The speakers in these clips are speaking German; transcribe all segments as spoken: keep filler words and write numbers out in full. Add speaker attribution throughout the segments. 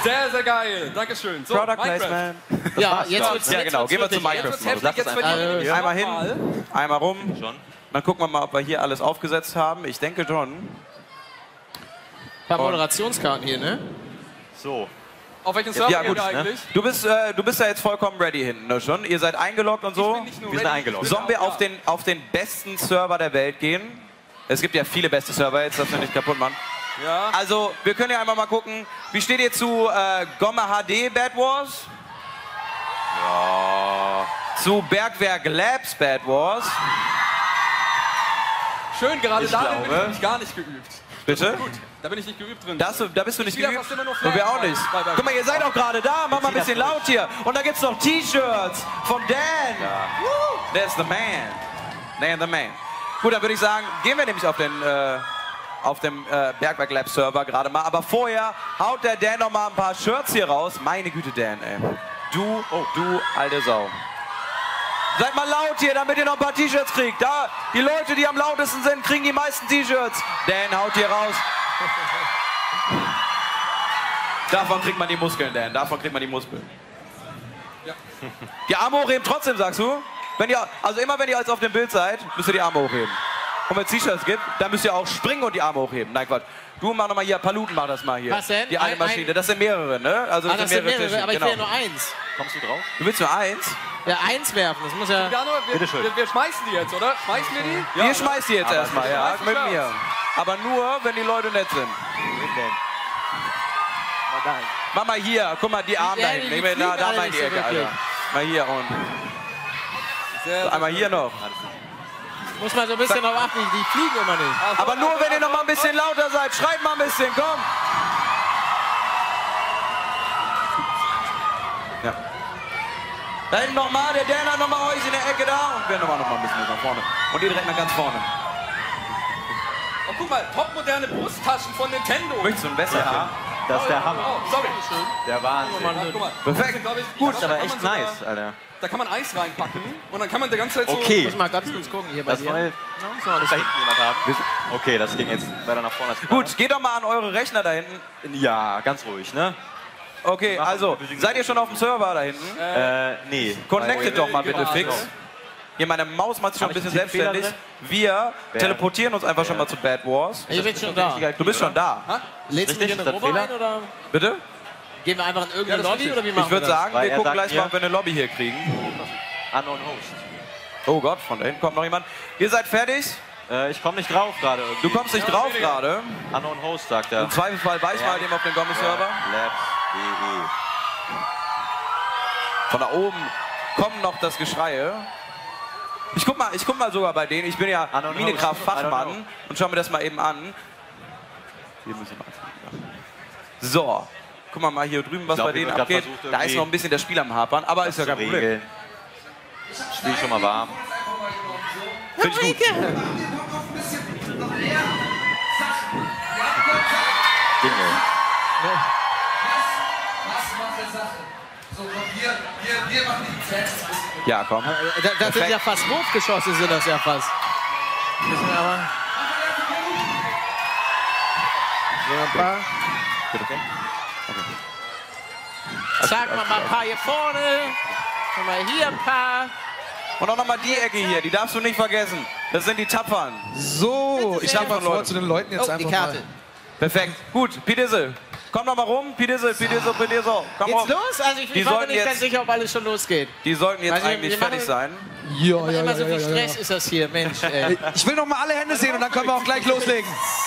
Speaker 1: Sehr, sehr geil. Dankeschön. So,
Speaker 2: Product
Speaker 1: Minecraft.
Speaker 2: Placement.
Speaker 3: Ja, jetzt wird's,
Speaker 2: Ja, genau. Gehen wir zum
Speaker 1: Jetzt wird's
Speaker 2: Minecraft.
Speaker 1: heftig. Jetzt verlieren wir
Speaker 2: Einmal
Speaker 1: nochmal.
Speaker 2: hin, einmal rum.
Speaker 4: Schon.
Speaker 2: Dann gucken wir mal, ob wir hier alles aufgesetzt haben. Ich denke schon.
Speaker 3: Ein paar Moderationskarten hier, ne?
Speaker 4: So.
Speaker 1: Auf welchen Server
Speaker 2: Ja,
Speaker 1: geht
Speaker 2: gut.
Speaker 1: ihr eigentlich?
Speaker 2: Du bist, äh, du bist ja jetzt vollkommen ready hinten, ne, schon? Ihr seid eingeloggt und
Speaker 1: Ich
Speaker 2: so.
Speaker 1: bin nicht nur
Speaker 4: Wir sind
Speaker 1: ready,
Speaker 4: eingeloggt.
Speaker 1: ich bin
Speaker 2: Sollen wir
Speaker 1: auch
Speaker 2: auf
Speaker 1: da.
Speaker 2: den, auf den besten Server der Welt gehen? Es gibt ja viele beste Server, jetzt das wir nicht kaputt machen.
Speaker 1: Ja.
Speaker 2: Also, wir können ja einmal mal gucken, wie steht ihr zu äh, Gomme H D Bad Wars?
Speaker 4: Ja.
Speaker 2: Zu Bergwerk Labs Bad Wars?
Speaker 1: Schön, gerade
Speaker 4: Ich
Speaker 1: da bin ich
Speaker 4: glaube-
Speaker 1: nämlich gar nicht geübt.
Speaker 2: Bitte?
Speaker 1: Gut, da bin ich nicht geübt drin.
Speaker 2: Das, da bist du nicht
Speaker 1: wieder
Speaker 2: geübt?
Speaker 1: fast immer nur
Speaker 2: Und wir auch
Speaker 1: Flash
Speaker 2: nicht.
Speaker 1: bei- bei-
Speaker 2: Guck mal, ihr seid auch gerade da. Mach mal ein bisschen laut hier. Und da gibt's noch T-Shirts von Dan. Woo, That's the man. Dan the man. Gut, dann würde ich sagen, gehen wir nämlich auf den äh, auf dem äh, Bergwerk Lab Server gerade mal. Aber vorher haut der Dan noch mal ein paar Shirts hier raus. Meine Güte, Dan, ey. Du, oh, du alte Sau. Seid mal laut hier, damit ihr noch ein paar T-Shirts kriegt. Da, die Leute, die am lautesten sind, kriegen die meisten T-Shirts. Dan, haut hier raus. Davon kriegt man die Muskeln, Dan. Davon kriegt man die Muskeln.
Speaker 1: Ja.
Speaker 2: Die Arme hochheben trotzdem, sagst du? Wenn ihr, also immer wenn ihr jetzt auf dem Bild seid, müsst ihr die Arme hochheben. Und wenn es T-Shirts gibt, dann müsst ihr auch springen und die Arme hochheben. Nein, Quatsch. Du mach noch mal hier, Paluten mach das mal hier.
Speaker 3: Was denn?
Speaker 2: Die eine
Speaker 3: Ein-
Speaker 2: Maschine.
Speaker 3: ein-
Speaker 2: Das sind mehrere, ne? Also
Speaker 3: Ah, das sind mehrere,
Speaker 2: Tische,
Speaker 3: aber ich
Speaker 2: genau.
Speaker 3: will ja nur eins.
Speaker 4: Kommst du drauf?
Speaker 2: Du willst nur eins?
Speaker 3: Ja, eins werfen, das muss ja...
Speaker 1: Jano, wir,
Speaker 4: Bitteschön.
Speaker 1: wir, wir schmeißen die jetzt, oder? Schmeißen wir die?
Speaker 2: Ihr schmeißt die jetzt
Speaker 4: Aber
Speaker 2: erstmal, ja,
Speaker 1: schmeißen
Speaker 2: mit
Speaker 1: Shirts.
Speaker 2: mir. Aber nur, wenn die Leute nett sind. Mach mal hier, guck mal, die Arme
Speaker 3: Ja,
Speaker 2: da
Speaker 3: die
Speaker 2: hinten. Nehmen wir
Speaker 3: fliegen
Speaker 2: da, da
Speaker 3: alle
Speaker 2: mal in die
Speaker 3: nicht so
Speaker 2: Ecke,
Speaker 3: wirklich.
Speaker 2: Alter. Mal hier und
Speaker 1: Sehr, sehr
Speaker 2: einmal
Speaker 1: schön.
Speaker 2: hier noch.
Speaker 3: Muss man so ein bisschen drauf achten, die fliegen immer nicht.
Speaker 1: Also,
Speaker 2: Aber nur,
Speaker 1: also,
Speaker 2: wenn ihr noch mal ein
Speaker 1: also,
Speaker 2: bisschen lauter seid. Schreit mal ein bisschen, komm. Ja. Da hinten noch mal, der Dan hat noch mal euch in der Ecke da. Und wir noch mal, noch mal ein bisschen nach vorne. Und ihr direkt nach ganz vorne.
Speaker 1: Oh, guck mal, topmoderne Brusttaschen von Nintendo.
Speaker 2: Möchtest du ein besser?
Speaker 4: Ja, das ist der Hammer.
Speaker 1: Oh, sorry.
Speaker 4: Der Wahnsinn.
Speaker 1: Ja, guck mal.
Speaker 2: Perfekt.
Speaker 1: Das sind, glaub ich,
Speaker 2: Gut,
Speaker 1: ich glaub,
Speaker 4: Das ist aber
Speaker 1: da kann
Speaker 4: echt
Speaker 1: man sogar-
Speaker 4: nice, Alter.
Speaker 1: Da kann man Eis reinpacken und dann kann man die ganze Zeit so...
Speaker 4: Okay.
Speaker 3: Muss mal ganz kurz gucken hier bei
Speaker 4: Das
Speaker 3: dir.
Speaker 4: neue.
Speaker 3: Ja, so, alles
Speaker 4: Muss da hinten jemand haben? Okay, das ging jetzt weiter nach vorne. als geplant.
Speaker 2: Gut, geht doch mal an eure Rechner da hinten.
Speaker 4: Ja, ganz ruhig, ne?
Speaker 2: Okay, also, seid ihr schon auf dem Server da hinten?
Speaker 4: Äh, nee.
Speaker 2: Connectet doch mal bitte
Speaker 1: genau.
Speaker 2: fix. Hier, meine Maus macht sich schon ein
Speaker 4: Hab ich
Speaker 2: bisschen
Speaker 4: einen Tippfehler
Speaker 2: selbstständig. Wir teleportieren uns einfach schon mal zu Bad Wars.
Speaker 3: Ich bin schon da.
Speaker 2: Du bist schon da.
Speaker 3: Lädst du mich in eine
Speaker 4: Ist das
Speaker 3: Gruppe
Speaker 4: Fehler?
Speaker 3: ein oder
Speaker 2: Bitte?
Speaker 3: gehen wir einfach in irgendeine
Speaker 1: Ja, das ist
Speaker 3: Lobby
Speaker 1: richtig.
Speaker 3: oder wie machen
Speaker 2: Ich würde
Speaker 3: wir das?
Speaker 2: sagen,
Speaker 4: Weil
Speaker 2: wir
Speaker 4: er
Speaker 2: gucken
Speaker 4: sagt
Speaker 2: gleich
Speaker 4: mir-
Speaker 2: mal, ob wir eine Lobby hier kriegen.
Speaker 4: Unknown Host.
Speaker 2: Oh Gott, von da hinten kommt noch jemand. Ihr seid fertig?
Speaker 4: Äh, ich komme nicht drauf gerade irgendwie.
Speaker 2: Du kommst nicht drauf gerade.
Speaker 4: Unknown Host, sagt er.
Speaker 2: Im Zweifelsfall weiß mal dem auf dem Gomme-Server.
Speaker 4: Labs punkt de.
Speaker 2: Von da oben kommt noch das Geschreie. Ich guck mal, ich guck mal sogar bei denen. Ich bin ja
Speaker 4: Unknown
Speaker 2: Minecraft-Fachmann
Speaker 4: Host.
Speaker 2: und schau mir das mal eben an. Hier müssen wir mal. So, guck mal mal hier drüben, was
Speaker 4: Ich glaub,
Speaker 2: bei
Speaker 4: hier
Speaker 2: denen
Speaker 4: wird grad
Speaker 2: abgeht.
Speaker 4: versucht,
Speaker 2: Da ist
Speaker 4: irgendwie
Speaker 2: noch ein bisschen das Spiel am Hapern, aber ist ja
Speaker 4: zu
Speaker 2: kein Problem.
Speaker 4: regeln. Spiel schon mal warm.
Speaker 2: Finde ich gut.
Speaker 4: Dinge.
Speaker 2: Ja, komm.
Speaker 3: Äh, Da, das sind
Speaker 2: Perfekt.
Speaker 3: ja fast Wurfgeschosse, sind das ja fast. Müssen wir aber... So ein paar. Zack, mal ein paar hier vorne. Und mal hier ein paar.
Speaker 2: Und auch nochmal die Ecke hier, die darfst du nicht vergessen. Das sind die Tapfern.
Speaker 5: So, ich habe mal vor,
Speaker 2: Leute.
Speaker 5: zu den Leuten jetzt
Speaker 3: Oh,
Speaker 5: einfach
Speaker 3: die Karte.
Speaker 5: mal...
Speaker 2: Perfekt. Gut, Pidissel. Komm noch mal rum. Pidissel, Pidissel, Pidissel. Komm
Speaker 3: Geht's
Speaker 2: rum.
Speaker 3: los? Also ich,
Speaker 2: Die
Speaker 3: ich war mir
Speaker 2: sollten
Speaker 3: nicht
Speaker 2: jetzt-
Speaker 3: ganz sicher, ob alles schon losgeht.
Speaker 2: Die sollten jetzt
Speaker 3: Also, wir-
Speaker 2: eigentlich
Speaker 3: wir
Speaker 2: fertig
Speaker 3: machen-
Speaker 2: sein.
Speaker 5: Ja,
Speaker 3: Immer,
Speaker 5: ja,
Speaker 3: immer
Speaker 5: ja,
Speaker 3: so
Speaker 5: ja,
Speaker 3: viel
Speaker 5: ja,
Speaker 3: Stress
Speaker 5: ja.
Speaker 3: ist das hier, Mensch. Ey.
Speaker 5: Ich will noch mal alle Hände sehen und dann können wir auch gleich loslegen.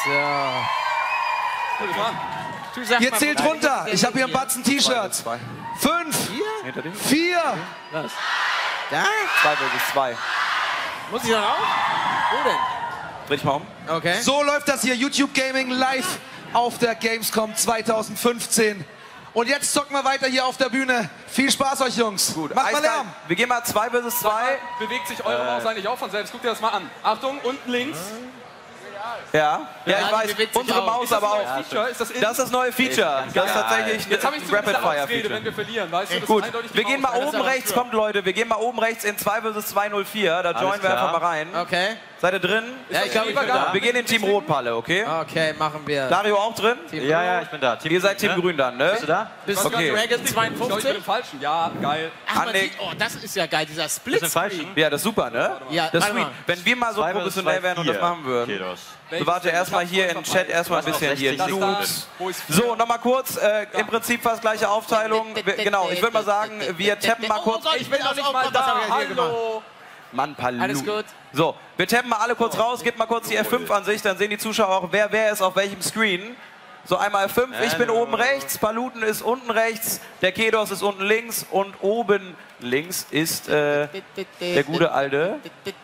Speaker 3: Du sag
Speaker 5: Ihr
Speaker 3: mal,
Speaker 5: zählt
Speaker 3: wo-
Speaker 5: runter. Ich habe hier einen Batzen T-Shirts.
Speaker 2: Zwei.
Speaker 5: Fünf,
Speaker 2: Hinter dir.
Speaker 5: vier,
Speaker 3: Was? Da?
Speaker 2: Zwei versus zwei.
Speaker 3: Muss ich da rauf? Wo denn?
Speaker 2: Dreh dich mal um.
Speaker 3: Okay.
Speaker 5: So läuft das hier, YouTube Gaming live auf der Gamescom zwanzig fünfzehn. Und jetzt zocken wir weiter hier auf der Bühne. Viel Spaß euch, Jungs.
Speaker 2: Gut.
Speaker 5: Macht mal
Speaker 2: eiskalt.
Speaker 5: Lärm.
Speaker 2: Wir gehen mal zwei versus zwei.
Speaker 1: Bewegt sich eure Maus eigentlich auch von selbst? Guckt ihr das mal an. Achtung, unten links.
Speaker 2: Ja. Ja, ich
Speaker 3: die
Speaker 2: weiß.
Speaker 3: bewegt sich
Speaker 2: Unsere
Speaker 3: auch.
Speaker 2: Maus
Speaker 1: Ist das
Speaker 2: aber
Speaker 1: ein neues
Speaker 2: auch.
Speaker 1: Feature? Ist das in?
Speaker 2: Das ist das neue Feature. Das ist tatsächlich
Speaker 1: Jetzt habe ich
Speaker 2: ein
Speaker 1: zumindest eine Ausrede,
Speaker 2: Rapid-Fire-Feature.
Speaker 1: wenn wir verlieren. Weißt du, das
Speaker 2: Gut,
Speaker 1: ist eindeutig die
Speaker 2: wir gehen mal
Speaker 1: Maus.
Speaker 2: oben rechts. Kommt, Leute, wir gehen mal oben rechts in zwei versus zwei null vier. Da joinen wir
Speaker 4: klar.
Speaker 2: einfach mal rein.
Speaker 3: Okay.
Speaker 2: Seid ihr drin?
Speaker 3: Ja, ich glaube, ich bin da.
Speaker 2: Wir gehen in Team Rotpalle, okay?
Speaker 3: Okay, machen wir.
Speaker 2: Dario auch drin?
Speaker 3: Team
Speaker 4: Ja,
Speaker 3: Blue.
Speaker 4: ja, ich bin da. Team
Speaker 2: Ihr seid Team
Speaker 4: ne?
Speaker 2: Grün dann, ne?
Speaker 4: Bist du da?
Speaker 3: Bist du
Speaker 2: Okay.
Speaker 3: Dragon
Speaker 1: Ich glaube, ich bin
Speaker 3: zweiundfünfzig?
Speaker 1: im Falschen. Ja, geil.
Speaker 3: Ach, man
Speaker 2: Annik.
Speaker 3: sieht, oh, das ist ja geil, dieser
Speaker 4: Bist du im
Speaker 3: Split.
Speaker 4: Falschen?
Speaker 2: Ja, das ist super, ne?
Speaker 3: Ja,
Speaker 2: Das ist
Speaker 3: warte
Speaker 2: sweet.
Speaker 3: mal.
Speaker 2: Wenn wir mal so
Speaker 4: Zwei versus
Speaker 2: professionell
Speaker 4: zwei,
Speaker 2: wären und das
Speaker 4: vier.
Speaker 2: machen würden.
Speaker 4: Kedos.
Speaker 2: So, warte, erstmal hier im Chat erstmal ein bisschen hier.
Speaker 4: sechzig
Speaker 2: Dudes.
Speaker 1: Wo ist
Speaker 2: So, nochmal kurz, äh, im Prinzip fast gleiche Aufteilung. Wir, genau, ich würde mal sagen, wir tappen mal kurz.
Speaker 3: Oh Gott, ich bin noch nicht mal da.
Speaker 1: Hallo.
Speaker 2: Mann, Palu.
Speaker 3: Alles gut.
Speaker 2: So, wir tappen mal alle kurz raus, gebt mal kurz die F fünf an sich, dann sehen die Zuschauer auch, wer wer ist auf welchem Screen. So, einmal F fünf, ich bin oben rechts, Paluten ist unten rechts, der Kedos ist unten links und oben links ist äh, der gute alte.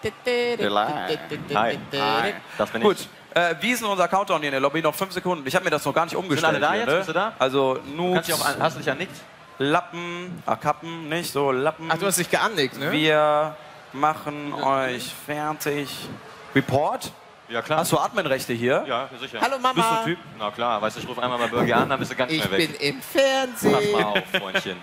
Speaker 4: Hi. Hi. Das bin
Speaker 2: Gut,
Speaker 4: ich.
Speaker 2: äh, wie ist denn unser Countdown hier in der Lobby? Noch fünf Sekunden. Ich habe mir das noch gar nicht umgestellt.
Speaker 4: alle da
Speaker 2: hier,
Speaker 4: jetzt?
Speaker 2: Ne?
Speaker 4: Bist du da?
Speaker 2: Also,
Speaker 4: Kannst
Speaker 2: Noobs,
Speaker 4: dich auch an, hast du dich ernickt?
Speaker 2: Lappen, ach Kappen, nicht so, Lappen.
Speaker 3: Ach, du hast dich geannickt, ne?
Speaker 2: Wir machen euch fertig. Report?
Speaker 4: Ja, klar.
Speaker 2: Hast du Adminrechte hier?
Speaker 4: Ja, sicher.
Speaker 3: Hallo
Speaker 2: Bist du
Speaker 3: Mama,
Speaker 2: ein Typ?
Speaker 4: Na klar, weißt du, ich rufe einmal bei Bürger an, dann bist du ganz
Speaker 3: ich
Speaker 4: schnell
Speaker 3: bin
Speaker 4: weg.
Speaker 3: im
Speaker 4: Pass mal
Speaker 3: Fernsehen.
Speaker 4: auf, Freundchen.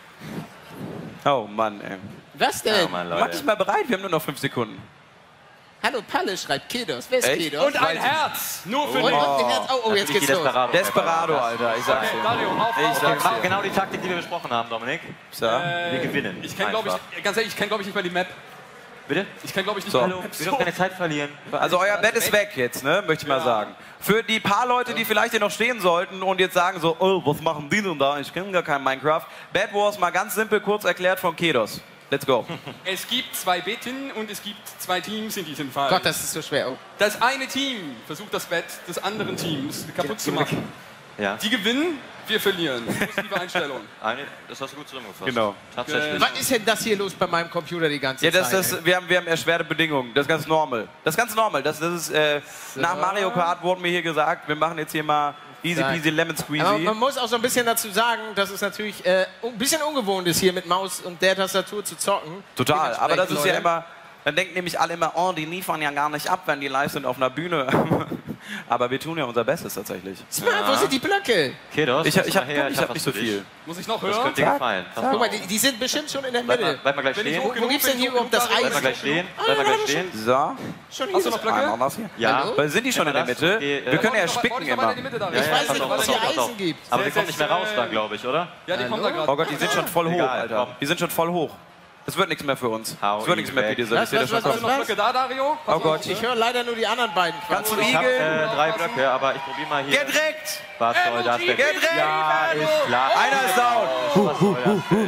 Speaker 2: Oh Mann, ey.
Speaker 3: Was
Speaker 4: Ja,
Speaker 3: denn?
Speaker 4: Mann,
Speaker 2: Mach dich
Speaker 4: Leute.
Speaker 2: mal bereit, wir haben nur noch fünf Sekunden.
Speaker 3: Hallo Palle, schreibt Kedos. Wer ist
Speaker 2: Echt?
Speaker 3: Kedos?
Speaker 1: Und ein Herz. Nur für
Speaker 3: Und,
Speaker 1: dich.
Speaker 3: und ein Herz. Oh, oh, jetzt
Speaker 4: Natürlich
Speaker 3: geht's
Speaker 4: die
Speaker 3: los.
Speaker 4: Desperado.
Speaker 2: Desperado, Alter, ich sag's
Speaker 1: Okay,
Speaker 2: dir.
Speaker 1: Dario, auf,
Speaker 2: Ich
Speaker 1: auf.
Speaker 2: sag's
Speaker 4: Mach
Speaker 2: dir.
Speaker 4: genau die Taktik, die wir besprochen haben, Dominik.
Speaker 2: So.
Speaker 4: Wir gewinnen.
Speaker 1: Ich kenne, glaube
Speaker 4: Einfach.
Speaker 1: ich, ganz ehrlich, ich kenne, glaube ich, nicht mal die Map.
Speaker 4: Bitte?
Speaker 1: Ich kenne, glaube ich, nicht
Speaker 2: So.
Speaker 1: mal die
Speaker 4: Hallo,
Speaker 1: Map.
Speaker 4: wir dürfen keine Zeit verlieren.
Speaker 2: Also euer Bett ist weg jetzt, ne? Möchte ich mal
Speaker 1: Ja.
Speaker 2: sagen. Für die paar Leute, die vielleicht hier noch stehen sollten und jetzt sagen so, oh, was machen die denn da? Ich kenne gar kein Minecraft. Bad Wars mal ganz simpel kurz erklärt von Kedos. Let's go.
Speaker 1: Es gibt zwei Betten und es gibt zwei Teams in diesem Fall.
Speaker 3: Gott, das ist so schwer. Oh.
Speaker 1: Das eine Team versucht das Bett des anderen Teams kaputt zu machen.
Speaker 4: Ja.
Speaker 1: Die gewinnen, wir verlieren. Positive Einstellung.
Speaker 4: Eine, das hast du gut zusammengefasst.
Speaker 2: Genau.
Speaker 4: Tatsächlich.
Speaker 3: Was ist denn das hier los bei meinem Computer die ganze
Speaker 2: Ja, das,
Speaker 3: Zeit?
Speaker 2: das, wir, haben, wir haben erschwerte Bedingungen. Das ist ganz normal. Das ist ganz normal. Das, das ist, äh, Nach Mario Kart wurde mir hier gesagt, wir machen jetzt hier mal easy
Speaker 3: Sag.
Speaker 2: peasy lemon
Speaker 3: Aber
Speaker 2: squeezy.
Speaker 3: man muss auch so ein bisschen dazu sagen, dass es natürlich äh, ein bisschen ungewohnt ist, hier mit Maus und der Tastatur zu zocken.
Speaker 2: Total. Aber das ist ja
Speaker 3: Leute.
Speaker 2: immer, dann denken nämlich alle immer, oh, die liefern ja gar nicht ab, wenn die live sind auf einer Bühne. Aber wir tun ja unser Bestes tatsächlich.
Speaker 3: Smart, wo sind die Blöcke?
Speaker 4: Kedos,
Speaker 2: Ich,
Speaker 4: kommst
Speaker 2: ich
Speaker 4: du
Speaker 2: habe
Speaker 4: mal her,
Speaker 2: ich
Speaker 4: hab
Speaker 2: hab
Speaker 4: was
Speaker 2: nicht so
Speaker 4: für dich.
Speaker 2: viel.
Speaker 1: Muss ich noch
Speaker 4: Das
Speaker 1: hören?
Speaker 4: könnte dir gefallen. Pass
Speaker 3: Guck mal,
Speaker 4: mal
Speaker 3: die, die sind bestimmt schon in der
Speaker 4: Bleib mal,
Speaker 3: Mitte.
Speaker 4: bleib mal gleich
Speaker 1: Wenn ich
Speaker 4: stehen.
Speaker 1: hoch
Speaker 3: Wo
Speaker 1: genug
Speaker 3: gibt's
Speaker 1: bin,
Speaker 3: denn hier
Speaker 1: hoch
Speaker 3: überhaupt das
Speaker 1: genug,
Speaker 3: Eis?
Speaker 4: Bleib mal gleich stehen. Bleib mal gleich stehen.
Speaker 2: So,
Speaker 3: Schon
Speaker 1: Hast du
Speaker 3: hier.
Speaker 1: noch Blöcke?
Speaker 2: einmal was hier.
Speaker 4: Ja.
Speaker 3: Hallo?
Speaker 2: Weil sind die schon in der
Speaker 4: das?
Speaker 2: Mitte?
Speaker 4: Okay, äh,
Speaker 2: Wir können ja
Speaker 1: Wollte ich
Speaker 2: spicken
Speaker 1: noch mal
Speaker 2: immer.
Speaker 1: in die Mitte da.
Speaker 4: Ja,
Speaker 3: Ich
Speaker 4: ja,
Speaker 3: weiß
Speaker 4: pass
Speaker 3: nicht,
Speaker 4: auf,
Speaker 3: ob es
Speaker 4: pass
Speaker 3: hier
Speaker 4: auf, pass auf.
Speaker 3: Eisen gibt.
Speaker 4: Aber wir
Speaker 1: Sehr,
Speaker 4: kommen nicht mehr
Speaker 1: sehr
Speaker 4: raus dann, glaube ich, oder?
Speaker 1: Ja, die kommen da
Speaker 3: Hallo?
Speaker 1: gerade.
Speaker 2: Oh Gott, die sind schon voll hoch,
Speaker 4: Egal,
Speaker 2: Alter.
Speaker 4: komm.
Speaker 2: Die sind schon voll hoch. Das wird nichts mehr für uns.
Speaker 4: Hau
Speaker 2: Das wird
Speaker 4: ihn
Speaker 2: nichts mehr für
Speaker 4: weg.
Speaker 2: diese. Ich
Speaker 3: Was,
Speaker 2: sehe das
Speaker 3: was,
Speaker 2: schon
Speaker 3: was,
Speaker 1: Hast du
Speaker 2: kommen.
Speaker 1: noch Blöcke da, Dario? Pass
Speaker 2: Oh Gott.
Speaker 1: auf,
Speaker 3: Ich
Speaker 1: ne?
Speaker 3: höre leider nur die anderen beiden
Speaker 2: Kannst du
Speaker 3: quatschen.
Speaker 4: Ich habe
Speaker 2: Igel?
Speaker 4: äh, drei Blöcke, aber ich probiere mal hier.
Speaker 2: Gedreckt!
Speaker 4: Was soll das denn?
Speaker 2: Gedreckt!
Speaker 4: Ja, ist klar.
Speaker 2: Einer ist down.
Speaker 4: Was soll das denn?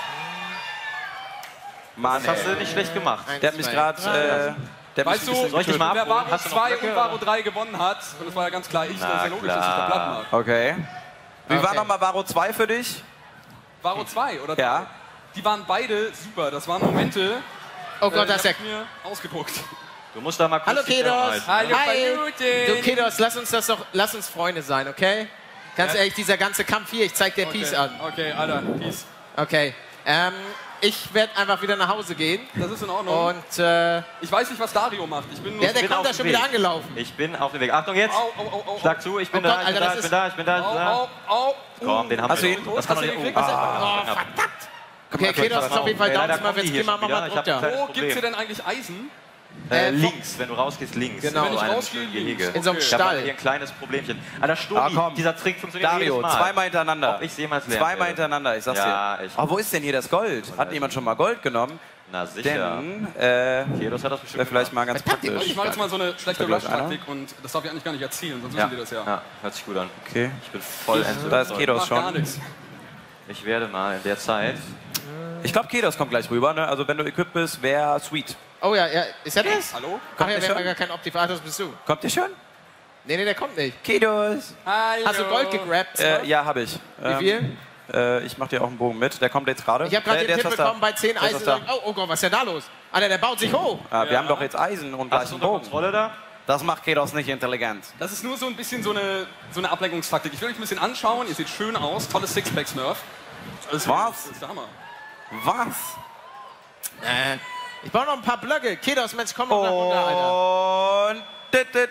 Speaker 2: Mann,
Speaker 4: Das hast du
Speaker 2: ey.
Speaker 4: nicht schlecht gemacht.
Speaker 2: Der hat mich gerade. Äh, der hat mich
Speaker 1: Weißt
Speaker 2: ein bisschen
Speaker 1: du,
Speaker 4: Soll ich dich mal
Speaker 1: wer
Speaker 4: abholen?
Speaker 1: Varo
Speaker 4: Hast du noch
Speaker 1: zwei
Speaker 4: Blöcke,
Speaker 1: und Varo
Speaker 4: oder?
Speaker 1: drei gewonnen hat, und das war ja ganz klar ich,
Speaker 4: Na
Speaker 1: das ist ja logisch, dass ich da Platten
Speaker 4: klar.
Speaker 1: mache.
Speaker 2: Okay. Wie war
Speaker 3: Okay.
Speaker 2: nochmal Varo zwei für dich?
Speaker 1: Varo zwei oder drei?
Speaker 2: Ja.
Speaker 1: Die waren beide super. Das waren Momente,
Speaker 3: Oh
Speaker 1: äh,
Speaker 3: Gott,
Speaker 1: die
Speaker 3: das ist ja...
Speaker 1: hab ich mir ausgedruckt.
Speaker 4: Du musst da mal kurz
Speaker 3: Hallo
Speaker 4: die Klappe
Speaker 3: Kedos!
Speaker 4: halten.
Speaker 1: Hallo,
Speaker 3: Hi!
Speaker 1: Paluten.
Speaker 3: Du Kedos, lass uns das doch... Lass uns Freunde sein, okay? Ganz
Speaker 1: Ja.
Speaker 3: ehrlich, dieser ganze Kampf hier, ich zeig dir Peace
Speaker 1: Okay.
Speaker 3: an.
Speaker 1: Okay, Alter, Peace.
Speaker 3: Okay. Ähm, ich werde einfach wieder nach Hause gehen.
Speaker 1: Das ist in Ordnung.
Speaker 3: Und äh,
Speaker 1: ich weiß nicht, was Dario macht. Ich bin nur
Speaker 3: ja, der
Speaker 4: bin
Speaker 3: kommt
Speaker 4: auf
Speaker 3: da
Speaker 4: dem
Speaker 3: schon
Speaker 4: Weg.
Speaker 3: wieder angelaufen.
Speaker 4: Ich bin auf dem Weg. Achtung jetzt!
Speaker 1: Au, au, au, au,
Speaker 4: Schlag zu, ich bin
Speaker 3: Oh
Speaker 4: da,
Speaker 3: Gott,
Speaker 4: ich bin
Speaker 3: Alter,
Speaker 4: da,
Speaker 3: das
Speaker 4: ich bin da, ich bin da, ich bin
Speaker 1: au,
Speaker 4: da.
Speaker 1: au, au.
Speaker 4: Komm, den haben
Speaker 2: Hast
Speaker 4: wir.
Speaker 2: du ihn?
Speaker 4: Das kann
Speaker 1: Hast
Speaker 4: doch
Speaker 1: du
Speaker 4: nicht.
Speaker 1: ihn
Speaker 4: Oh,
Speaker 1: gekriegt?
Speaker 3: Oh,
Speaker 4: knapp.
Speaker 3: verdammt! Okay, Kedos ist auf jeden Fall
Speaker 4: Ey,
Speaker 3: down.
Speaker 4: leider
Speaker 3: Jetzt mal,
Speaker 4: kommen die
Speaker 3: jetzt
Speaker 4: hier
Speaker 3: gehen wir
Speaker 4: schon
Speaker 3: mal
Speaker 4: wieder. Ich hab ein
Speaker 3: runter.
Speaker 4: kleines
Speaker 1: Wo gibt's hier
Speaker 4: Problem.
Speaker 1: denn eigentlich Eisen?
Speaker 4: Äh,
Speaker 3: Äh,
Speaker 4: links, wenn du rausgehst, links.
Speaker 3: Genau.
Speaker 4: In
Speaker 1: Wenn
Speaker 4: so
Speaker 1: ich
Speaker 4: einem
Speaker 1: rausgehe,
Speaker 4: schönen
Speaker 1: links.
Speaker 4: Gehege.
Speaker 3: In so einem
Speaker 1: Okay.
Speaker 4: Ich habe
Speaker 3: Stall.
Speaker 4: hier ein kleines Problemchen. Alter, Stobi,
Speaker 2: Ah, komm.
Speaker 4: dieser Trick funktioniert
Speaker 2: Dario,
Speaker 4: jedes Mal.
Speaker 2: zweimal hintereinander.
Speaker 4: Ob ich's jemals lernen
Speaker 2: Zweimal
Speaker 4: werde.
Speaker 2: hintereinander, ich sag's
Speaker 4: Ja,
Speaker 2: dir.
Speaker 4: ich-
Speaker 2: Aber wo ist denn hier das Gold? Hat jemand schon mal Gold genommen?
Speaker 4: Na sicher.
Speaker 2: Denn, äh,
Speaker 4: Kedos hat das bestimmt
Speaker 2: wäre vielleicht mal ganz
Speaker 3: Was habt ihr
Speaker 2: praktisch.
Speaker 1: Ich mache jetzt mal so eine schlechte
Speaker 2: Da gleich
Speaker 1: Rush-Taktik und das darf ich eigentlich gar nicht erzählen, sonst
Speaker 4: Ja.
Speaker 1: wissen die das ja.
Speaker 4: ja, hört sich gut an.
Speaker 2: Okay.
Speaker 4: Ich bin voll
Speaker 2: Da ist
Speaker 4: enttäuscht.
Speaker 2: Kedos
Speaker 1: Mach gar
Speaker 2: schon.
Speaker 1: nichts.
Speaker 4: Ich werde mal in der Zeit.
Speaker 2: Ich glaube, Kedos kommt gleich rüber, ne? Also wenn du equipped bist, wäre sweet.
Speaker 3: Oh ja, ja. Ist er das?
Speaker 1: Hallo?
Speaker 3: Ach
Speaker 2: Kommt
Speaker 3: ja,
Speaker 2: der
Speaker 3: wir haben
Speaker 2: schon?
Speaker 3: ja gar keinen Optiver. Ach, das bist du.
Speaker 2: Kommt ihr schon?
Speaker 3: Nee, nee, der kommt nicht.
Speaker 2: Kedos.
Speaker 1: Hallo.
Speaker 3: Hast du Gold gegrabt?
Speaker 2: Äh, ja, habe ich.
Speaker 3: Wie viel?
Speaker 2: Äh, ich mach dir auch einen Bogen mit. Der kommt jetzt gerade.
Speaker 3: Ich habe gerade
Speaker 2: Äh,
Speaker 3: den
Speaker 2: der
Speaker 3: Tipp
Speaker 2: ist fast da.
Speaker 3: bekommen, bei zehn
Speaker 2: Der ist
Speaker 3: Eisen.
Speaker 2: fast da.
Speaker 3: Oh, oh Gott, was ist denn da los? Alter, der baut sich hoch.
Speaker 2: Ah, wir haben doch jetzt Eisen und gleich
Speaker 4: Hast du
Speaker 2: einen
Speaker 4: unter
Speaker 2: Bogen.
Speaker 4: Kontrolle da?
Speaker 2: Das macht Kedos nicht intelligent.
Speaker 1: Das ist nur so ein bisschen so eine, so eine Ablenkungstaktik. Ich will euch ein bisschen anschauen. Ihr seht schön aus. Tolles Sixpack-Smurf. Das
Speaker 2: Was?
Speaker 1: Das ist der Hammer.
Speaker 2: Was?
Speaker 3: Äh, ich baue noch ein paar Blöcke. Kedos, Mensch, komm doch da runter, Alter.
Speaker 2: Und...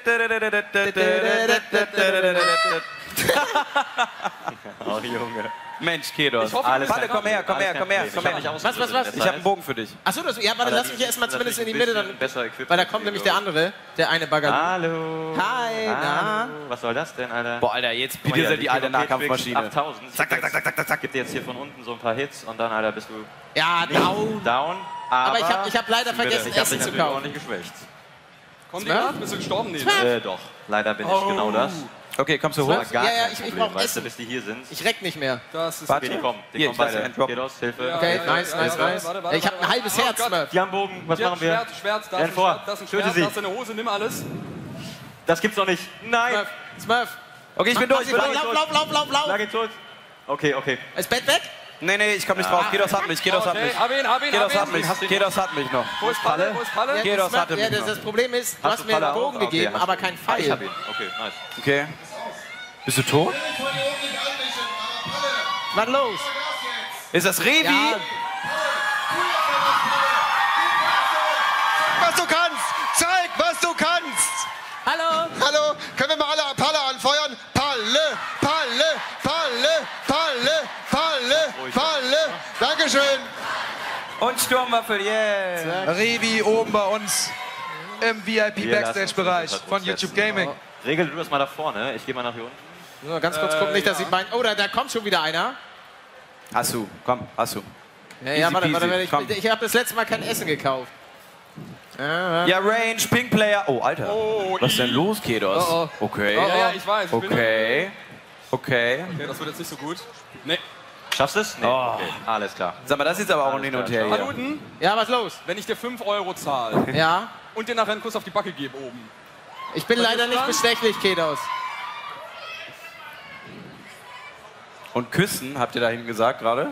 Speaker 4: Oh, Junge.
Speaker 2: Mensch, Kedos.
Speaker 1: Ich hoffe,
Speaker 4: Alles
Speaker 1: wir
Speaker 2: Palle,
Speaker 1: sind
Speaker 2: komm her, komm her, komm her, komm her.
Speaker 3: Was, was, was?
Speaker 2: Ich habe einen Bogen für dich.
Speaker 3: Achso, das, ja, warte, lass mich ja erstmal zumindest in die Mitte, dann,
Speaker 4: besser equipped.
Speaker 3: weil da kommt nämlich der andere, der eine Bagger.
Speaker 4: Hallo.
Speaker 3: Hi, na?
Speaker 4: Hallo. Was soll das denn, Alter?
Speaker 2: Boah, Alter, jetzt
Speaker 4: Guck mal
Speaker 2: bietet
Speaker 4: hier,
Speaker 2: er die alte
Speaker 4: Rocket
Speaker 2: Nahkampfmaschine.
Speaker 4: Twix achttausend. Zack, zack, zack, zack, zack, zack. Gibt dir jetzt hier von unten so ein paar Hits und dann, Alter, bist du
Speaker 3: Ja, down.
Speaker 4: down.
Speaker 3: Aber ich habe ich hab leider vergessen,
Speaker 4: ich hab
Speaker 3: Essen
Speaker 4: dich
Speaker 3: zu
Speaker 4: natürlich
Speaker 3: kaufen.
Speaker 4: ordentlich geschwächt.
Speaker 1: Kommen die gerade? Bist du gestorben? Nee.
Speaker 4: Äh, doch. Leider bin ich
Speaker 1: Oh.
Speaker 4: genau das.
Speaker 2: Okay, kommst du
Speaker 3: Was?
Speaker 2: hoch?
Speaker 4: Gar
Speaker 3: Ja, ja,
Speaker 4: kein
Speaker 3: ich- ich
Speaker 4: Problem,
Speaker 3: brauch
Speaker 4: weißt du,
Speaker 3: Essen.
Speaker 4: bis die hier sind.
Speaker 3: Ich reck nicht mehr.
Speaker 1: Das ist
Speaker 2: Warte.
Speaker 4: Okay, die kommen. Die
Speaker 2: Hier,
Speaker 4: kommen
Speaker 2: ich lasse
Speaker 4: beide.
Speaker 2: einen droppen.
Speaker 4: Kedos, Hilfe.
Speaker 1: Ja,
Speaker 3: Okay,
Speaker 1: ja,
Speaker 3: nice,
Speaker 1: ja,
Speaker 3: nice,
Speaker 1: ja,
Speaker 3: nice.
Speaker 1: warte, warte,
Speaker 3: Ich habe ein
Speaker 1: warte.
Speaker 3: halbes
Speaker 1: Oh
Speaker 3: Herz,
Speaker 1: Gott.
Speaker 3: Smurf.
Speaker 4: Die haben Bogen. Was
Speaker 1: Hier,
Speaker 4: machen wir?
Speaker 1: Schwert, Schwert, da
Speaker 4: Renn
Speaker 1: ist ein
Speaker 4: vor.
Speaker 1: Schwert, das ist ein
Speaker 4: Töte
Speaker 1: Schwert,
Speaker 4: sie.
Speaker 1: da ist eine Hose, nimm alles.
Speaker 4: Das gibt's doch nicht. Nein.
Speaker 3: Smurf, Smurf.
Speaker 2: Okay, ich bin durch, ich bin durch.
Speaker 3: Lauf, lauf, lauf, lauf, lauf.
Speaker 4: Schlag ihn tot. Okay, okay.
Speaker 3: Ist Bett weg?
Speaker 2: Nee, nee, ich komm nicht drauf. Kedos hat mich, Kedos hat
Speaker 1: Okay,
Speaker 2: mich.
Speaker 1: hab ihn, hab ihn,
Speaker 2: Kedos
Speaker 1: hab
Speaker 2: hat
Speaker 1: ihn.
Speaker 2: mich, Kedos hat mich noch.
Speaker 1: Wo ist Palle? Wo ist Palle?
Speaker 2: Kedos
Speaker 3: Smurf,
Speaker 2: hatte
Speaker 3: ja,
Speaker 2: mich
Speaker 3: das,
Speaker 2: noch.
Speaker 3: das Problem ist, du
Speaker 4: Hast
Speaker 3: hast
Speaker 4: du
Speaker 3: mir einen
Speaker 4: Palle
Speaker 3: Bogen
Speaker 4: auch? Okay,
Speaker 3: gegeben,
Speaker 4: hast
Speaker 3: aber
Speaker 4: du-
Speaker 3: keinen
Speaker 4: Ah, ich hab
Speaker 3: Pfeil.
Speaker 4: ihn. Okay, nice.
Speaker 2: Okay. Bist du tot?
Speaker 3: Was los?
Speaker 2: Ist das Revi?
Speaker 3: Ja,
Speaker 5: Was du kannst! Zeig, was du kannst!
Speaker 3: hallo?
Speaker 5: Hallo, können wir mal alle Palle anfeuern? Palle, Palle, Palle, Palle, Palle, Palle. Dankeschön.
Speaker 2: Und Sturmwaffel, yeah.
Speaker 5: Revi oben bei uns im V I P
Speaker 4: Wir lassen
Speaker 5: Backstage-Bereich
Speaker 4: uns
Speaker 5: von
Speaker 4: das
Speaker 5: YouTube
Speaker 4: setzen.
Speaker 5: Gaming.
Speaker 4: Regel du das mal da vorne. Ich gehe mal nach hier unten.
Speaker 3: So, ganz kurz gucken, nicht, dass ich mein... Oh, da, da kommt schon wieder einer.
Speaker 2: Hast du, komm, hast du.
Speaker 3: Ja, ja,
Speaker 2: Easy
Speaker 3: warte, warte,
Speaker 2: peasy,
Speaker 3: warte.
Speaker 2: komm.
Speaker 3: Ich, ich habe das letzte Mal kein Essen gekauft. Ja,
Speaker 2: Ja, Range, Pink Player. Oh, Alter.
Speaker 1: Oh,
Speaker 2: Was ist denn los, Kedos?
Speaker 3: Oh,
Speaker 2: Okay.
Speaker 1: Ja, ja, ich weiß. Ich bin,
Speaker 2: Okay. Okay.
Speaker 1: okay, das wird jetzt nicht so gut. Nee.
Speaker 4: Schaffst du es? Nee.
Speaker 2: Oh.
Speaker 4: Okay, alles klar.
Speaker 2: Sag mal, das ist jetzt aber auch ein
Speaker 4: Alles
Speaker 2: Hin und
Speaker 4: klar.
Speaker 2: Her hier.
Speaker 1: Paluten,
Speaker 3: ja, was los?
Speaker 1: wenn ich dir fünf Euro zahle
Speaker 3: Ja,
Speaker 1: und dir nachher einen Kuss auf die Backe gebe oben.
Speaker 3: ich bin
Speaker 1: Was
Speaker 3: leider
Speaker 1: ist
Speaker 3: nicht
Speaker 1: dran?
Speaker 3: bestechlich, Kedos.
Speaker 2: Und küssen, habt ihr da hinten gesagt gerade?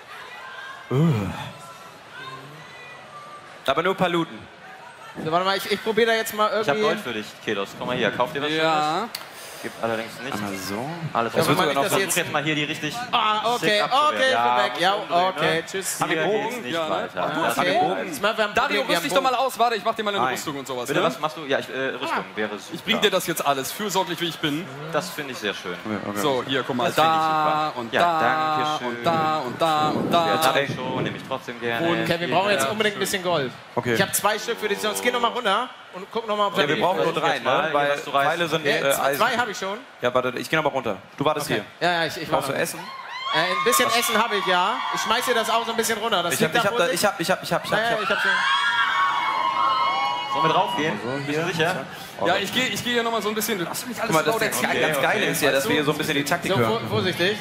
Speaker 2: Aber nur Paluten.
Speaker 3: So, warte mal, ich, ich probiere da jetzt mal
Speaker 4: Ich habe
Speaker 3: irgendwie...
Speaker 4: Gold für dich, Kedos. Komm mal hier, kauf dir was Schönes.
Speaker 1: Ja.
Speaker 4: Gibt allerdings nicht.
Speaker 2: Einmal so.
Speaker 4: Alles
Speaker 3: hoffe
Speaker 4: was
Speaker 3: mal
Speaker 4: wir
Speaker 3: nicht,
Speaker 4: noch
Speaker 3: dass
Speaker 4: versuch
Speaker 3: jetzt-
Speaker 4: jetzt mal hier die richtig.
Speaker 3: Ah, okay,
Speaker 4: sick abzuwehren.
Speaker 3: okay, ich bin weg.
Speaker 4: musst
Speaker 3: Ja,
Speaker 4: du umdrehen,
Speaker 3: okay,
Speaker 4: ne?
Speaker 3: tschüss.
Speaker 4: Hier
Speaker 1: wir Bogen?
Speaker 4: geht's nicht
Speaker 1: Ja, ne?
Speaker 4: weiter.
Speaker 3: Ah,
Speaker 4: Das
Speaker 3: okay.
Speaker 4: haben wir Bogen.
Speaker 3: Smurf, wir haben ein
Speaker 1: Dario,
Speaker 3: Problem, wir
Speaker 1: rüst
Speaker 3: haben
Speaker 1: dich doch mal
Speaker 3: Bogen.
Speaker 1: aus. Warte, ich mach dir mal eine
Speaker 2: Nein.
Speaker 1: Rüstung und sowas.
Speaker 4: Bitte,
Speaker 1: Ne?
Speaker 4: was machst du? Ja, ich, äh, Rüstung wäre super.
Speaker 1: Ich bring dir das jetzt alles, fürsorglich wie ich bin.
Speaker 4: Das finde ich sehr schön.
Speaker 2: Okay.
Speaker 1: So, hier, guck mal.
Speaker 4: Das find ich
Speaker 1: Da
Speaker 4: super.
Speaker 1: und
Speaker 4: Ja,
Speaker 1: da
Speaker 4: danke schön.
Speaker 1: und da und da und
Speaker 4: Ja,
Speaker 1: da.
Speaker 4: das schon, nehme ich trotzdem gerne.
Speaker 3: Okay, wir brauchen jetzt unbedingt ein bisschen Gold.
Speaker 2: Okay.
Speaker 3: Ich habe zwei Stück für dich, sonst geh noch mal runter und guck noch mal, ob
Speaker 2: Ja, wir
Speaker 3: da-
Speaker 2: brauchen nur
Speaker 4: Versuch
Speaker 2: drei,
Speaker 4: jetzt mal,
Speaker 2: ne?
Speaker 4: hier
Speaker 2: Weil
Speaker 4: was zu reißen.
Speaker 2: Pfeile sind
Speaker 3: Ja,
Speaker 2: äh,
Speaker 3: zwei
Speaker 2: Eisen.
Speaker 3: habe ich schon.
Speaker 2: Ja, warte, ich geh noch mal runter. Du wartest hier.
Speaker 3: Ja, ja, ich, ich
Speaker 2: Brauchst du
Speaker 3: warte.
Speaker 2: Essen?
Speaker 3: Äh, ein bisschen Essen habe ich, ja. Ich schmeiß dir das auch so ein bisschen runter. Das
Speaker 2: Ich hab,
Speaker 3: liegt
Speaker 2: ich hab,
Speaker 3: da
Speaker 2: da,
Speaker 3: vor
Speaker 2: ich
Speaker 3: sich.
Speaker 2: hab, ich hab, ich hab, ich hab,
Speaker 3: Ja, ja,
Speaker 2: ich
Speaker 3: ich
Speaker 2: hab.
Speaker 3: hab schon.
Speaker 4: Sollen wir draufgehen? Bist du sicher?
Speaker 1: Ja, ich gehe ich geh hier nochmal so ein bisschen. Lass mich alles
Speaker 2: Guck mal,
Speaker 1: so
Speaker 2: das
Speaker 1: laut
Speaker 2: ganz,
Speaker 1: erzählen.
Speaker 2: ganz geil ist ja, dass wir hier so ein bisschen die Taktik
Speaker 3: So, vor,
Speaker 2: hören.
Speaker 3: vorsichtig.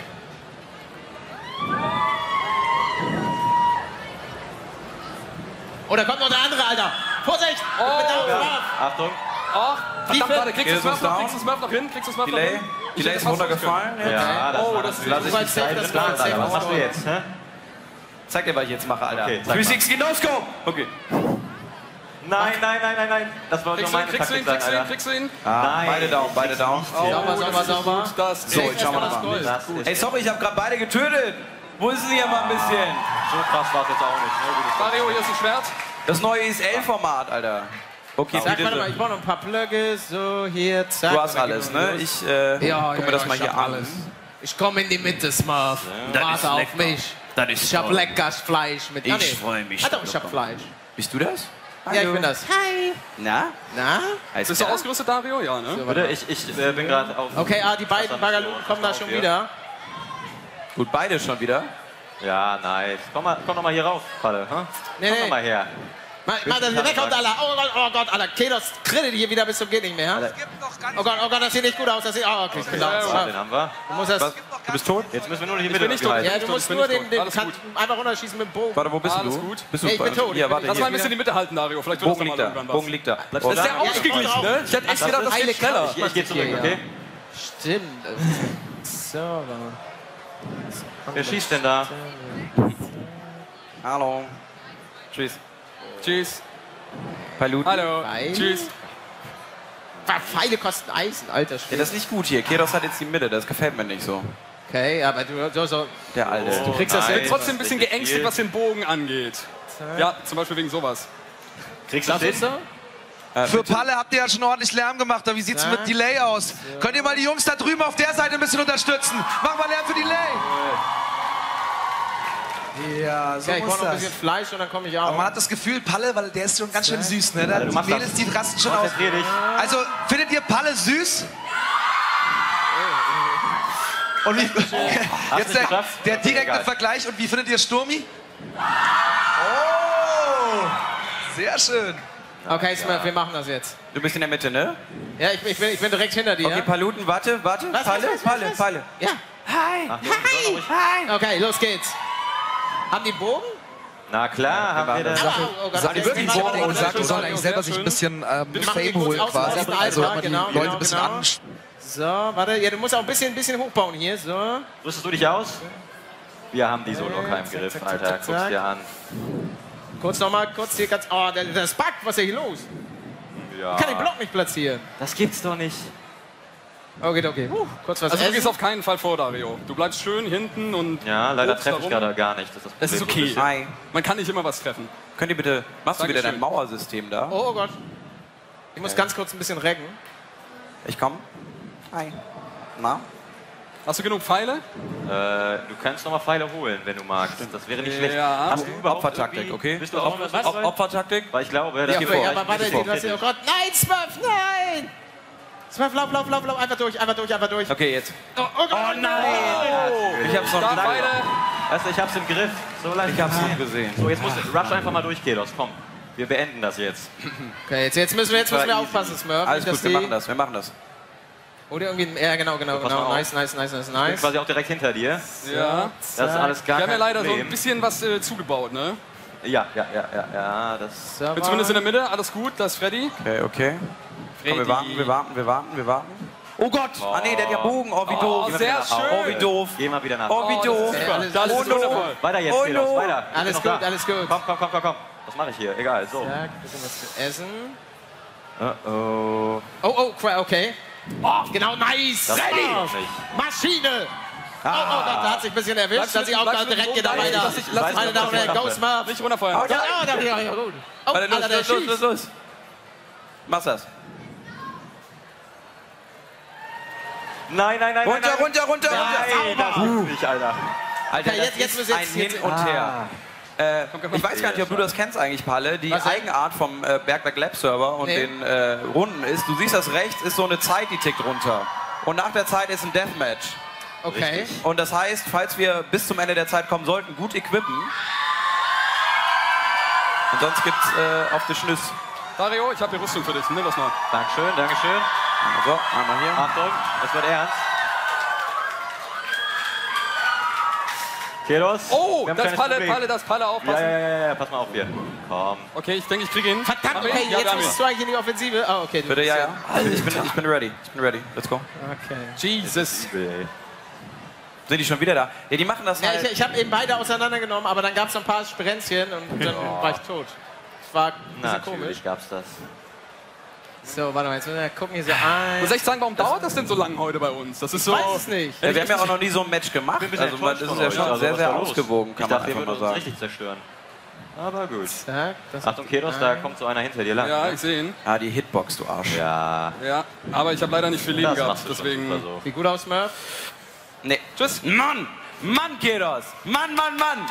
Speaker 3: Oh, da kommt noch der andere, Alter. Vorsicht!
Speaker 1: Oh,
Speaker 3: Ich bin down,
Speaker 1: ja.
Speaker 3: Smurf.
Speaker 4: Achtung.
Speaker 1: Ach, verdammt,
Speaker 3: Tiefe.
Speaker 1: warte, kriegst du
Speaker 2: Ist
Speaker 1: Smurf
Speaker 2: uns
Speaker 1: noch,
Speaker 2: down?
Speaker 1: kriegst du Smurf noch hin? Kriegst du Smurf noch
Speaker 2: Delay,
Speaker 1: hin? Ich
Speaker 2: Delay
Speaker 1: hätte
Speaker 2: ist
Speaker 1: fast
Speaker 2: runtergefallen. jetzt.
Speaker 4: Ja, das
Speaker 1: Oh,
Speaker 4: war
Speaker 1: das
Speaker 4: natürlich-
Speaker 1: ist-
Speaker 3: Du weißt safe, das
Speaker 4: Plan,
Speaker 3: war
Speaker 4: Alter.
Speaker 3: safe
Speaker 4: Was machst du
Speaker 3: Ausdauer.
Speaker 4: jetzt? Hä?
Speaker 2: Zeig dir, was ich jetzt mache, Alter.
Speaker 4: Okay, zeig mal.
Speaker 2: dreihundertsechzig, No-Scope! Okay.
Speaker 4: Nein, nein, nein, nein, nein. Das war nur
Speaker 1: Kriegst du ihn,
Speaker 4: meine
Speaker 1: kriegst du ihn,
Speaker 4: Taktik
Speaker 1: kriegst du ihn,
Speaker 4: sein,
Speaker 1: kriegst du ihn?
Speaker 2: Ah,
Speaker 4: Nein.
Speaker 2: beide down, beide down.
Speaker 3: Sauber, sauber, sauber.
Speaker 1: Das
Speaker 2: So,
Speaker 1: ist
Speaker 2: jetzt schauen wir
Speaker 3: das
Speaker 2: mal.
Speaker 3: Gold.
Speaker 4: Alter. Das ist
Speaker 2: Ey, sorry, ich habe gerade beide getötet. Wo ist sie hier mal ein bisschen?
Speaker 4: so krass war es jetzt auch nicht. Ne? Wie
Speaker 1: Mario, hier ist ein Schwert.
Speaker 2: Das neue I S L-Format, Alter. Okay,
Speaker 3: Sag,
Speaker 2: bitte.
Speaker 3: warte mal, ich brauche noch ein paar Plugins. So, hier, zack.
Speaker 2: Du hast
Speaker 3: Dann
Speaker 2: alles,
Speaker 3: gehen wir
Speaker 2: ne?
Speaker 3: los.
Speaker 2: Ich äh,
Speaker 3: Ja,
Speaker 2: guck
Speaker 3: ja,
Speaker 2: mir das
Speaker 3: ja,
Speaker 2: mal
Speaker 3: ich
Speaker 2: hier
Speaker 3: hab
Speaker 2: an.
Speaker 3: alles. Ich komme in die Mitte, Smurf.
Speaker 2: Das ist
Speaker 3: Warte auf
Speaker 2: lecker.
Speaker 3: mich.
Speaker 2: Das ist
Speaker 3: Ich hab
Speaker 2: toll.
Speaker 3: leckeres Fleisch mit.
Speaker 2: Ich
Speaker 3: Ah, nee.
Speaker 2: freu mich
Speaker 3: Ah, doch, ich
Speaker 2: drauf.
Speaker 3: hab Fleisch.
Speaker 2: Bist du das?
Speaker 3: Ja, ich bin das. Hi.
Speaker 2: Na?
Speaker 3: Na?
Speaker 2: Alles
Speaker 1: Bist du
Speaker 2: klar?
Speaker 1: ausgerüstet, Dario? Ja, ne?
Speaker 4: Bitte, ich, ich äh, bin gerade auf.
Speaker 3: Okay, ah, die beiden Bagaluten kommen da schon wieder.
Speaker 2: Gut, beide schon wieder.
Speaker 4: Ja, nice. Komm, mal, komm doch mal hier rauf, Palle. Huh?
Speaker 3: Nee,
Speaker 4: komm
Speaker 3: nee.
Speaker 4: doch mal her.
Speaker 3: Mal, mal, das weg kommt, Alter. Oh Gott, oh Gott, Alter. Kledos Kredit hier wieder bis zum geht nicht mehr. Oh Gott, oh Gott, das sieht nicht gut aus. Das sieht, oh, okay, ich bin
Speaker 1: Ja, ja,
Speaker 3: da.
Speaker 4: Den haben wir.
Speaker 3: Du musst das.
Speaker 2: Was? Du bist tot?
Speaker 4: Jetzt müssen wir nur noch die
Speaker 1: Ich
Speaker 4: Mitte
Speaker 1: bin nicht tot.
Speaker 4: halten.
Speaker 3: Ja,
Speaker 1: bin
Speaker 3: du
Speaker 1: tot,
Speaker 3: musst
Speaker 1: ich bin
Speaker 3: nur
Speaker 1: nicht
Speaker 3: den,
Speaker 1: tot.
Speaker 3: den
Speaker 1: Alles
Speaker 3: kann,
Speaker 1: gut.
Speaker 3: einfach runterschießen mit dem Bogen.
Speaker 2: Warte, wo bist
Speaker 1: Alles
Speaker 2: du?
Speaker 1: gut.
Speaker 2: Bist du
Speaker 3: Ja, ich bin tot.
Speaker 2: Hier,
Speaker 3: Ich
Speaker 2: warte,
Speaker 1: Lass mal ein
Speaker 2: hier.
Speaker 1: bisschen die Mitte halten, Dario. Vielleicht wird das
Speaker 2: Bogen
Speaker 1: noch
Speaker 2: liegt
Speaker 1: mal
Speaker 2: da.
Speaker 1: irgendwann was.
Speaker 2: Bogen liegt da.
Speaker 1: Das
Speaker 2: Oder?
Speaker 1: ist sehr
Speaker 3: Ja, ich
Speaker 1: ausgeglichen,
Speaker 3: brauch
Speaker 1: ne? Ich hätte echt gedacht, das
Speaker 3: Heile
Speaker 1: geht schneller.
Speaker 3: Kraft.
Speaker 4: Ich, ich gehe zurück,
Speaker 3: Hier, ja.
Speaker 4: okay?
Speaker 3: Stimmt. So,
Speaker 4: Wer schießt denn da?
Speaker 2: Hallo. Tschüss.
Speaker 1: Tschüss.
Speaker 2: Paluten.
Speaker 1: Hallo.
Speaker 3: Pfeil?
Speaker 1: Tschüss.
Speaker 3: Pfeile kosten Eisen, alter
Speaker 2: Ja,
Speaker 3: Schwede.
Speaker 2: das ist nicht gut hier. Kedos hat jetzt die Mitte. Das gefällt mir nicht so.
Speaker 3: Okay, aber du so, so.
Speaker 2: Der Alte.
Speaker 3: Du kriegst das
Speaker 1: Ich
Speaker 3: hin.
Speaker 1: bin trotzdem ein bisschen
Speaker 4: Richtig
Speaker 1: geängstigt,
Speaker 4: viel.
Speaker 1: was den Bogen angeht. Ja, zum Beispiel wegen sowas.
Speaker 4: Kriegst du
Speaker 3: Das
Speaker 4: das
Speaker 3: ist
Speaker 4: hin?
Speaker 3: so?
Speaker 2: Äh,
Speaker 5: Für Palle habt ihr ja schon ordentlich Lärm gemacht. Aber wie sieht's
Speaker 3: Ja.
Speaker 5: mit Delay aus? Könnt ihr mal die Jungs da drüben auf der Seite ein bisschen unterstützen? Mach mal Lärm für Delay. Ja, so
Speaker 3: Ja, ich
Speaker 5: muss
Speaker 3: brauche noch ein
Speaker 5: das.
Speaker 3: bisschen Fleisch und dann komme ich
Speaker 5: Aber
Speaker 3: auch.
Speaker 5: man hat das Gefühl, Palle, weil der ist schon ganz schön süß, ne?
Speaker 4: du
Speaker 5: Die
Speaker 4: machst
Speaker 5: Mädels,
Speaker 4: das.
Speaker 5: die rasten schon aus.
Speaker 4: Konzentrier dich.
Speaker 5: Also, findet ihr Palle süß? Und wie, jetzt
Speaker 4: nicht
Speaker 5: der,
Speaker 4: geschafft?
Speaker 5: der
Speaker 4: Okay,
Speaker 5: direkte
Speaker 4: egal.
Speaker 5: Vergleich. Und wie findet ihr Sturmi? Oh, sehr schön.
Speaker 3: Okay, Smurf, wir machen das jetzt.
Speaker 2: Du bist in der Mitte, ne?
Speaker 3: Ja, ich, bin- ich, bin, ich bin direkt hinter dir.
Speaker 2: Okay, Paluten, warte, warte.
Speaker 3: Was,
Speaker 2: Palle,
Speaker 3: was, was, was,
Speaker 2: Palle,
Speaker 3: was?
Speaker 2: Palle.
Speaker 3: Ja.
Speaker 2: Hi.
Speaker 4: Achtung,
Speaker 3: Hi. Okay, los geht's. Haben die Bogen?
Speaker 4: Na klar, haben wir das.
Speaker 3: Oh, oh Gott,
Speaker 5: Sagt
Speaker 3: jetzt
Speaker 5: wirklich
Speaker 3: warte,
Speaker 5: Bogen
Speaker 3: warte,
Speaker 5: und sagt,
Speaker 3: warte,
Speaker 5: die sollen
Speaker 3: warte,
Speaker 5: eigentlich
Speaker 1: sehr
Speaker 5: selber sich ein
Speaker 1: schön.
Speaker 5: bisschen ähm,
Speaker 3: machen die
Speaker 5: Fame
Speaker 3: kurz
Speaker 5: holen
Speaker 3: aus,
Speaker 5: quasi.
Speaker 3: aus dem
Speaker 5: Also
Speaker 3: Alter,
Speaker 5: immer die
Speaker 3: genau,
Speaker 5: Leute
Speaker 3: genau,
Speaker 5: ein bisschen
Speaker 3: genau.
Speaker 5: an.
Speaker 3: So, warte, ja, du musst auch ein bisschen, ein bisschen hochbauen hier, so.
Speaker 4: Rüstest du dich aus? Wir haben die so locker im
Speaker 3: Zack,
Speaker 4: Griff,
Speaker 3: zack,
Speaker 4: Alter.
Speaker 3: zack,
Speaker 4: Guck's
Speaker 3: zack.
Speaker 4: dir an.
Speaker 3: Kurz nochmal, kurz hier ganz, oh, der- das Bug, was ist hier los?
Speaker 4: Ja.
Speaker 3: Ich kann den Block nicht platzieren.
Speaker 4: Das gibt's doch nicht.
Speaker 3: Okay, okay, uh, kurz was
Speaker 1: Also du
Speaker 3: essen.
Speaker 1: gehst auf keinen Fall vor, Dario. Du bleibst schön hinten und
Speaker 4: Ja, leider
Speaker 1: Obst
Speaker 4: treffe ich
Speaker 1: darum.
Speaker 4: gerade gar nicht. Das ist, das
Speaker 1: Es ist
Speaker 4: Problem so
Speaker 1: okay.
Speaker 4: ein bisschen.
Speaker 2: Hi.
Speaker 1: Man kann nicht immer was treffen.
Speaker 2: Könnt ihr bitte, machst du wieder dein
Speaker 1: Dankeschön.
Speaker 2: Mauersystem da?
Speaker 3: Oh, oh Gott. Ich muss ganz kurz ein bisschen recken.
Speaker 2: Ich komm. Hi. Na?
Speaker 1: Hast du genug Pfeile?
Speaker 4: Äh, du kannst noch mal Pfeile holen, wenn du magst. Das wäre nicht schlecht.
Speaker 1: Ja.
Speaker 4: Hast du überhaupt
Speaker 2: Opfertaktik,
Speaker 4: irgendwie-
Speaker 2: okay?
Speaker 4: Bist du auch was?
Speaker 3: Was?
Speaker 2: Op Opfertaktik?
Speaker 4: Weil ich glaube, das
Speaker 3: Ja,
Speaker 4: geht
Speaker 3: okay,
Speaker 4: vor.
Speaker 3: aber warte,
Speaker 4: Ich-
Speaker 3: du hast hier, oh Gott, nein, Smurf, nein! Smurf, lauf, lauf, lauf, lauf, einfach durch, einfach durch, einfach durch.
Speaker 2: Okay, jetzt.
Speaker 3: Oh, oh, Gott, oh nein!
Speaker 2: Ich hab's noch
Speaker 1: Da
Speaker 2: lange.
Speaker 1: Pfeile.
Speaker 4: Weißt du, ich hab's im Griff. So leicht.
Speaker 2: Ich hab's noch gesehen.
Speaker 4: So, jetzt muss Rush einfach mal durch, Kelos. Komm. Wir beenden das jetzt.
Speaker 3: Okay, jetzt, jetzt müssen wir, jetzt müssen wir
Speaker 4: easy.
Speaker 3: aufpassen, Smurf.
Speaker 2: Alles
Speaker 3: nicht,
Speaker 2: gut,
Speaker 3: dass
Speaker 2: wir
Speaker 3: die-
Speaker 2: machen das, wir machen das.
Speaker 3: Oder irgendwie, ja, genau, genau,
Speaker 4: pass
Speaker 3: genau.
Speaker 4: mal auf.
Speaker 3: Nice, nice, nice, nice,
Speaker 4: Ich bin
Speaker 3: nice.
Speaker 4: quasi auch direkt hinter dir.
Speaker 1: Ja.
Speaker 4: Das ist alles gar
Speaker 1: Wir haben ja
Speaker 4: kein
Speaker 1: leider so
Speaker 4: Problem.
Speaker 1: ein bisschen was äh, zugebaut, ne?
Speaker 4: Ja, ja, ja, ja, ja. Das
Speaker 3: So,
Speaker 1: Bin zumindest in der Mitte, alles gut, das ist Freddy.
Speaker 2: Okay, okay. Komm, wir warten, wir warten, wir warten, wir warten. Oh Gott! Ah nee, der hat ja Bogen. Oh, wie
Speaker 1: Oh,
Speaker 2: doof.
Speaker 1: sehr
Speaker 4: nach Hause.
Speaker 1: schön.
Speaker 2: Oh, wie doof.
Speaker 4: Geh mal wieder nach.
Speaker 2: Oh, wie
Speaker 1: Oh,
Speaker 2: doof.
Speaker 1: das ist
Speaker 3: Ja, alles-
Speaker 1: Das
Speaker 3: alles
Speaker 1: ist
Speaker 3: gut.
Speaker 1: wundervoll.
Speaker 4: Weiter jetzt,
Speaker 2: Oh,
Speaker 4: Kelos,
Speaker 2: no.
Speaker 4: weiter. Ich
Speaker 3: Alles
Speaker 4: bin noch
Speaker 3: gut,
Speaker 4: da.
Speaker 3: alles gut.
Speaker 4: Komm, komm, komm, komm, komm. Was mache ich hier? Egal, so.
Speaker 3: Zack, bisschen was zu essen.
Speaker 4: Oh, oh.
Speaker 3: Oh, oh, cra- okay. Oh, genau, nice!
Speaker 4: Das
Speaker 3: Ready!
Speaker 4: geht doch nicht.
Speaker 3: Maschine! Oh, oh Gott, da hat sich ein bisschen erwischt,
Speaker 1: Bleibst du
Speaker 3: dass ich
Speaker 1: mit-
Speaker 3: auch da
Speaker 1: bleibst du mit
Speaker 3: direkt
Speaker 1: dem
Speaker 3: wieder
Speaker 1: Bogen?
Speaker 3: weiter.
Speaker 1: Lass dich- lass dich
Speaker 3: Meine
Speaker 4: mit
Speaker 3: Damen und
Speaker 4: dem
Speaker 3: Herren,
Speaker 4: Bogen
Speaker 3: Go Smurf!
Speaker 1: Nicht runterfeuern.
Speaker 3: Ja, oh, da, ja, ja, gut. Oh,
Speaker 2: Warte, los,
Speaker 3: Alter, der
Speaker 2: los, los, los,
Speaker 3: schießt.
Speaker 2: los. Mach's das.
Speaker 4: Nein, nein, nein,
Speaker 2: Runter,
Speaker 4: nein, nein.
Speaker 2: runter, runter, runter.
Speaker 4: Nein, das gibt's nicht, Alter.
Speaker 2: Alter,
Speaker 3: Okay,
Speaker 2: das
Speaker 3: jetzt- jetzt
Speaker 2: ist
Speaker 3: müssen wir
Speaker 2: ein
Speaker 3: jetzt-
Speaker 2: Hin
Speaker 3: jetzt-
Speaker 2: und Her. Äh,
Speaker 1: komm,
Speaker 2: ich weiß gar nicht, ob du das kennst eigentlich, Palle. Die
Speaker 3: Was denn?
Speaker 2: Eigenart vom äh, Bergwerk Lab Server und
Speaker 3: Nee.
Speaker 2: den äh, Runden ist, du siehst das rechts, ist so eine Zeit, die tickt runter. Und nach der Zeit ist ein Deathmatch.
Speaker 3: Okay.
Speaker 2: Und das heißt, falls wir bis zum Ende der Zeit kommen sollten, gut equippen. Und sonst gibt's äh, auf die Schnüss.
Speaker 1: Dario, ich habe hier Rüstung für dich. Nimm das mal.
Speaker 4: Dankeschön, Dankeschön.
Speaker 2: So, einmal hier.
Speaker 4: Achtung, es wird ernst. Kelos.
Speaker 1: Oh,
Speaker 4: wir haben ein
Speaker 1: das
Speaker 4: kleines
Speaker 1: Palle,
Speaker 4: Problem.
Speaker 1: Palle, das Palle
Speaker 4: Ja,
Speaker 1: aufpassen.
Speaker 4: ja, ja, ja, pass mal auf hier. Komm.
Speaker 1: Okay, ich denke, ich kriege ihn.
Speaker 3: Verdammt,
Speaker 1: Hab ich?
Speaker 3: okay,
Speaker 1: Ja, wir
Speaker 3: jetzt
Speaker 1: haben ihn.
Speaker 3: bist du eigentlich in die Offensive. Ah, okay. du
Speaker 2: Bitte,
Speaker 3: bist
Speaker 2: ja, ja. Ich bin, ich bin ready. Ich bin ready. Let's go.
Speaker 3: Okay.
Speaker 1: Jesus.
Speaker 4: Ey.
Speaker 2: Sind die schon wieder da? Ja, die machen das
Speaker 3: Ja,
Speaker 2: halt.
Speaker 3: ich ich habe eben beide auseinandergenommen, aber dann gab es ein paar Sprenzchen und dann war ich tot. Das war ein bisschen komisch.
Speaker 4: Natürlich gab's das.
Speaker 3: So, warte mal, jetzt müssen wir gucken hier so ein.
Speaker 1: Ich muss echt sagen, warum dauert das denn so lange heute bei uns? Das ist so.
Speaker 3: Ich weiß es nicht.
Speaker 2: Ja, wir haben ja auch noch nie so ein Match gemacht.
Speaker 4: Ich bin ein bisschen
Speaker 2: Also man, das
Speaker 4: enttäuscht
Speaker 2: ist
Speaker 4: von
Speaker 2: ja
Speaker 4: euch.
Speaker 2: schon
Speaker 4: Also,
Speaker 2: sehr,
Speaker 4: was
Speaker 2: sehr
Speaker 4: war los?
Speaker 2: ausgewogen,
Speaker 4: Ich
Speaker 2: kann man
Speaker 4: dachte, wir
Speaker 2: einfach
Speaker 4: würden
Speaker 2: mal
Speaker 4: uns
Speaker 2: sagen.
Speaker 4: richtig zerstören. Aber gut.
Speaker 3: Zack, das
Speaker 4: Achtung, Kelos, da kommt so einer hinter dir lang.
Speaker 1: Ja, ich sehe ihn.
Speaker 2: Ah, die Hitbox, du Arsch.
Speaker 4: Ja,
Speaker 1: Ja, aber ich habe leider nicht viel Leben
Speaker 4: das
Speaker 1: gehabt.
Speaker 4: machst du schon
Speaker 1: Deswegen.
Speaker 4: super so.
Speaker 3: Sieht gut aus, Smurf.
Speaker 2: Nee.
Speaker 1: Tschüss.
Speaker 2: Mann! Mann, Keros! Mann, Mann, Mann!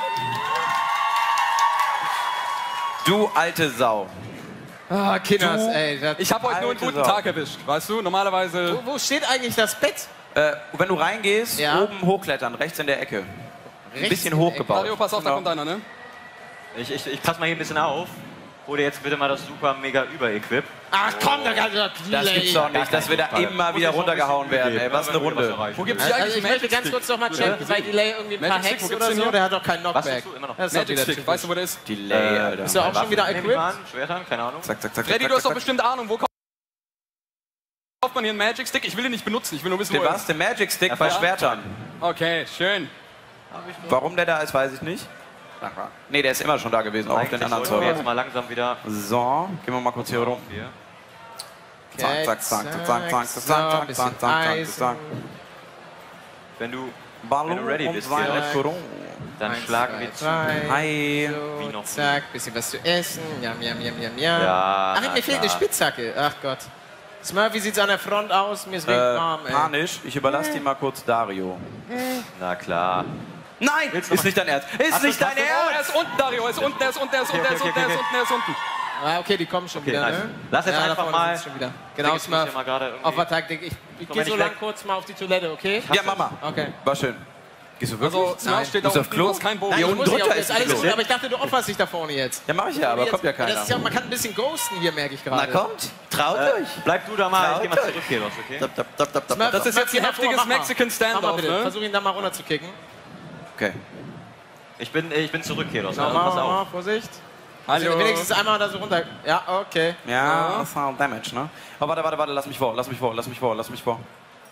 Speaker 2: Du alte Sau.
Speaker 3: Ah, Kinders,
Speaker 2: Du-
Speaker 3: ey. Das,
Speaker 1: Ich habe heute nur einen
Speaker 2: Alte
Speaker 1: guten
Speaker 2: Sau.
Speaker 1: Tag erwischt. Weißt du, normalerweise.
Speaker 3: wo, wo steht eigentlich das Bett?
Speaker 2: Äh, wenn du reingehst,
Speaker 3: Ja.
Speaker 2: oben hochklettern, rechts in der Ecke. Ein
Speaker 3: Rechts
Speaker 2: bisschen
Speaker 3: in der
Speaker 2: hochgebaut.
Speaker 1: Dario, pass auf, da
Speaker 2: Genau.
Speaker 1: kommt einer, ne?
Speaker 4: Ich, ich, ich pass mal hier ein bisschen auf. Hol dir jetzt bitte mal das super mega Über-Equip.
Speaker 3: Ach komm, da kann das
Speaker 2: Das gibt's doch nicht, dass wir da immer wieder runtergehauen werden. Ey, was eine Runde.
Speaker 1: Wo gibt's hier
Speaker 3: Also
Speaker 1: eigentlich
Speaker 3: ich
Speaker 1: einen
Speaker 3: möchte
Speaker 1: Magic
Speaker 3: ganz
Speaker 1: Stick?
Speaker 3: kurz noch mal checken, bei Delay irgendwie ein paar
Speaker 1: Magic Stick,
Speaker 3: Hacks
Speaker 1: wo gibt's
Speaker 3: oder
Speaker 1: den
Speaker 3: so.
Speaker 1: hier?
Speaker 3: Der hat doch keinen
Speaker 4: Was
Speaker 3: Knockback.
Speaker 4: hast du immer noch?
Speaker 3: Das ist doch
Speaker 1: Magic
Speaker 3: wieder
Speaker 1: Stick,
Speaker 3: typisch.
Speaker 1: weißt du, wo der ist?
Speaker 2: Delay, Alter.
Speaker 3: Ist er auch schon wieder
Speaker 4: Waffen,
Speaker 3: equipped?
Speaker 4: Handyman, Schwertern, keine Ahnung.
Speaker 2: Zack, zack, zack,
Speaker 1: Freddy,
Speaker 2: zack,
Speaker 1: du hast doch
Speaker 2: zack,
Speaker 1: bestimmt Ahnung, wo kauft man hier einen Magic Stick? Ich will ihn nicht benutzen, ich will nur wissen,
Speaker 2: zack.
Speaker 1: wo
Speaker 2: Der
Speaker 1: er
Speaker 2: was?
Speaker 1: ist.
Speaker 2: Der Magic Stick bei
Speaker 1: Ja.
Speaker 2: Schwertern.
Speaker 1: Okay, schön.
Speaker 2: Warum der da ist, weiß ich nicht. Nee, der ist immer schon da gewesen, auch auf den
Speaker 4: Eigentlich
Speaker 2: anderen
Speaker 4: sollten wir
Speaker 2: Servern.
Speaker 4: jetzt mal langsam wieder
Speaker 2: So, gehen wir mal kurz hier rum.
Speaker 4: hier.
Speaker 2: Zack, zack, zack, zack, zack, zack,
Speaker 3: so,
Speaker 2: zack,
Speaker 3: bisschen
Speaker 2: zack, zack, zack,
Speaker 3: Eisen.
Speaker 2: zack.
Speaker 4: Wenn du,
Speaker 2: Ballon
Speaker 4: Wenn du ready
Speaker 2: und
Speaker 4: bist,
Speaker 2: seine
Speaker 4: Gerrit.
Speaker 2: Corona.
Speaker 4: dann
Speaker 3: Eins,
Speaker 4: schlagen
Speaker 3: zwei,
Speaker 4: wir zu.
Speaker 3: drei.
Speaker 2: Hi.
Speaker 3: So,
Speaker 4: Wie noch nie.
Speaker 3: zack, bisschen was zu essen. Jam, jam, jam, jam, jam.
Speaker 4: Ja,
Speaker 3: Ach,
Speaker 4: na
Speaker 3: mir fehlt eine
Speaker 4: klar.
Speaker 3: Spitzhacke. Ach Gott. Smurf, wie sieht's an der Front aus? Mir ist
Speaker 2: Äh,
Speaker 3: richtig warm, ey.
Speaker 2: panisch, ich überlasse dir mal kurz Dario.
Speaker 4: Na klar.
Speaker 2: Nein,
Speaker 4: Willst du
Speaker 2: ist
Speaker 4: noch-
Speaker 2: nicht dein Ernst. Ist
Speaker 4: Hast du-
Speaker 2: nicht dein
Speaker 4: hast du-
Speaker 1: Oh, er
Speaker 2: Ernst.
Speaker 1: ist unten, Dario. Er ist unten, er ist unten, er ist unten, er ist
Speaker 4: Okay,
Speaker 1: unten,
Speaker 4: okay,
Speaker 1: er ist
Speaker 4: okay,
Speaker 1: unten, er ist unten.
Speaker 3: Ah, okay, die kommen schon
Speaker 4: Okay,
Speaker 3: wieder,
Speaker 4: nice.
Speaker 3: ne?
Speaker 4: Lass jetzt
Speaker 3: ja, da
Speaker 4: einfach
Speaker 3: vorne
Speaker 4: mal-
Speaker 3: sind's schon wieder. Genau,
Speaker 4: Ich muss
Speaker 3: Smurf.
Speaker 4: hier mal gerade irgendwie-
Speaker 3: Auf der Taktik. Ich, ich
Speaker 4: Komm
Speaker 3: gehe
Speaker 4: mal
Speaker 3: so
Speaker 4: nicht
Speaker 3: lang
Speaker 4: weg.
Speaker 3: kurz mal auf die Toilette, okay?
Speaker 2: Ja, Mama.
Speaker 3: Okay.
Speaker 2: War schön. Gehst du wirklich?
Speaker 1: Also, Smurf
Speaker 3: Nein.
Speaker 1: steht da
Speaker 2: Bist du auf
Speaker 1: unten,
Speaker 2: Klo?
Speaker 1: du hast keinen Bogen.
Speaker 3: Nein,
Speaker 2: Hier
Speaker 3: ich
Speaker 2: unten
Speaker 3: muss nicht
Speaker 2: drunter
Speaker 3: auf
Speaker 2: ist
Speaker 3: das
Speaker 2: die
Speaker 3: alles
Speaker 2: Klo.
Speaker 3: gut, aber ich dachte, du opferst dich da vorne jetzt.
Speaker 2: Ja, mach ich ja, aber
Speaker 3: Jetzt-
Speaker 2: kommt ja
Speaker 3: Das
Speaker 2: keiner.
Speaker 3: ist ja, man kann ein bisschen ghosten hier, merke ich
Speaker 2: Na
Speaker 3: gerade.
Speaker 2: kommt, traut
Speaker 4: Äh,
Speaker 2: euch.
Speaker 4: bleib du da mal, ich
Speaker 2: Traut
Speaker 4: geh mal
Speaker 2: euch.
Speaker 4: zurück hier los, okay?
Speaker 2: Dab, dab, dab, dab, dab,
Speaker 3: Smurf,
Speaker 1: Das ist
Speaker 3: Smurf,
Speaker 1: jetzt ein
Speaker 3: geh hervor,
Speaker 1: heftiges
Speaker 3: mach mal.
Speaker 1: Mexican
Speaker 3: Mach mal
Speaker 1: Standoff,
Speaker 3: bitte.
Speaker 1: ne?
Speaker 3: Versuch ihn da mal runter zu kicken.
Speaker 2: Okay.
Speaker 4: Ich bin, ich bin zurück hier los,
Speaker 3: Genau,
Speaker 4: also pass
Speaker 3: mach mal,
Speaker 4: auf.
Speaker 3: Vorsicht. Also
Speaker 1: Hallo.
Speaker 3: wenigstens einmal da so runter. Ja, okay.
Speaker 2: Ja, das war Damage, ne? Oh, warte, warte, warte, lass mich vor, lass mich vor, lass mich vor, lass mich vor.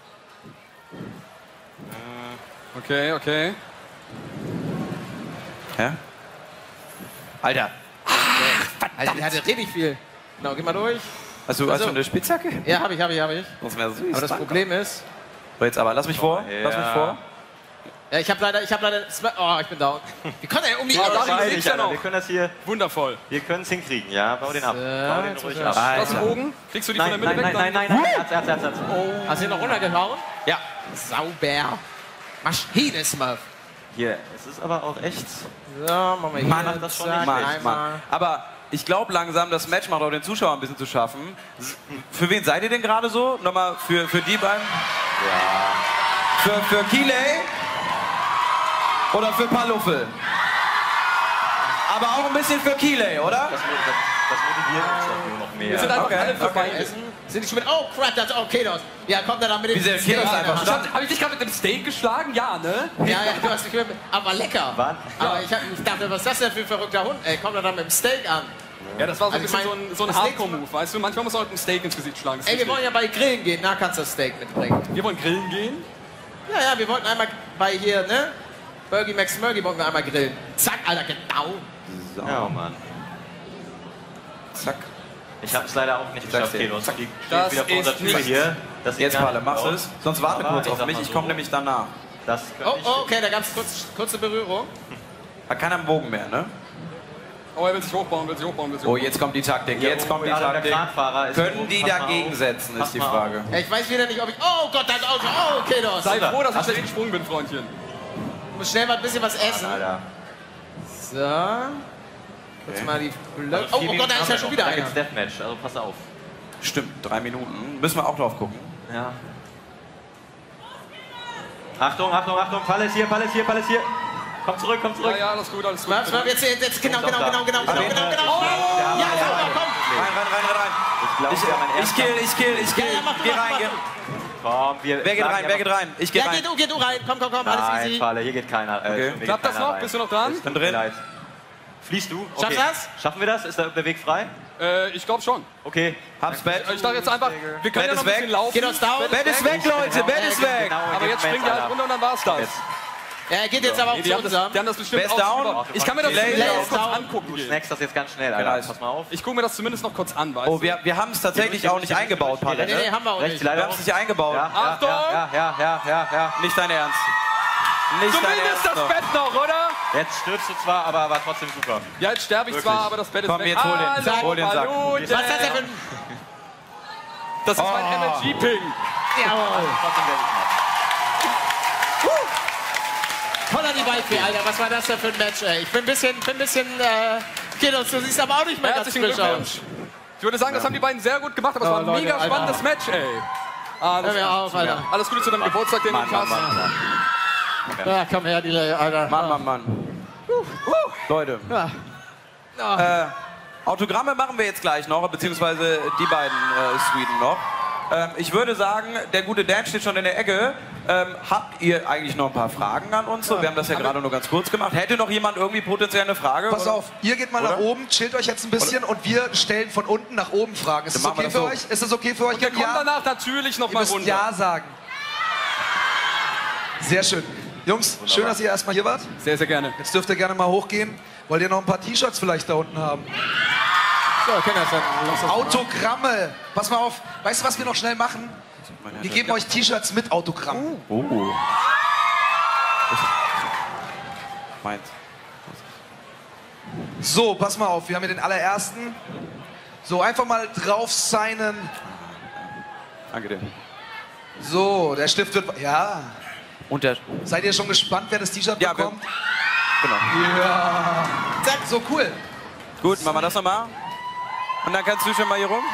Speaker 1: Okay, okay.
Speaker 2: Ja? Alter,
Speaker 3: Alter, der hatte richtig viel. Genau, geh mal durch.
Speaker 2: hast du, hast
Speaker 3: Also-
Speaker 2: du eine Spitzhacke?
Speaker 3: Ja, hab ich, hab ich, hab ich.
Speaker 2: Das wäre süß.
Speaker 3: Aber das
Speaker 2: danke.
Speaker 3: Problem ist,
Speaker 2: So, jetzt aber, lass mich vor, lass mich
Speaker 4: ja.
Speaker 2: vor.
Speaker 3: ja, ich hab leider, ich hab leider, oh, ich bin down. Wie konnte er um die
Speaker 1: Ja,
Speaker 3: Ecke
Speaker 1: da-
Speaker 3: schießen?
Speaker 1: liegt's
Speaker 4: Freilich,
Speaker 1: ja
Speaker 4: Alter,
Speaker 1: noch.
Speaker 4: wir können das hier,
Speaker 1: Wundervoll.
Speaker 4: wir können es hinkriegen, ja? Bau den ab,
Speaker 3: So,
Speaker 4: bau den
Speaker 3: jetzt
Speaker 4: ruhig
Speaker 3: muss
Speaker 4: ab.
Speaker 3: er-
Speaker 1: Das ist ein Bogen. Kriegst du die
Speaker 4: Nein,
Speaker 1: von der
Speaker 4: nein,
Speaker 1: Mitte
Speaker 4: nein,
Speaker 1: weg?
Speaker 4: nein, nein, nein, Herz, Herz, Herz, Herz.
Speaker 3: Hast du ihn noch runtergehauen?
Speaker 2: Ja.
Speaker 3: Sauber. Maschine, Smurf.
Speaker 4: Hier, es ist aber auch echt...
Speaker 3: So, machen wir hier.
Speaker 2: Mann,
Speaker 4: das schon
Speaker 3: Zack,
Speaker 4: nicht
Speaker 2: Mann,
Speaker 3: einmal.
Speaker 2: Mann. Aber ich glaube langsam, das Match macht auch den Zuschauern ein bisschen zu schaffen. Für wen seid ihr denn gerade so? Nochmal für, für die beiden? Ja. Für, für Keeley? Oder für Paluffel? Aber auch ein bisschen für Keeley, oder?
Speaker 4: Das, das, das motiviert uns doch nur noch mehr.
Speaker 1: Wir sind einfach
Speaker 2: Okay,
Speaker 1: alle für
Speaker 2: okay.
Speaker 1: beide.
Speaker 3: Essen. Sind die schon mit, oh crap, das ist okay aus. Ja, kommt er da mit dem
Speaker 2: Wie sehr
Speaker 3: Steak
Speaker 2: viel ist
Speaker 3: in der
Speaker 2: einfach
Speaker 3: Hand.
Speaker 2: stand-
Speaker 1: Habe ich dich gerade mit dem Steak geschlagen? Ja, ne?
Speaker 3: Ja, ja, du hast dich mit, aber lecker.
Speaker 4: Wann?
Speaker 3: Aber ich, hab, ich dachte, was ist das denn für ein verrückter Hund? Ey, kommt er da mit dem Steak an?
Speaker 1: Ja, das war so ein
Speaker 3: Also ich
Speaker 1: bisschen so
Speaker 3: mein,
Speaker 1: ein, so ein
Speaker 3: das
Speaker 1: Hardcore-Move, weißt du? Manchmal muss man halt ein Steak ins Gesicht schlagen. das ist
Speaker 3: Ey, wir wollen
Speaker 1: wichtig.
Speaker 3: ja bei Grillen gehen, na kannst du das Steak mitbringen.
Speaker 1: Wir wollen grillen gehen.
Speaker 3: Ja, ja, wir wollten einmal bei hier, ne? Burgy McSmurgy wollten wir einmal grillen. Zack, Alter, genau.
Speaker 2: So,
Speaker 4: Ja, Mann.
Speaker 2: zack.
Speaker 4: Ich habe es leider auch nicht
Speaker 2: sag's
Speaker 4: geschafft,
Speaker 2: dir.
Speaker 4: Kelos.
Speaker 2: Zack.
Speaker 4: Die steht
Speaker 1: Das
Speaker 4: wieder vor unserer
Speaker 1: ist
Speaker 4: Tür
Speaker 1: nicht-
Speaker 4: hier. Das sieht
Speaker 2: Jetzt,
Speaker 4: gar
Speaker 2: Palle,
Speaker 4: nicht
Speaker 2: machst
Speaker 4: aus.
Speaker 2: du es? Sonst warte
Speaker 4: Aber
Speaker 2: kurz
Speaker 4: ich
Speaker 2: auf
Speaker 4: sag
Speaker 2: mich,
Speaker 4: mal
Speaker 2: ich
Speaker 4: so,
Speaker 2: komme nämlich danach.
Speaker 4: Das
Speaker 3: Oh,
Speaker 4: könnte ich
Speaker 3: oh, okay, da ganz kurz, kurze Berührung.
Speaker 2: Hat keiner einen Bogen mehr, ne?
Speaker 1: Oh, er will sich hochbauen, will sich hochbauen, will sich
Speaker 2: Oh,
Speaker 1: hochbauen.
Speaker 2: jetzt kommt die Taktik, jetzt kommt die
Speaker 4: Ja, der
Speaker 2: Taktik.
Speaker 4: Kranfahrer ist
Speaker 2: Können
Speaker 4: oben.
Speaker 2: die
Speaker 4: Pass mal
Speaker 2: dagegen
Speaker 4: auf.
Speaker 2: setzen,
Speaker 4: Pass
Speaker 2: ist die
Speaker 4: mal auf.
Speaker 2: Frage.
Speaker 3: Ja, ich weiß wieder nicht, ob ich. Oh Gott, da ist Auto. Oh, okay, das.
Speaker 1: Sei
Speaker 4: Alter,
Speaker 1: froh, dass ich
Speaker 4: hast
Speaker 1: da
Speaker 4: du-
Speaker 1: gesprungen bin, Freundchen.
Speaker 3: Ich muss schnell mal ein bisschen was essen.
Speaker 4: Alter.
Speaker 3: So. Kurz mal die. Blö
Speaker 4: Also
Speaker 3: oh,
Speaker 4: vier
Speaker 3: oh Gott, da
Speaker 4: Minuten
Speaker 3: ist ja
Speaker 4: haben
Speaker 3: schon
Speaker 4: wir
Speaker 3: wieder
Speaker 4: noch. Da
Speaker 3: einer.
Speaker 4: gibt's Deathmatch, also pass auf.
Speaker 2: Stimmt, drei Minuten. Müssen wir auch drauf gucken.
Speaker 4: Ja. Achtung, Achtung, Achtung, Fall ist hier, Fall ist hier, Fall ist hier. Komm zurück, komm zurück.
Speaker 1: Ja, ja, alles gut, alles gut.
Speaker 3: Was, was, jetzt, jetzt, jetzt, genau, genau, genau, genau, genau,
Speaker 4: Hallo.
Speaker 3: genau, genau.
Speaker 4: Ja,
Speaker 3: Ja,
Speaker 4: ja,
Speaker 3: sauber,
Speaker 4: ja.
Speaker 3: komm.
Speaker 2: Rein, rein, rein, rein, rein.
Speaker 4: Ich glaube, wir haben einen
Speaker 2: Ich
Speaker 4: Ernst.
Speaker 2: kill, ich kill, ich kill.
Speaker 3: Ja, ja, mach du,
Speaker 2: Geh
Speaker 3: mach
Speaker 2: rein,
Speaker 3: du,
Speaker 2: geh.
Speaker 3: mach
Speaker 4: Komm, wir
Speaker 2: Wer geht
Speaker 4: schlagen
Speaker 2: rein,
Speaker 4: ja
Speaker 2: wer
Speaker 4: noch-
Speaker 2: geht rein? Ich geh
Speaker 3: Ja, geh
Speaker 2: rein.
Speaker 3: du, geh du rein. Komm, komm, komm, alles
Speaker 4: Nein,
Speaker 3: easy.
Speaker 4: Falle, hier geht keiner. Äh,
Speaker 2: Okay.
Speaker 4: mir geht
Speaker 1: Klappt das
Speaker 4: keiner
Speaker 1: noch?
Speaker 4: rein.
Speaker 1: Bist du noch dran?
Speaker 4: Es tut
Speaker 2: Bin
Speaker 4: mir
Speaker 2: drin.
Speaker 4: leid. Fließt du? Okay.
Speaker 3: Schaffst du das?
Speaker 4: Schaffen wir das? Ist da der Weg frei?
Speaker 1: Äh, ich glaube schon.
Speaker 4: Okay.
Speaker 2: Hab's Bett.
Speaker 1: Ich dachte jetzt einfach, wir können
Speaker 2: Bett
Speaker 1: ja noch
Speaker 2: ist
Speaker 1: ein bisschen
Speaker 2: weg.
Speaker 1: laufen.
Speaker 3: Geht uns down.
Speaker 2: Bett ist weg, Leute, Bett ist weg.
Speaker 4: Genau,
Speaker 1: Aber jetzt springen die halt runter und dann war's das.
Speaker 4: Jetzt.
Speaker 3: Ja, er geht jetzt aber auch
Speaker 1: Nee, die,
Speaker 3: zu
Speaker 1: haben das,
Speaker 3: unserem.
Speaker 1: die haben das bestimmt
Speaker 2: Wer ist
Speaker 1: auch
Speaker 2: down?
Speaker 1: über- Ich kann mir das
Speaker 2: Delay
Speaker 1: zumindest
Speaker 3: ist
Speaker 1: noch kurz
Speaker 3: down.
Speaker 1: angucken.
Speaker 4: Du
Speaker 1: hier.
Speaker 4: snackst das jetzt ganz schnell, Alter.
Speaker 2: Nice.
Speaker 4: Pass mal auf.
Speaker 1: Ich gucke mir das zumindest noch kurz an, weißt
Speaker 2: Oh,
Speaker 1: du?
Speaker 2: wir, wir haben es tatsächlich auch nicht eingebaut, Palle.
Speaker 3: Nee, nee, haben wir auch
Speaker 4: Rechts
Speaker 3: nicht.
Speaker 4: die
Speaker 2: Wir
Speaker 4: Leiter
Speaker 2: haben
Speaker 4: hoch.
Speaker 2: es nicht eingebaut.
Speaker 4: Ja, ja,
Speaker 1: Achtung!
Speaker 4: Ja, ja, ja, ja, ja.
Speaker 2: Nicht dein Ernst. Nicht dein
Speaker 1: Zumindest
Speaker 2: Ernst.
Speaker 1: das
Speaker 2: noch.
Speaker 1: Bett noch, oder?
Speaker 4: Jetzt stirbst du zwar, aber, aber trotzdem super.
Speaker 1: Ja, jetzt sterbe ich
Speaker 4: Wirklich.
Speaker 1: zwar, aber das Bett ist
Speaker 2: Komm,
Speaker 1: weg.
Speaker 2: jetzt hol den-
Speaker 1: Hallo,
Speaker 2: hol den Sack.
Speaker 1: hallo,
Speaker 3: Was ist das denn für ein...
Speaker 1: Das ist mein
Speaker 2: Oh.
Speaker 1: Energy-Ping.
Speaker 3: Jawohl.
Speaker 4: Trotzdem sehr gut.
Speaker 3: Voller die Bike, Alter. Was war das denn für ein Match, ey? Ich bin ein bisschen, bin ein bisschen, äh... Kinos, du siehst aber auch nicht mehr ganz
Speaker 1: Herzlichen
Speaker 3: frisch aus.
Speaker 1: Glückwunsch. Ich würde sagen, das haben die beiden sehr gut gemacht, aber es
Speaker 3: Oh,
Speaker 1: war ein
Speaker 3: Leute,
Speaker 1: mega
Speaker 3: Alter.
Speaker 1: spannendes Match, ey.
Speaker 3: Hör
Speaker 1: Alles,
Speaker 3: mir auf, Alter.
Speaker 1: alles Gute zu deinem Geburtstag, den du
Speaker 2: Mann, Mann,
Speaker 1: hast.
Speaker 2: Mann.
Speaker 3: Ja, komm her, die Alter.
Speaker 2: Mann, Mann, Mann. Leute,
Speaker 3: Ja.
Speaker 2: äh, Autogramme machen wir jetzt gleich noch, beziehungsweise die beiden äh, Sweden noch. Ähm, ich würde sagen, der gute Dan steht schon in der Ecke. Ähm, habt ihr eigentlich noch ein paar Fragen an uns? So, wir haben das ja gerade nur ganz kurz gemacht. Hätte noch jemand irgendwie potenziell eine Frage?
Speaker 5: Pass
Speaker 2: oder?
Speaker 5: auf, ihr geht mal nach oben, chillt euch jetzt ein bisschen und wir stellen von unten nach oben Fragen. Ist das
Speaker 2: Dann machen wir
Speaker 5: okay
Speaker 2: das
Speaker 5: für
Speaker 2: so.
Speaker 5: euch? Ist das okay für euch?
Speaker 1: Und wir kommen
Speaker 5: Ja?
Speaker 1: danach natürlich noch
Speaker 5: Ihr
Speaker 1: mal
Speaker 5: müsst
Speaker 1: runter.
Speaker 5: Ja sagen. Sehr schön. Jungs, schön, dass ihr erstmal hier wart.
Speaker 1: Sehr, sehr gerne.
Speaker 5: Jetzt dürft ihr gerne mal hochgehen. Wollt ihr noch ein paar T-Shirts vielleicht da unten haben?
Speaker 3: So, kenn das dann. Lass das mal.
Speaker 5: Autogramme. Pass mal auf. Weißt du, was wir noch schnell machen? Wir geben euch T-Shirts mit Autogramm.
Speaker 2: Oh. Meins.
Speaker 5: So, pass mal auf. Wir haben hier den allerersten. So, einfach mal drauf signen.
Speaker 2: Danke dir.
Speaker 5: So, der Stift wird... Ja.
Speaker 2: Und der...
Speaker 5: Seid ihr schon gespannt, wer das T-Shirt
Speaker 2: Ja,
Speaker 5: bekommt?
Speaker 2: Genau.
Speaker 5: Ja. Zack, so cool.
Speaker 2: Gut, machen wir das nochmal. Und dann kannst du schon mal hier rum.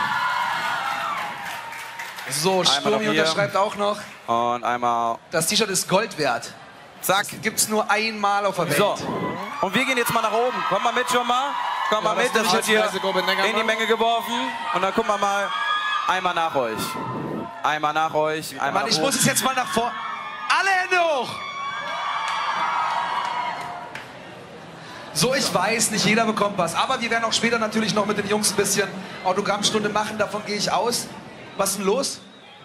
Speaker 5: So, Sturmi unterschreibt auch noch.
Speaker 2: Und einmal...
Speaker 5: Das T-Shirt ist Gold wert.
Speaker 2: Zack.
Speaker 5: Das gibt's nur einmal auf der Welt.
Speaker 2: So. Und wir gehen jetzt mal nach oben. Komm mal mit schon mal. Komm mal
Speaker 3: Ja,
Speaker 2: mit.
Speaker 3: das
Speaker 2: Das wird hier
Speaker 3: Preisegruppe,
Speaker 2: in die Menge geworfen. Und dann gucken wir mal einmal nach euch. Einmal nach euch. Einmal
Speaker 5: Mann,
Speaker 2: nach
Speaker 5: ich
Speaker 2: oben.
Speaker 5: muss es jetzt mal nach vor. Alle Hände hoch! So, ich weiß, nicht jeder bekommt was. Aber wir werden auch später natürlich noch mit den Jungs ein bisschen Autogrammstunde machen. Davon gehe ich aus. Was ist denn los?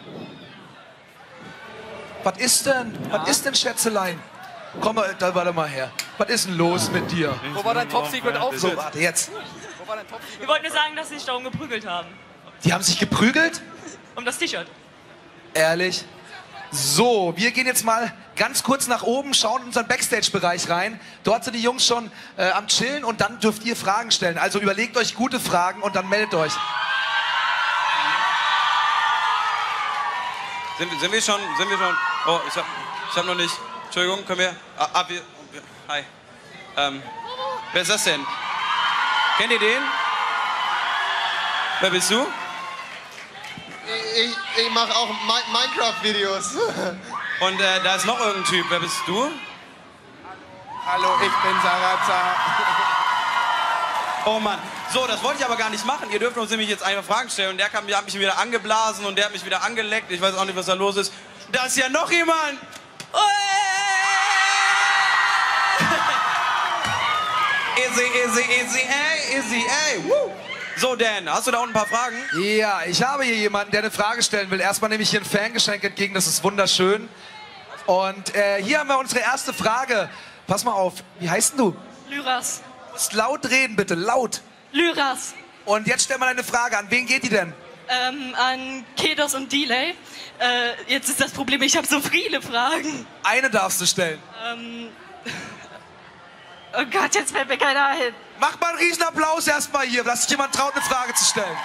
Speaker 5: Was ist denn? Ja. Was ist denn, Schätzelein? Komm mal, da warte mal her. Was ist denn los mit dir?
Speaker 1: Wo war dein Top-Secret-Auftritt?
Speaker 5: So, warte, jetzt.
Speaker 1: Wo war dein Top-Secret?
Speaker 6: Wir wollten nur sagen, dass sie sich darum geprügelt haben.
Speaker 5: Die haben sich geprügelt?
Speaker 6: Um das T-Shirt.
Speaker 5: Ehrlich? So, wir gehen jetzt mal ganz kurz nach oben, schauen in unseren Backstage-Bereich rein. Dort sind die Jungs schon äh, am Chillen und dann dürft ihr Fragen stellen. Also überlegt euch gute Fragen und dann meldet euch.
Speaker 2: Sind, sind wir schon? Sind wir schon? Oh, ich hab, ich hab noch nicht. Entschuldigung, können wir? Ah, ah wir. Hi. Ähm, wer ist das denn? Kennt ihr den? Wer bist du?
Speaker 7: Ich, ich mache auch Mi- Minecraft-Videos.
Speaker 2: Und äh, da ist noch irgendein Typ. Wer bist du?
Speaker 7: Hallo, ich bin Saraza.
Speaker 2: Oh Mann. So, das wollte ich aber gar nicht machen. Ihr dürft uns nämlich jetzt einfach Fragen stellen. Und der kam, der hat mich wieder angeblasen und der hat mich wieder angeleckt. Ich weiß auch nicht, was da los ist. Da ist ja noch jemand. Easy, easy, easy, ey, easy, ey. Woo. So, Dan, hast du da unten ein paar Fragen?
Speaker 5: Ja, ich habe hier jemanden, der eine Frage stellen will. Erstmal nehme ich hier ein Fangeschenk entgegen, das ist wunderschön. Und äh, hier haben wir unsere erste Frage. Pass mal auf, wie heißt denn du?
Speaker 6: Lyras.
Speaker 5: Du musst laut reden, bitte, laut.
Speaker 6: Lyras.
Speaker 5: Und jetzt stell mal eine Frage. An wen geht die denn?
Speaker 6: Ähm, an Kedos und Delay. Äh, jetzt ist das Problem, ich habe so viele Fragen.
Speaker 5: Eine darfst du stellen.
Speaker 6: Ähm, oh Gott, jetzt fällt mir keiner ein.
Speaker 5: Mach mal einen riesen Applaus erstmal hier, dass sich jemand traut, eine Frage zu stellen.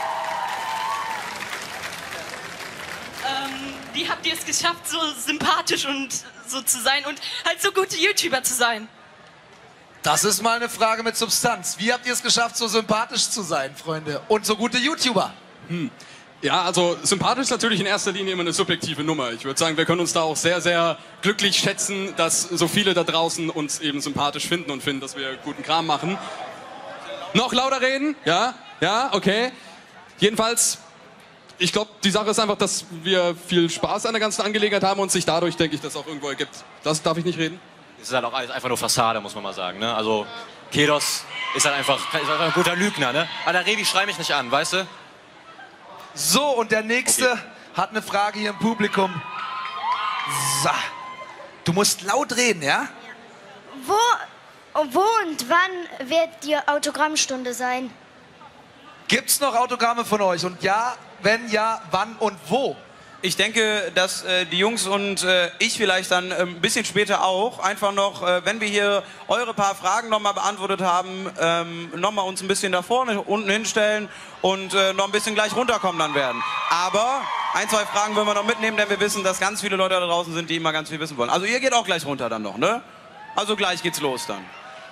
Speaker 6: Ähm, wie habt ihr es geschafft, so sympathisch und so zu sein und halt so gute YouTuber zu sein?
Speaker 5: Das ist mal eine Frage mit Substanz. Wie habt ihr es geschafft, so sympathisch zu sein, Freunde? Und so gute YouTuber?
Speaker 1: Hm. Ja, also sympathisch ist natürlich in erster Linie immer eine subjektive Nummer. Ich würde sagen, wir können uns da auch sehr, sehr glücklich schätzen, dass so viele da draußen uns eben sympathisch finden und finden, dass wir guten Kram machen. Noch lauter reden? Ja? Ja? Okay. Jedenfalls, ich glaube, die Sache ist einfach, dass wir viel Spaß an der ganzen Angelegenheit haben und sich dadurch, denke ich, das auch irgendwo ergibt. Das darf ich nicht reden?
Speaker 4: Das ist halt auch alles einfach nur Fassade, muss man mal sagen. Ne? Also Kedos ist halt einfach, ist einfach ein guter Lügner. Ne? Alter, Revi, schrei mich nicht an, weißt du?
Speaker 5: So, und der Nächste okay. hat eine Frage hier im Publikum. So. Du musst laut reden, ja?
Speaker 8: Wo, wo und wann wird die Autogrammstunde sein?
Speaker 5: Gibt's noch Autogramme von euch? Und ja, wenn ja, wann und wo?
Speaker 2: Ich denke, dass äh, die Jungs und äh, ich vielleicht dann äh, ein bisschen später auch einfach noch, äh, wenn wir hier eure paar Fragen nochmal beantwortet haben, ähm, nochmal uns ein bisschen da vorne unten hinstellen und äh, noch ein bisschen gleich runterkommen dann werden. Aber ein, zwei Fragen wollen wir noch mitnehmen, denn wir wissen, dass ganz viele Leute da draußen sind, die immer ganz viel wissen wollen. Also ihr geht auch gleich runter dann noch, ne? Also gleich geht's los dann.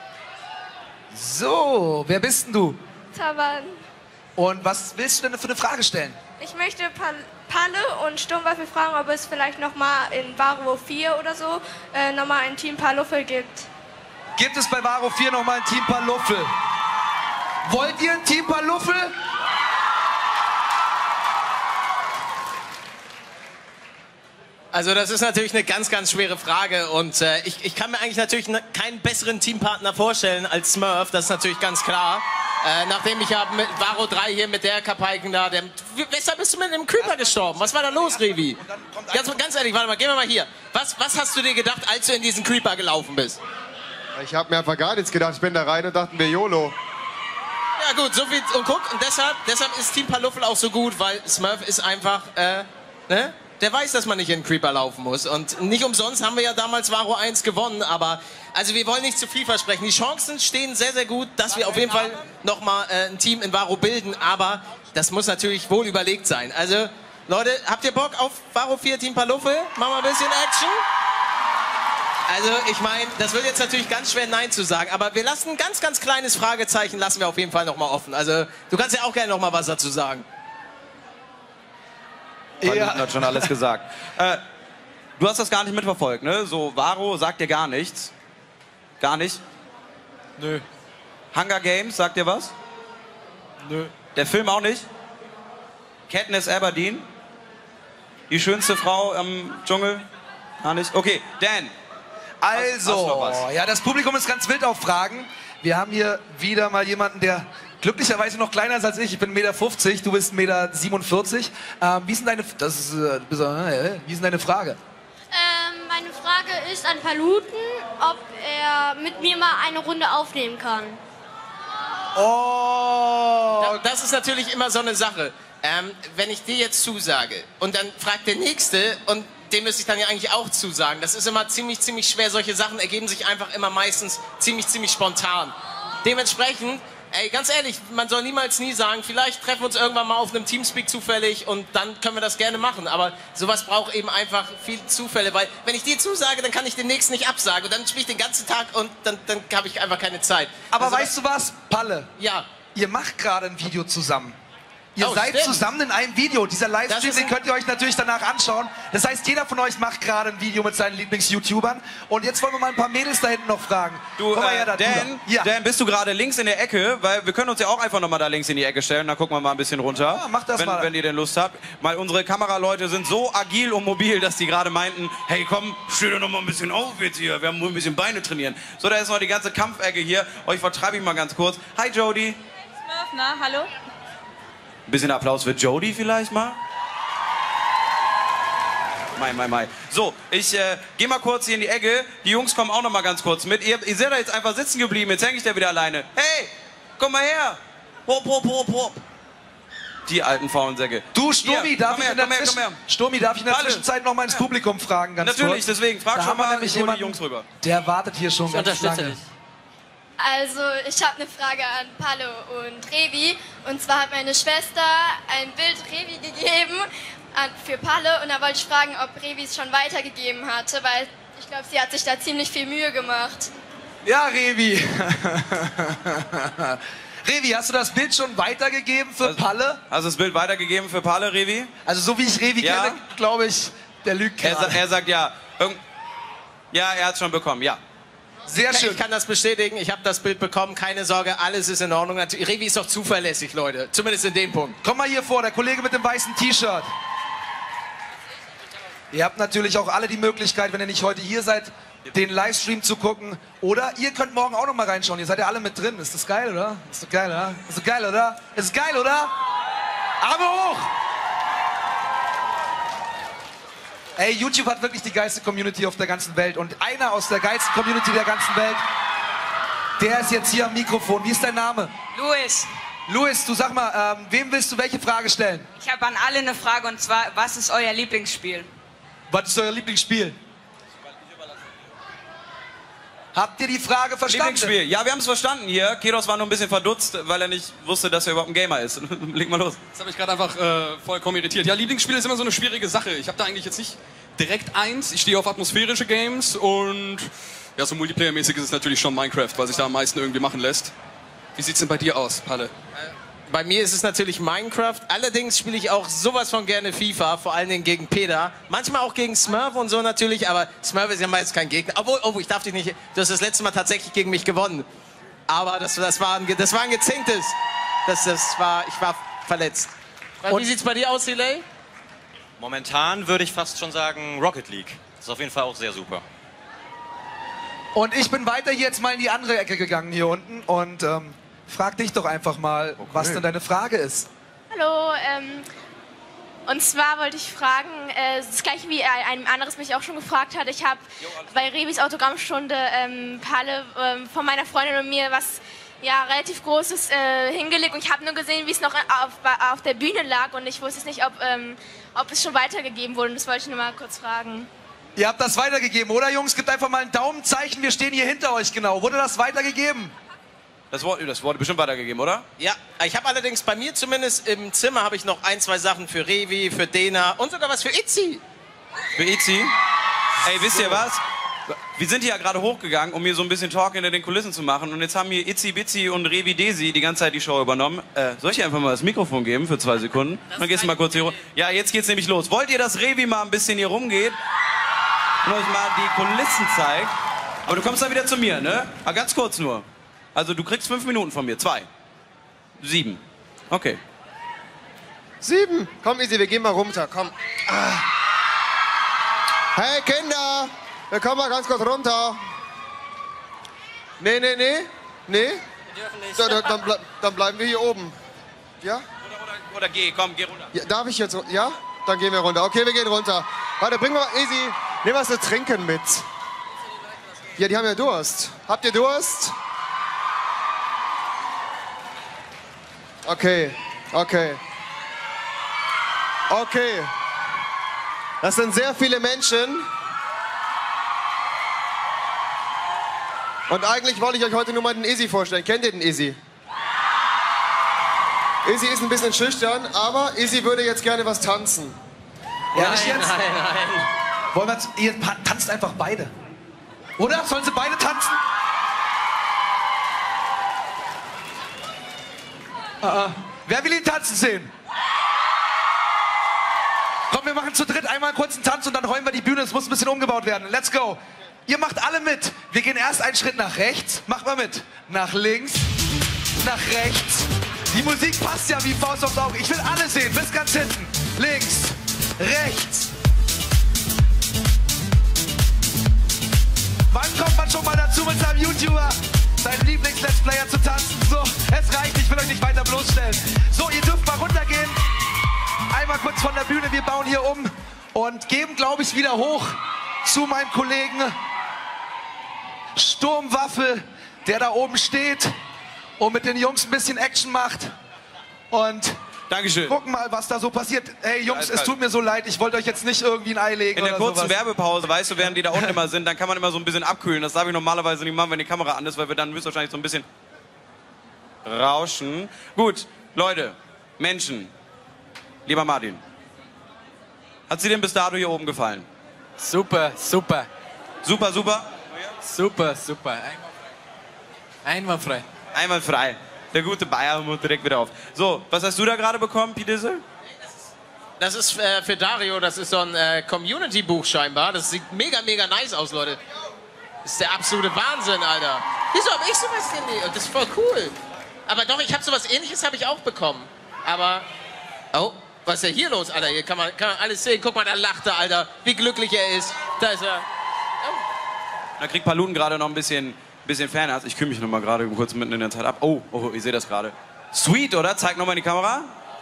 Speaker 5: So, wer bist denn du?
Speaker 9: Taban.
Speaker 5: Und was willst du denn für eine Frage stellen?
Speaker 9: Ich möchte Pal Palle und Sturmwaffel fragen, ob es vielleicht nochmal in Varo vier oder so äh, nochmal ein Team Paluffel gibt.
Speaker 5: Gibt es bei Varo vier nochmal ein Team Paluffel? Wollt ihr ein Team Paluffel?
Speaker 3: Also das ist natürlich eine ganz, ganz schwere Frage und äh, ich, ich kann mir eigentlich natürlich ne, keinen besseren Teampartner vorstellen als Smurf, das ist natürlich ganz klar. Äh, nachdem ich habe mit Varo drei hier mit der Kapaiken da, der, weshalb bist du mit einem Creeper gestorben? Was war da los, Revi? Ganz, ganz ehrlich, warte mal, gehen wir mal hier. Was, was hast du dir gedacht, als du in diesen Creeper gelaufen bist?
Speaker 7: Ich habe mir einfach gar nichts gedacht. Ich bin da rein und dachten wir YOLO.
Speaker 3: Ja gut, so viel, und guck, und deshalb, deshalb ist Team Paluffel auch so gut, weil Smurf ist einfach, äh, ne? Der weiß, dass man nicht in den Creeper laufen muss. Und nicht umsonst haben wir ja damals Varo eins gewonnen. Aber also wir wollen nicht zu viel versprechen. Die Chancen stehen sehr, sehr gut, dass wir auf jeden Fall nochmal äh, ein Team in Varo bilden. Aber das muss natürlich wohl überlegt sein. Also Leute, habt ihr Bock auf Varo vier Team Paluffe? Machen wir ein bisschen Action. Also ich meine, das wird jetzt natürlich ganz schwer Nein zu sagen, aber wir lassen ein ganz, ganz kleines Fragezeichen, lassen wir auf jeden Fall noch mal offen. Also du kannst ja auch gerne noch mal was dazu sagen.
Speaker 2: Ja. Hat schon alles gesagt. äh, du hast das gar nicht mitverfolgt, ne? So, Varo sagt dir gar nichts. Gar nicht?
Speaker 3: Nö.
Speaker 2: Hunger Games, sagt dir was?
Speaker 3: Nö.
Speaker 2: Der Film auch nicht? Katniss Everdeen? Die schönste Frau im Dschungel? Gar nicht? Okay, Dan.
Speaker 5: Also, ja, das Publikum ist ganz wild auf Fragen. Wir haben hier wieder mal jemanden, der glücklicherweise noch kleiner ist als ich. Ich bin eins Komma fünfzig Meter, du bist eins Komma siebenundvierzig Meter. Ähm, wie ist denn deine, das ist, äh, wie ist denn deine Frage?
Speaker 8: Ähm, meine Frage ist an Paluten, ob er mit mir mal eine Runde aufnehmen kann.
Speaker 5: Oh!
Speaker 3: Das ist natürlich immer so eine Sache. Ähm, wenn ich dir jetzt zusage und dann fragt der Nächste und dem müsste ich dann ja eigentlich auch zusagen. Das ist immer ziemlich, ziemlich schwer. Solche Sachen ergeben sich einfach immer meistens ziemlich, ziemlich spontan. Dementsprechend, ey, ganz ehrlich, man soll niemals nie sagen, vielleicht treffen wir uns irgendwann mal auf einem Teamspeak zufällig und dann können wir das gerne machen. Aber sowas braucht eben einfach viel Zufälle, weil wenn ich dir zusage, dann kann ich den Nächsten nicht absagen. Und dann spiele ich den ganzen Tag und dann, dann habe ich einfach keine Zeit.
Speaker 5: Aber
Speaker 3: also,
Speaker 5: weißt du was, Palle?
Speaker 3: Ja.
Speaker 5: Ihr macht gerade ein Video zusammen. Ihr
Speaker 3: Oh,
Speaker 5: seid
Speaker 3: stimmt.
Speaker 5: zusammen in einem Video. Dieser
Speaker 3: Das
Speaker 5: Livestream,
Speaker 3: ist
Speaker 5: den
Speaker 3: ein-
Speaker 5: könnt ihr euch natürlich danach anschauen. Das heißt, jeder von euch macht gerade ein Video mit seinen Lieblings-YouTubern. Und jetzt wollen wir mal ein paar Mädels da hinten noch fragen.
Speaker 2: Du,
Speaker 5: Komm mal
Speaker 2: äh,
Speaker 5: her, da, du
Speaker 2: Dan,
Speaker 5: da. Ja.
Speaker 2: Dan, bist du gerade links in der Ecke? Weil wir können uns ja auch einfach noch mal da links in die Ecke stellen. Dann gucken wir mal ein bisschen runter.
Speaker 5: Ja, mach das
Speaker 2: wenn,
Speaker 5: mal.
Speaker 2: wenn ihr denn Lust habt. Weil unsere Kameraleute sind so agil und mobil, dass die gerade meinten, hey komm, steh doch noch mal ein bisschen auf jetzt hier. Wir haben nur ein bisschen Beine trainieren. So, da ist noch die ganze Kampfecke hier. Euch vertreibe ich mal ganz kurz. Hi Jody.
Speaker 10: Smurf, na, hallo?
Speaker 2: Ein bisschen Applaus für Jody vielleicht mal. Mai, mai, mai. So, ich äh, gehe mal kurz hier in die Ecke. Die Jungs kommen auch noch mal ganz kurz mit. Ihr, ihr seid da jetzt einfach sitzen geblieben. Jetzt hänge ich da wieder alleine. Hey, komm mal her. Hop, hop, hop, hop. Die alten Faunsäcke.
Speaker 5: Du, Sturmi,
Speaker 2: Hier,
Speaker 5: darf
Speaker 2: komm
Speaker 5: ich
Speaker 2: her,
Speaker 5: in der,
Speaker 2: komm her,
Speaker 5: Zwischen
Speaker 2: komm her.
Speaker 5: Sturmi, darf ich in der
Speaker 2: Alle.
Speaker 5: Zwischenzeit noch mal ins Publikum fragen? Ganz
Speaker 2: Natürlich,
Speaker 5: kurz?
Speaker 2: deswegen. Frag
Speaker 5: Da
Speaker 2: schon
Speaker 5: haben wir
Speaker 2: mal,
Speaker 5: nämlich
Speaker 2: hol die
Speaker 5: jemanden,
Speaker 2: Jungs rüber.
Speaker 5: Der wartet hier schon ganz lange.
Speaker 9: Also, ich habe eine Frage an Palle und Revi. Und zwar hat meine Schwester ein Bild Revi gegeben an, für Palle. Und da wollte ich fragen, ob Revi es schon weitergegeben hatte, weil ich glaube, sie hat sich da ziemlich viel Mühe gemacht.
Speaker 5: Ja, Revi. Revi, hast du das Bild schon weitergegeben für
Speaker 2: Also,
Speaker 5: Palle?
Speaker 2: Hast du das Bild weitergegeben für Palle, Revi?
Speaker 5: Also so wie ich Revi
Speaker 2: Ja.
Speaker 5: kenne, glaube ich, der lügt
Speaker 2: Er, sa
Speaker 5: gerade.
Speaker 2: er sagt ja. Irgend ja, er hat es schon bekommen, ja.
Speaker 5: Sehr schön.
Speaker 3: Ich kann das bestätigen, ich habe das Bild bekommen, keine Sorge, alles ist in Ordnung. Natürlich- Revi ist doch zuverlässig, Leute, zumindest in dem Punkt.
Speaker 5: Komm mal hier vor, der Kollege mit dem weißen T-Shirt. Ihr habt natürlich auch alle die Möglichkeit, wenn ihr nicht heute hier seid, den Livestream zu gucken. Oder ihr könnt morgen auch noch mal reinschauen. Ihr seid ja alle mit drin. Ist das geil, oder? Ist das geil, oder? Ist das geil, oder? Ist das geil, oder? Arme hoch! Ey, YouTube hat wirklich die geilste Community auf der ganzen Welt. Und einer aus der geilsten Community der ganzen Welt, der ist jetzt hier am Mikrofon. Wie ist dein Name?
Speaker 10: Luis,
Speaker 5: Luis, du sag mal, ähm, wem willst du welche Frage stellen?
Speaker 10: ich habe an alle eine Frage und zwar, was ist euer Lieblingsspiel?
Speaker 5: Was ist euer Lieblingsspiel? Habt ihr die Frage verstanden?
Speaker 2: Lieblingsspiel. Ja, wir haben es verstanden hier. Kedos war nur ein bisschen verdutzt, weil er nicht wusste, dass er überhaupt ein Gamer ist. Leg mal los.
Speaker 1: Das habe ich gerade einfach äh, vollkommen irritiert. Ja, Lieblingsspiel ist immer so eine schwierige Sache. Ich habe da eigentlich jetzt nicht direkt eins. Ich stehe auf atmosphärische Games und ja, so Multiplayer-mäßig ist es natürlich schon Minecraft, weil sich da am meisten irgendwie machen lässt. Wie sieht's denn bei dir aus, Palle?
Speaker 3: Bei mir ist es natürlich Minecraft, allerdings spiele ich auch sowas von gerne FIFA, vor allen Dingen gegen Peter. Manchmal auch gegen Smurf und so natürlich, aber Smurf ist ja meist kein Gegner. Obwohl, oh, ich darf dich nicht, du hast das letzte Mal tatsächlich gegen mich gewonnen. Aber das, das, war, ein, das war ein gezinktes. Das, das war, ich war verletzt. Und wie sieht's bei dir aus, Delay?
Speaker 4: Momentan würde ich fast schon sagen Rocket League. Das ist auf jeden Fall auch sehr super.
Speaker 5: Und ich bin weiter jetzt mal in die andere Ecke gegangen hier unten und ähm, frag dich doch einfach mal, okay, was denn deine Frage ist.
Speaker 9: Hallo, ähm, und zwar wollte ich fragen, äh, das gleiche wie ein anderes mich auch schon gefragt hat. Ich habe bei Revis Autogrammstunde ähm, Palle ähm, von meiner Freundin und mir was ja, relativ Großes äh, hingelegt und ich habe nur gesehen, wie es noch auf, auf der Bühne lag und ich wusste nicht, ob, ähm, ob es schon weitergegeben wurde und das wollte ich nur mal kurz fragen.
Speaker 5: Ihr habt das weitergegeben, oder Jungs? Gebt einfach mal ein Daumenzeichen, wir stehen hier hinter euch genau. Wurde das weitergegeben?
Speaker 2: Das wurde, das wurde bestimmt weitergegeben, oder?
Speaker 3: Ja, ich habe allerdings bei mir zumindest im Zimmer habe ich noch ein, zwei Sachen für Revi, für Dena und sogar was für Itzi.
Speaker 2: Für Itzi? Ey, wisst ihr was? Wir sind hier ja gerade hochgegangen, um hier so ein bisschen Talk hinter den Kulissen zu machen. Und jetzt haben hier Itzi, Bitzi und Revi Desi die ganze Zeit die Show übernommen. Äh, soll ich dir einfach mal das Mikrofon geben für zwei Sekunden? Das Dann gehst du mal kurz hier rum. Ja, jetzt geht's nämlich los. Wollt ihr, dass Revi mal ein bisschen hier rumgeht und euch mal die Kulissen zeigt? Aber du kommst dann wieder zu mir, ne? Aber ganz kurz nur. Also du kriegst fünf Minuten von mir. Zwei. Sieben. Okay.
Speaker 7: Sieben? Komm, Easy, wir gehen mal runter. Komm. Ah. Hey, Kinder! Wir kommen mal ganz kurz runter. Nee, nee, nee. Nee?
Speaker 3: Wir dürfen nicht.
Speaker 7: Da, da, dann, ble dann bleiben wir hier oben. Ja?
Speaker 2: Oder, oder, oder geh, komm, geh runter.
Speaker 7: Ja, darf ich jetzt? Ja? Dann gehen wir runter. Okay, wir gehen runter. Warte, bring mal, Easy, nimm was zu trinken mit. Ja, die haben ja Durst. Habt ihr Durst? Okay, okay. Okay. Das sind sehr viele Menschen. Und eigentlich wollte ich euch heute nur mal den Easy vorstellen. Kennt ihr den Easy? Easy ist ein bisschen schüchtern, aber Easy würde jetzt gerne was tanzen.
Speaker 5: Ja, nicht jetzt?
Speaker 3: Nein, nein.
Speaker 5: Wollen wir, ihr tanzt einfach beide. Oder? Sollen sie beide tanzen? Uh -uh. Wer will ihn tanzen sehen? Komm, wir machen zu dritt einmal kurz einen Tanz und dann räumen wir die Bühne. Es muss ein bisschen umgebaut werden. Let's go. Ihr macht alle mit. Wir gehen erst einen Schritt nach rechts. Macht mal mit. Nach links. Nach rechts. Die Musik passt ja wie Faust aufs Auge. Ich will alle sehen. Bis ganz hinten. Links. Rechts. Wann kommt man schon mal dazu, mit seinem YouTuber seinen Lieblings-Let's Player zu tanzen? So, es reicht. Ich will euch nicht weiter bloßstellen. So, ihr dürft mal runtergehen. Einmal kurz von der Bühne. Wir bauen hier um und geben, glaube ich, wieder hoch zu meinem Kollegen Sturmwaffel, der da oben steht und mit den Jungs ein bisschen Action macht. Und
Speaker 2: Dankeschön.
Speaker 5: gucken mal, was da so passiert. Hey Jungs, es tut mir so leid, ich wollte euch jetzt nicht irgendwie ein Ei legen
Speaker 2: In der
Speaker 5: oder
Speaker 2: kurzen
Speaker 5: sowas.
Speaker 2: Werbepause, weißt du, während die da unten immer sind, dann kann man immer so ein bisschen abkühlen. Das darf ich normalerweise nicht machen, wenn die Kamera an ist, weil wir dann höchstwahrscheinlich so ein bisschen rauschen. Gut, Leute, Menschen, lieber Martin, hat sie denn bis dato hier oben gefallen?
Speaker 11: Super, super.
Speaker 2: Super, super?
Speaker 11: Super, super. Einwandfrei.
Speaker 2: Einwandfrei. Der gute Bayer muss direkt wieder auf. So, was hast du da gerade bekommen, Pidisse?
Speaker 3: Das ist äh, für Dario, das ist so ein äh, Community-Buch scheinbar. Das sieht mega, mega nice aus, Leute. Das ist der absolute Wahnsinn, Alter. Wieso hab ich sowas denn nicht? Das ist voll cool. Aber doch, ich habe sowas Ähnliches habe ich auch bekommen. Aber, oh, was ist denn hier los, Alter? Hier kann man, kann man alles sehen. Guck mal, da lacht er, Alter. Wie glücklich er ist. Da ist er.
Speaker 2: Da kriegt Paluten gerade noch ein bisschen, bisschen Ferners. Ich kümmere mich noch mal gerade kurz mitten in der Zeit ab. Oh, oh, ich sehe das gerade. Sweet, oder? Zeig noch mal in die Kamera.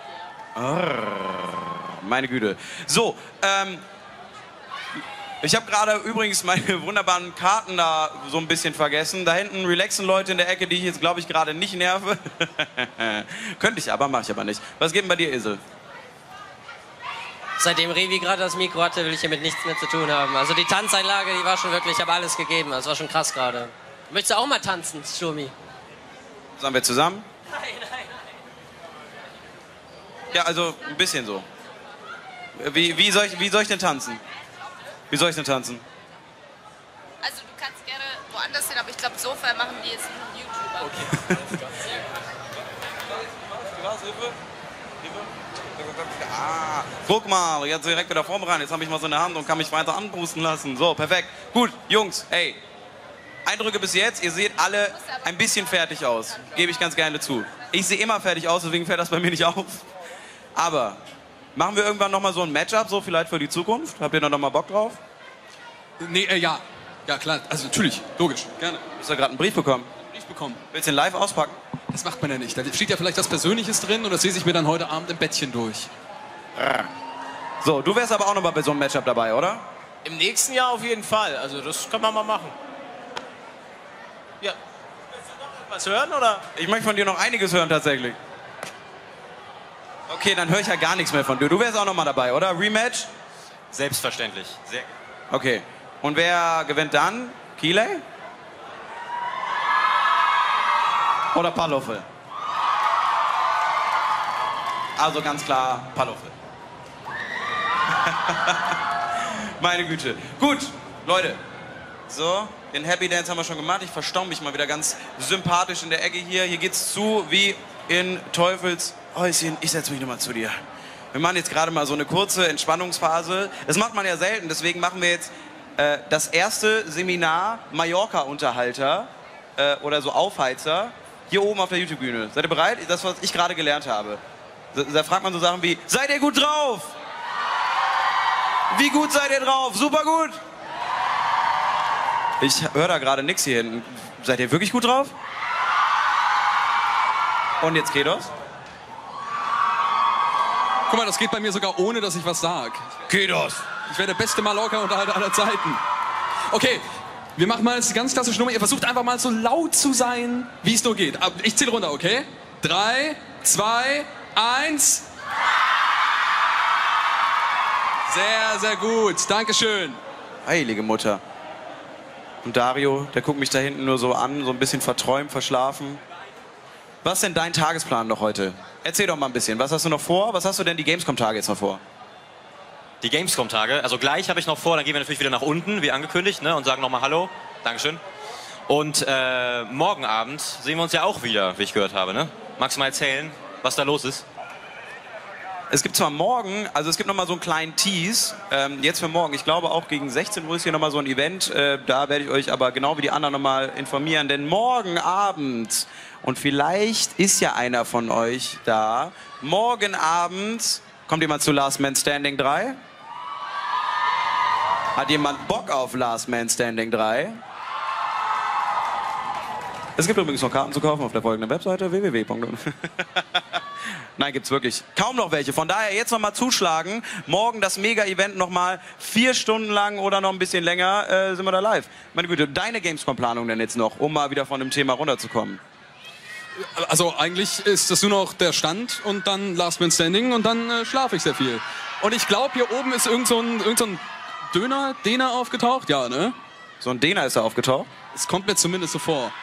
Speaker 2: Arr, meine Güte. So, ähm, ich habe gerade übrigens meine wunderbaren Karten da so ein bisschen vergessen. Da hinten relaxen Leute in der Ecke, die ich jetzt, glaube ich, gerade nicht nerve. Könnte ich aber, mache ich aber nicht. Was geht denn bei dir, Esel?
Speaker 12: Seitdem Revi gerade das Mikro hatte, will ich hiermit nichts mehr zu tun haben. Also die Tanzeinlage, die war schon wirklich, ich habe alles gegeben. Das war schon krass gerade. Möchtest du auch mal tanzen, Sturmi?
Speaker 2: Sollen wir zusammen? Nein, nein, nein. Ja, also ein bisschen so. Wie, wie, soll ich, wie soll ich denn tanzen? Wie soll ich denn tanzen?
Speaker 13: Also du kannst gerne woanders hin, aber ich glaube, so fair machen die jetzt nicht YouTuber. Okay.
Speaker 2: Hilfe? Ah, guck mal, jetzt direkt wieder vorn rein. Jetzt habe ich mal so eine Hand und kann mich weiter anpusten lassen. So, perfekt. Gut, Jungs, ey. Eindrücke bis jetzt, ihr seht alle ein bisschen fertig aus. Gebe ich ganz gerne zu. Ich sehe immer fertig aus, deswegen fällt das bei mir nicht auf. Aber machen wir irgendwann nochmal so ein Matchup, so vielleicht für die Zukunft? Habt ihr da nochmal Bock drauf?
Speaker 1: Nee, äh, ja. Ja, klar. Also natürlich, logisch. Gerne.
Speaker 2: Du hast ja gerade einen Brief bekommen.
Speaker 1: Brief bekommen.
Speaker 2: Willst du den live auspacken?
Speaker 1: Das macht man ja nicht. Da steht ja vielleicht was Persönliches drin und das lese ich mir dann heute Abend im Bettchen durch.
Speaker 2: So, du wärst aber auch noch mal bei so einem Matchup dabei, oder?
Speaker 3: Im nächsten Jahr auf jeden Fall. Also das kann man mal machen. Ja. Willst du noch was hören, oder?
Speaker 2: Ich möchte von dir noch einiges hören, tatsächlich. Okay, dann höre ich ja gar nichts mehr von dir. Du wärst auch noch mal dabei, oder? Rematch?
Speaker 4: Selbstverständlich. Sehr gerne.
Speaker 2: Okay. Und wer gewinnt dann? Keeley? Oder Paloffel? Also ganz klar Paloffel. Meine Güte. Gut, Leute. So, den Happy Dance haben wir schon gemacht. Ich verstaue mich mal wieder ganz sympathisch in der Ecke hier. Hier geht's zu wie in Teufels Häuschen. Ich setze mich nochmal zu dir. Wir machen jetzt gerade mal so eine kurze Entspannungsphase. Das macht man ja selten, deswegen machen wir jetzt äh, das erste Seminar Mallorca-Unterhalter äh, oder so Aufheizer hier oben auf der YouTube-Bühne. Seid ihr bereit? Das, was ich gerade gelernt habe. Da, da fragt man so Sachen wie, seid ihr gut drauf? Wie gut seid ihr drauf? Super gut! Ich höre da gerade nichts hier hinten. Seid ihr wirklich gut drauf? Und jetzt Kedos?
Speaker 1: Guck mal, das geht bei mir sogar ohne, dass ich was sag.
Speaker 2: Kedos!
Speaker 1: Ich wäre der beste Mallorca-Unterhalter aller Zeiten. Okay, wir machen mal jetzt die ganz klassische Nummer. Ihr versucht einfach mal so laut zu sein, wie es nur geht. Ich zähle runter, okay? Drei, zwei, eins. Sehr, sehr gut. Dankeschön.
Speaker 2: Heilige Mutter. Und Dario, der guckt mich da hinten nur so an, so ein bisschen verträumt, verschlafen. Was ist denn dein Tagesplan noch heute? Erzähl doch mal ein bisschen. Was hast du noch vor? Was hast du denn die Gamescom-Tage jetzt noch vor?
Speaker 4: Die Gamescom-Tage, also gleich habe ich noch vor, dann gehen wir natürlich wieder nach unten, wie angekündigt, ne, und sagen nochmal Hallo. Dankeschön. Und äh, morgen Abend sehen wir uns ja auch wieder, wie ich gehört habe, ne? Magst du mal erzählen, was da los ist?
Speaker 2: Es gibt zwar morgen, also es gibt noch mal so einen kleinen Tease, ähm, jetzt für morgen. Ich glaube auch gegen sechzehn Uhr ist hier noch mal so ein Event. Äh, da werde ich euch aber genau wie die anderen noch mal informieren. Denn morgen Abend, und vielleicht ist ja einer von euch da, morgen Abend, kommt jemand zu Last Man Standing drei? Hat jemand Bock auf Last Man Standing drei? Es gibt übrigens noch Karten zu kaufen auf der folgenden Webseite w w w Punkt Nein, gibt's wirklich kaum noch welche. Von daher jetzt noch mal zuschlagen. Morgen das Mega-Event noch mal vier Stunden lang oder noch ein bisschen länger äh, sind wir da live. Meine Güte, deine Gamescom-Planung denn jetzt noch, um mal wieder von dem Thema runterzukommen?
Speaker 1: Also eigentlich ist das nur noch der Stand und dann Last Man Standing und dann äh, schlafe ich sehr viel. Und ich glaube, hier oben ist irgend so ein, irgend so ein Döner, Döner aufgetaucht. Ja, ne?
Speaker 2: So ein Döner ist da aufgetaucht?
Speaker 1: Es kommt mir zumindest so vor.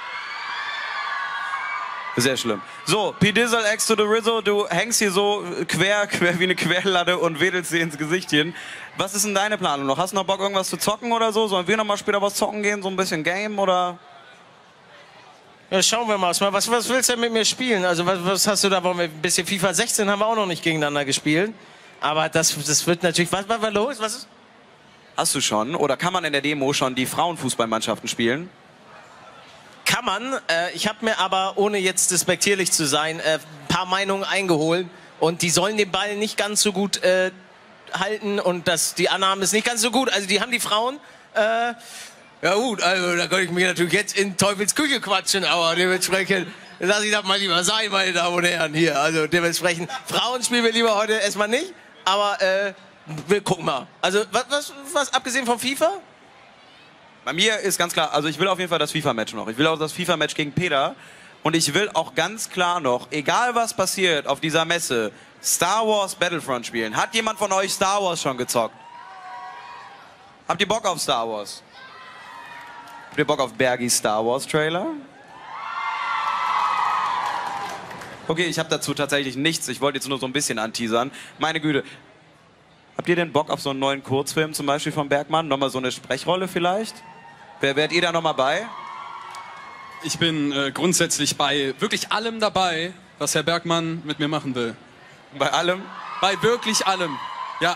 Speaker 2: Sehr schlimm. So, P-Dizzle X to the Rizzo, du hängst hier so quer, quer wie eine Querlatte und wedelst dir ins Gesichtchen. Was ist denn deine Planung noch? Hast du noch Bock, irgendwas zu zocken oder so? Sollen wir noch mal später was zocken gehen? So ein bisschen Game oder?
Speaker 3: Ja, schauen wir mal. Was, was willst du denn mit mir spielen? Also was, was hast du da? Wollen wir ein bisschen FIFA sechzehn haben wir auch noch nicht gegeneinander gespielt. Aber das, das wird natürlich... Was war los? Was ist?
Speaker 2: Hast du schon? Oder kann man in der Demo schon die Frauenfußballmannschaften spielen?
Speaker 3: Kann man. Äh, ich habe mir aber, ohne jetzt despektierlich zu sein, ein äh, paar Meinungen eingeholt. Und die sollen den Ball nicht ganz so gut äh, halten. Und das, die Annahme ist nicht ganz so gut. Also die haben die Frauen... Äh, ja gut, also da könnte ich mir natürlich jetzt in Teufels Küche quatschen. Aber dementsprechend lasse ich das mal lieber sein, meine Damen und Herren hier. Also dementsprechend, Frauen spielen wir lieber heute erstmal nicht. Aber äh, wir gucken mal. Also was, was, was abgesehen von FIFA?
Speaker 2: Bei mir ist ganz klar, also ich will auf jeden Fall das FIFA-Match noch. Ich will auch das FIFA-Match gegen Peter. Und ich will auch ganz klar noch, egal was passiert auf dieser Messe, Star Wars Battlefront spielen. Hat jemand von euch Star Wars schon gezockt? Habt ihr Bock auf Star Wars? Habt ihr Bock auf Bergis Star Wars Trailer? Okay, ich habe dazu tatsächlich nichts. Ich wollte jetzt nur so ein bisschen anteasern. Meine Güte. Habt ihr denn Bock auf so einen neuen Kurzfilm zum Beispiel von Bergmann? Nochmal so eine Sprechrolle vielleicht? Wer wärt ihr da nochmal bei?
Speaker 1: Ich bin äh, grundsätzlich bei wirklich allem dabei, was Herr Bergmann mit mir machen will.
Speaker 2: Bei allem?
Speaker 1: Bei wirklich allem, ja.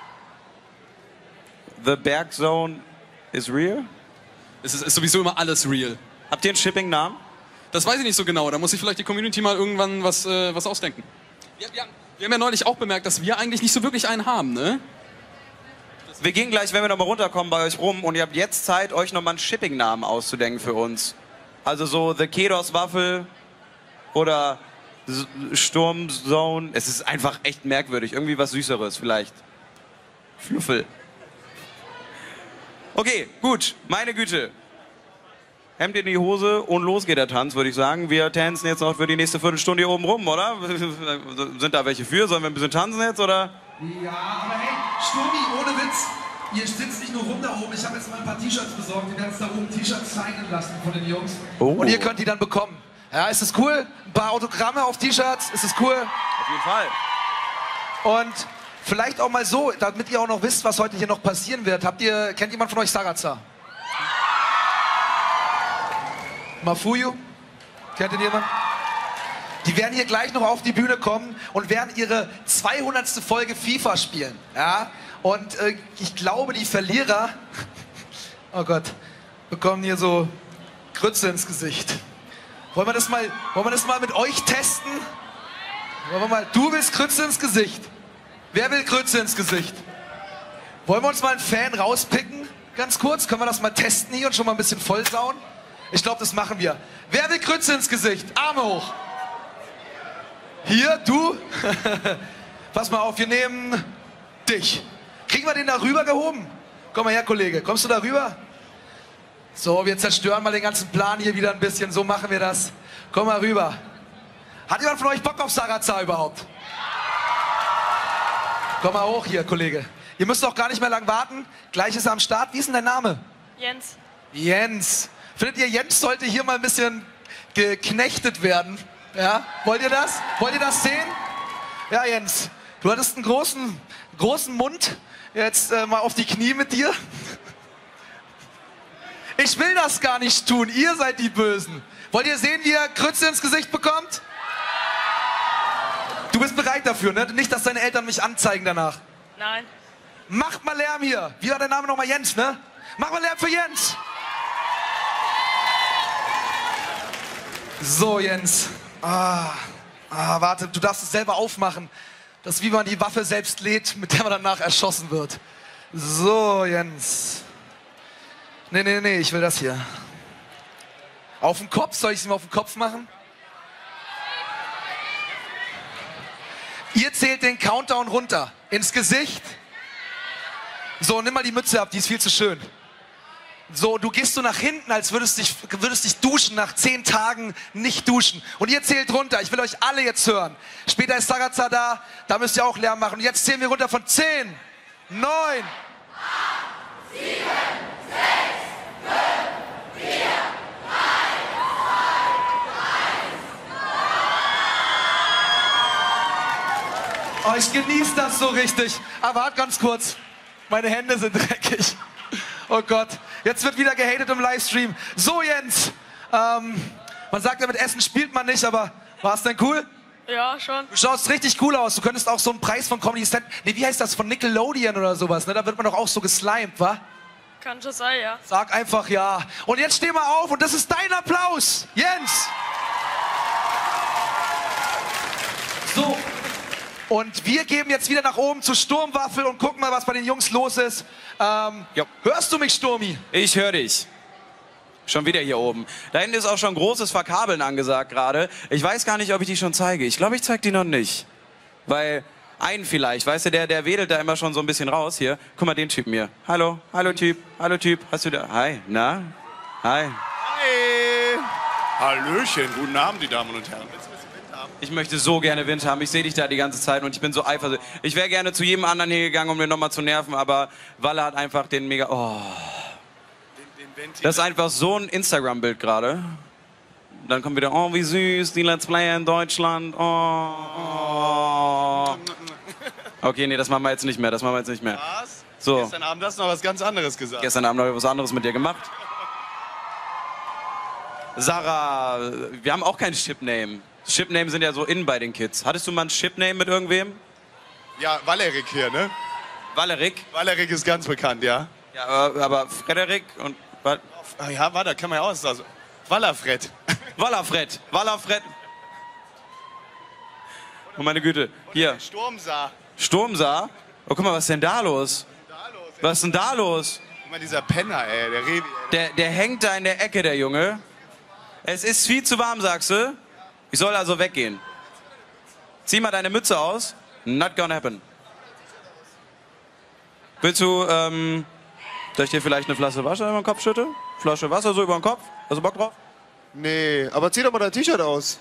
Speaker 2: The Berg Zone is real?
Speaker 1: Es ist, ist sowieso immer alles real.
Speaker 2: Habt ihr einen Shipping-Namen?
Speaker 1: Das weiß ich nicht so genau. Da muss sich vielleicht die Community mal irgendwann was, äh, was ausdenken. Wir, wir, wir haben ja neulich auch bemerkt, dass wir eigentlich nicht so wirklich einen haben, ne?
Speaker 2: Wir gehen gleich, wenn wir nochmal runterkommen, bei euch rum und ihr habt jetzt Zeit, euch nochmal einen Shipping-Namen auszudenken für uns. Also so The Kedos Waffel oder Sturmzone. Es ist einfach echt merkwürdig. Irgendwie was Süßeres vielleicht. Fluffel. Okay, gut. Meine Güte. Hemd in die Hose und los geht der Tanz, würde ich sagen. Wir tanzen jetzt noch für die nächste Viertelstunde hier oben rum, oder? Sind da welche für? Sollen wir ein bisschen tanzen jetzt, oder?
Speaker 5: Ja, aber hey, Sturmi, ohne Witz. Ihr sitzt nicht nur rum da oben. Ich habe jetzt mal ein paar T-Shirts besorgt. Wir werden uns da oben T-Shirts signen lassen von den Jungs.
Speaker 2: Oh.
Speaker 5: Und ihr könnt die dann bekommen. Ja, ist es cool? Ein paar Autogramme auf T-Shirts, ist es cool?
Speaker 2: Auf jeden Fall.
Speaker 5: Und vielleicht auch mal so, damit ihr auch noch wisst, was heute hier noch passieren wird. Habt ihr, kennt jemand von euch Sarazar? Mafuyu? Kennt ihr jemanden? Die werden hier gleich noch auf die Bühne kommen und werden ihre zweihundertste Folge FIFA spielen. Ja? Und äh, ich glaube, die Verlierer, oh Gott, bekommen hier so Grütze ins Gesicht. Wollen wir das mal, wollen wir das mal mit euch testen? Wollen wir mal, du willst Grütze ins Gesicht. Wer will Grütze ins Gesicht? Wollen wir uns mal einen Fan rauspicken? Ganz kurz, können wir das mal testen hier und schon mal ein bisschen vollsauen? Ich glaube, das machen wir. Wer will Grütze ins Gesicht? Arme hoch. Hier, du. Pass mal auf, wir nehmen dich. Kriegen wir den da rüber gehoben? Komm mal her, Kollege. Kommst du da rüber? So, wir zerstören mal den ganzen Plan hier wieder ein bisschen. So machen wir das. Komm mal rüber. Hat jemand von euch Bock auf Sarazar überhaupt? Komm mal hoch hier, Kollege. Ihr müsst auch gar nicht mehr lang warten. Gleich ist er am Start. Wie ist denn dein Name?
Speaker 6: Jens.
Speaker 5: Jens. Findet ihr, Jens sollte hier mal ein bisschen geknechtet werden? Ja? Wollt ihr das? Wollt ihr das sehen? Ja, Jens. Du hattest einen großen, großen Mund. Jetzt äh, mal auf die Knie mit dir. Ich will das gar nicht tun. Ihr seid die Bösen. Wollt ihr sehen, wie er Grütze ins Gesicht bekommt? Du bist bereit dafür, ne? Nicht, dass deine Eltern mich anzeigen danach.
Speaker 6: Nein.
Speaker 5: Macht mal Lärm hier. Wie war dein Name nochmal? Jens, ne? Mach mal Lärm für Jens. So, Jens. Ah, ah, warte, du darfst es selber aufmachen. Das ist, wie man die Waffe selbst lädt, mit der man danach erschossen wird. So, Jens. Nee, nee, nee, ich will das hier. Auf den Kopf? Soll ich es ihm auf den Kopf machen? Ihr zählt den Countdown runter. Ins Gesicht. So, nimm mal die Mütze ab, die ist viel zu schön. So, du gehst so nach hinten, als würdest dich, würdest dich duschen, nach zehn Tagen nicht duschen. Und ihr zählt runter, ich will euch alle jetzt hören. Später ist Sarazar da, da müsst ihr auch Lärm machen. Und jetzt zählen wir runter von zehn, neun, acht, sieben, sechs, fünf, vier, drei, zwei, eins. Oh, ich genieße das so richtig. Aber wart ganz kurz, meine Hände sind dreckig. Oh Gott, jetzt wird wieder gehatet im Livestream. So, Jens, ähm, man sagt ja, mit Essen spielt man nicht, aber war es denn cool?
Speaker 6: Ja, schon.
Speaker 5: Du schaust richtig cool aus. Du könntest auch so einen Preis von Comedy Cent... Nee, wie heißt das? Von Nickelodeon oder sowas, ne? Da wird man doch auch so geslimed, wa?
Speaker 6: Kann schon sein, ja.
Speaker 5: Sag einfach ja. Und jetzt steh mal auf und das ist dein Applaus, Jens. So. Und wir geben jetzt wieder nach oben zur Sturmwaffel und gucken mal, was bei den Jungs los ist. Ähm, hörst du mich, Sturmi?
Speaker 2: Ich höre dich. Schon wieder hier oben. Da hinten ist auch schon großes Verkabeln angesagt gerade. Ich weiß gar nicht, ob ich die schon zeige. Ich glaube, ich zeige die noch nicht. Weil einen vielleicht, weißt du, der, der wedelt da immer schon so ein bisschen raus hier. Guck mal den Typen hier. Hallo, hallo Typ, hallo Typ. Hast du da? Hi, na? Hi.
Speaker 14: Hi. Hallöchen, guten Abend, die Damen und Herren.
Speaker 2: Ich möchte so gerne Wind haben. Ich sehe dich da die ganze Zeit und ich bin so eifersüchtig. Ich wäre gerne zu jedem anderen hier gegangen, um den nochmal zu nerven, aber Walle hat einfach den mega... Oh. Das ist einfach so ein Instagram-Bild gerade. Dann kommt wieder, oh, wie süß, die Let's Player in Deutschland. Oh, oh. Okay, nee, das machen wir jetzt nicht mehr. Das machen wir jetzt nicht mehr.
Speaker 14: Was?
Speaker 2: So.
Speaker 14: Gestern Abend hast du noch was ganz anderes gesagt.
Speaker 2: Gestern Abend habe ich was anderes mit dir gemacht. Sarah, wir haben auch kein Shipname. Shipname sind ja so in bei den Kids. Hattest du mal ein Shipname mit irgendwem?
Speaker 14: Ja, Valerik hier, ne?
Speaker 2: Valerik?
Speaker 14: Valerik ist ganz bekannt, ja.
Speaker 2: Ja, aber, aber Frederik und...
Speaker 14: Ja, warte, kann man ja aus. Also, Wallafred.
Speaker 2: Wallafred. Wallafred. Oh meine Güte. Hier.
Speaker 14: Sturmsar.
Speaker 2: Sturmsar? Oh, guck mal, was ist denn da los? Was ist denn da los?
Speaker 14: Guck mal, dieser Penner, ey, der Revi.
Speaker 2: Der, der hängt da in der Ecke, der Junge. Es ist viel zu warm, sagst du? Ich soll also weggehen. Zieh mal deine Mütze aus. Not gonna happen. Willst du, ähm, soll ich dir vielleicht eine Flasche Wasser über den Kopf schütte? Flasche Wasser so über den Kopf? Hast du Bock drauf?
Speaker 7: Nee, aber zieh doch mal dein T-Shirt aus.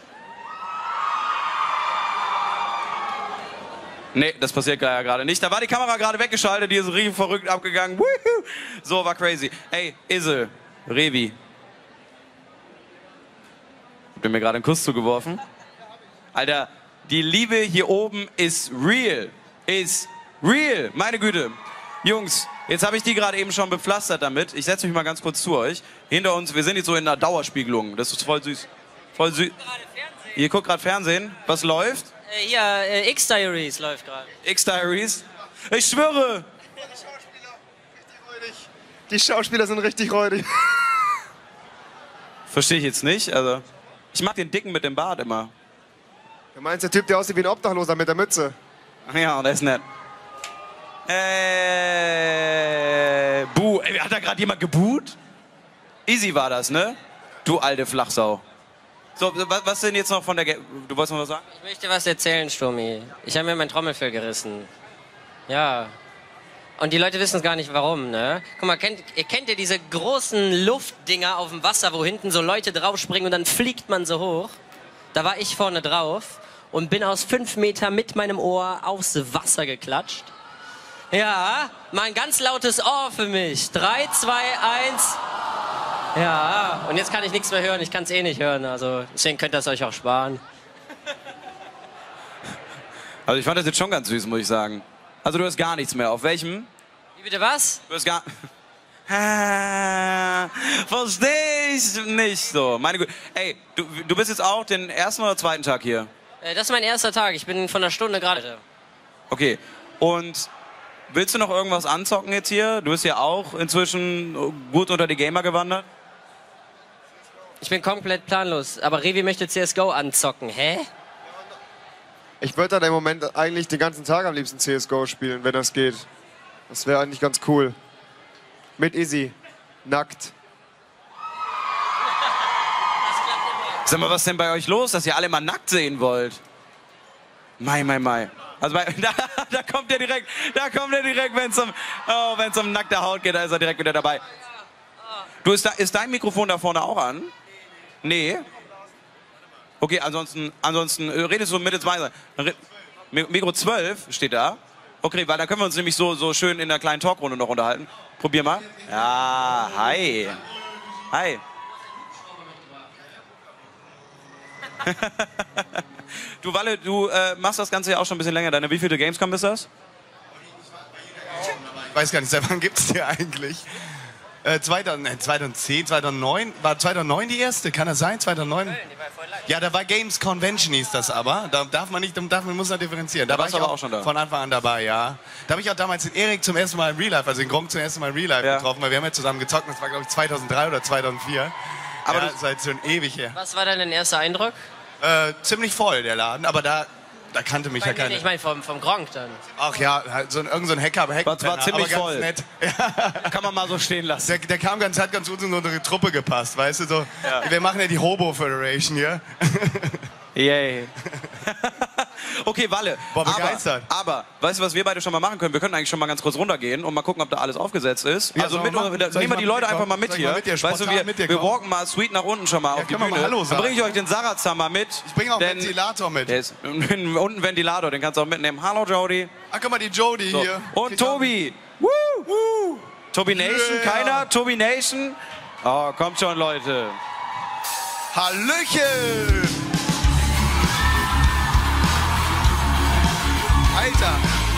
Speaker 2: Nee, das passiert ja gerade nicht. Da war die Kamera gerade weggeschaltet, die ist richtig verrückt abgegangen. Woohoo. So, war crazy. Ey, Isel, Revi. Habt ihr mir gerade einen Kuss zugeworfen? Alter, die Liebe hier oben ist real. Ist real. Meine Güte. Jungs, jetzt habe ich die gerade eben schon bepflastert damit. Ich setze mich mal ganz kurz zu euch. Hinter uns, wir sind jetzt so in einer Dauerspiegelung. Das ist voll süß. Voll süß. Ihr guckt gerade Fernsehen. Was läuft?
Speaker 12: Äh, hier, äh, X-Diaries läuft gerade.
Speaker 2: X-Diaries? Ich schwöre!
Speaker 7: Die Schauspieler sind richtig räudig.
Speaker 2: Verstehe ich jetzt nicht. Also, ich mag den Dicken mit dem Bart immer.
Speaker 7: Du meinst der Typ, der aussieht wie ein Obdachloser mit der Mütze?
Speaker 2: Ach ja, der ist nett. Äh, buh. Ey, hat da gerade jemand gebuht? Easy war das, ne? Du alte Flachsau. So, was, was denn jetzt noch von der... Ge du wolltest noch was sagen?
Speaker 12: Ich möchte was erzählen, Sturmi. Ich habe mir mein Trommelfell gerissen. Ja. Und die Leute wissen es gar nicht, warum, ne? Guck mal, kennt, ihr kennt ja diese großen Luftdinger auf dem Wasser, wo hinten so Leute draufspringen und dann fliegt man so hoch. Da war ich vorne drauf und bin aus fünf Meter mit meinem Ohr aufs Wasser geklatscht. Ja, mal ein ganz lautes Ohr für mich. Drei, zwei, eins. Ja, und jetzt kann ich nichts mehr hören. Ich kann es eh nicht hören. Also deswegen könnt ihr es euch auch sparen.
Speaker 2: Also ich fand das jetzt schon ganz süß, muss ich sagen. Also du hast gar nichts mehr. Auf welchem?
Speaker 12: Wie bitte was?
Speaker 2: Du hast gar... Versteh ich nicht so. Meine Güte. Ey, du, du bist jetzt auch den ersten oder zweiten Tag hier?
Speaker 12: Äh, das ist mein erster Tag. Ich bin von einer Stunde gerade.
Speaker 2: Okay. Und willst du noch irgendwas anzocken jetzt hier? Du bist ja auch inzwischen gut unter die Gamer gewandert.
Speaker 12: Ich bin komplett planlos. Aber Revi möchte C S G O anzocken. Hä?
Speaker 7: Ich würde dann im Moment eigentlich den ganzen Tag am liebsten C S G O spielen, wenn das geht. Das wäre eigentlich ganz cool. Mit Easy. Nackt.
Speaker 2: Sag mal, was ist denn bei euch los, dass ihr alle mal nackt sehen wollt? Mai, mai, mai. Also bei, da, da kommt er direkt, da kommt er direkt, wenn es um, oh, wenn's um nackte Haut geht, da ist er direkt wieder dabei. Du, ist, da, ist dein Mikrofon da vorne auch an? Nee. Okay, ansonsten, ansonsten redest du mit jetzt weiter. Mikro zwölf steht da. Okay, weil dann können wir uns nämlich so, so schön in der kleinen Talkrunde noch unterhalten. Probier mal. Ja, hi. Hi. Du, Walle, du äh, machst das Ganze ja auch schon ein bisschen länger. Deine wievielte Gamescom ist das?
Speaker 15: Ich weiß gar nicht, seit wann gibt es die eigentlich? Äh, zweitausendzehn, zweitausendneun, war zweitausendneun die erste? Kann das sein? zweitausendneun? Ja, da war Games Convention hieß das aber. Da darf man nicht, darf, man muss man differenzieren. Da,
Speaker 2: da
Speaker 15: war
Speaker 2: ich
Speaker 15: ich
Speaker 2: aber
Speaker 15: auch,
Speaker 2: auch schon da.
Speaker 15: Von Anfang an dabei, ja. Da habe ich auch damals den Erik zum ersten Mal in Real Life, also den Gronk zum ersten Mal in Real Life ja. getroffen, weil wir haben ja zusammen gezockt. Das war, glaube ich, zweitausenddrei oder zweitausendvier. Aber ja, das ist halt schon ewig her.
Speaker 12: Was war denn dein erster Eindruck?
Speaker 15: Äh, ziemlich voll, der Laden, aber da, da kannte mich
Speaker 12: ich
Speaker 15: ja
Speaker 12: mein,
Speaker 15: keiner.
Speaker 12: Ich meine vom, vom Gronk dann.
Speaker 15: Ach ja, halt so ein, irgend so ein Hacker, aber Hacker.
Speaker 2: Das war ziemlich
Speaker 15: aber
Speaker 2: voll.
Speaker 15: Nett.
Speaker 2: Kann man mal so stehen lassen.
Speaker 15: Der, der kam ganz, hat ganz gut in unsere Truppe gepasst, weißt du, so. Ja. Wir machen ja die Hobo Federation hier.
Speaker 2: Yay. Okay, Walle.
Speaker 15: Boah, begeistert.
Speaker 2: Aber, aber, weißt du, was wir beide schon mal machen können? Wir können eigentlich schon mal ganz kurz runtergehen und mal gucken, ob da alles aufgesetzt ist.
Speaker 15: Ja,
Speaker 2: also mit, nehmen wir die Leute einfach mal mit hier.
Speaker 15: Mit dir,
Speaker 2: weißt du, wir, wir walken mal sweet nach unten schon mal
Speaker 15: ja,
Speaker 2: auf die Bühne. Dann bringe ich euch den Sarazar mal mit.
Speaker 15: Ich bringe auch einen Ventilator mit.
Speaker 2: Der ist, und einen Ventilator, den kannst du auch mitnehmen. Hallo, Jody.
Speaker 15: Ah, guck mal, die Jody so. hier.
Speaker 2: Und
Speaker 15: Krieg
Speaker 2: Tobi. Woo, woo. Tobi Nation, yeah. Keiner? Tobi Nation? Oh, kommt schon, Leute.
Speaker 15: Hallöchen! Alter!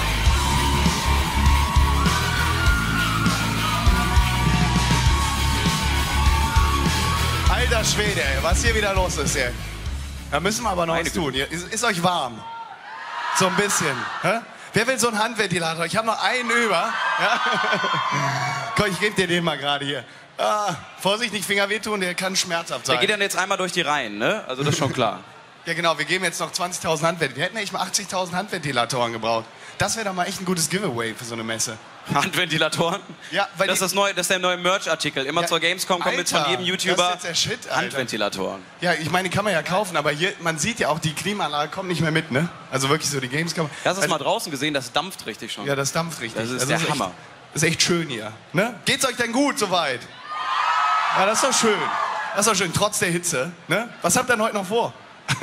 Speaker 15: Alter Schwede, ey, was hier wieder los ist hier. Da müssen wir aber noch was tun. Ist, ist euch warm? So ein bisschen. Hä? Wer will so einen Handventilator? Ich habe noch einen über. Ja? Komm, ich gebe dir den mal gerade hier. Ah, Vorsicht, nicht Finger wehtun, der kann schmerzhaft sein.
Speaker 2: Der geht dann jetzt einmal durch die Reihen, ne? Also das ist schon klar.
Speaker 15: Ja genau, wir geben jetzt noch zwanzigtausend Handventilatoren. Wir hätten echt mal achtzigtausend Handventilatoren gebraucht. Das wäre doch mal echt ein gutes Giveaway für so eine Messe.
Speaker 2: Handventilatoren?
Speaker 15: Ja, weil
Speaker 2: das ist das neue, das ist der neue Merch-Artikel. Immer ja, zur Gamescom kommt jetzt von jedem YouTuber
Speaker 15: das ist jetzt der Shit, Alter.
Speaker 2: Handventilatoren.
Speaker 15: Ja, ich meine, die kann man ja kaufen, aber hier, man sieht ja auch, die Klimaanlage kommt nicht mehr mit, ne? Also wirklich so die Gamescom.
Speaker 2: Du hast es
Speaker 15: also,
Speaker 2: mal draußen gesehen, das dampft richtig schon.
Speaker 15: Ja, das dampft richtig.
Speaker 2: Das ist
Speaker 15: also
Speaker 2: der
Speaker 15: das ist
Speaker 2: Hammer.
Speaker 15: Echt, das ist echt schön hier, ne? Geht's euch denn gut soweit? Ja, das ist doch schön. Das ist doch schön, trotz der Hitze, ne? Was habt ihr denn heute noch vor?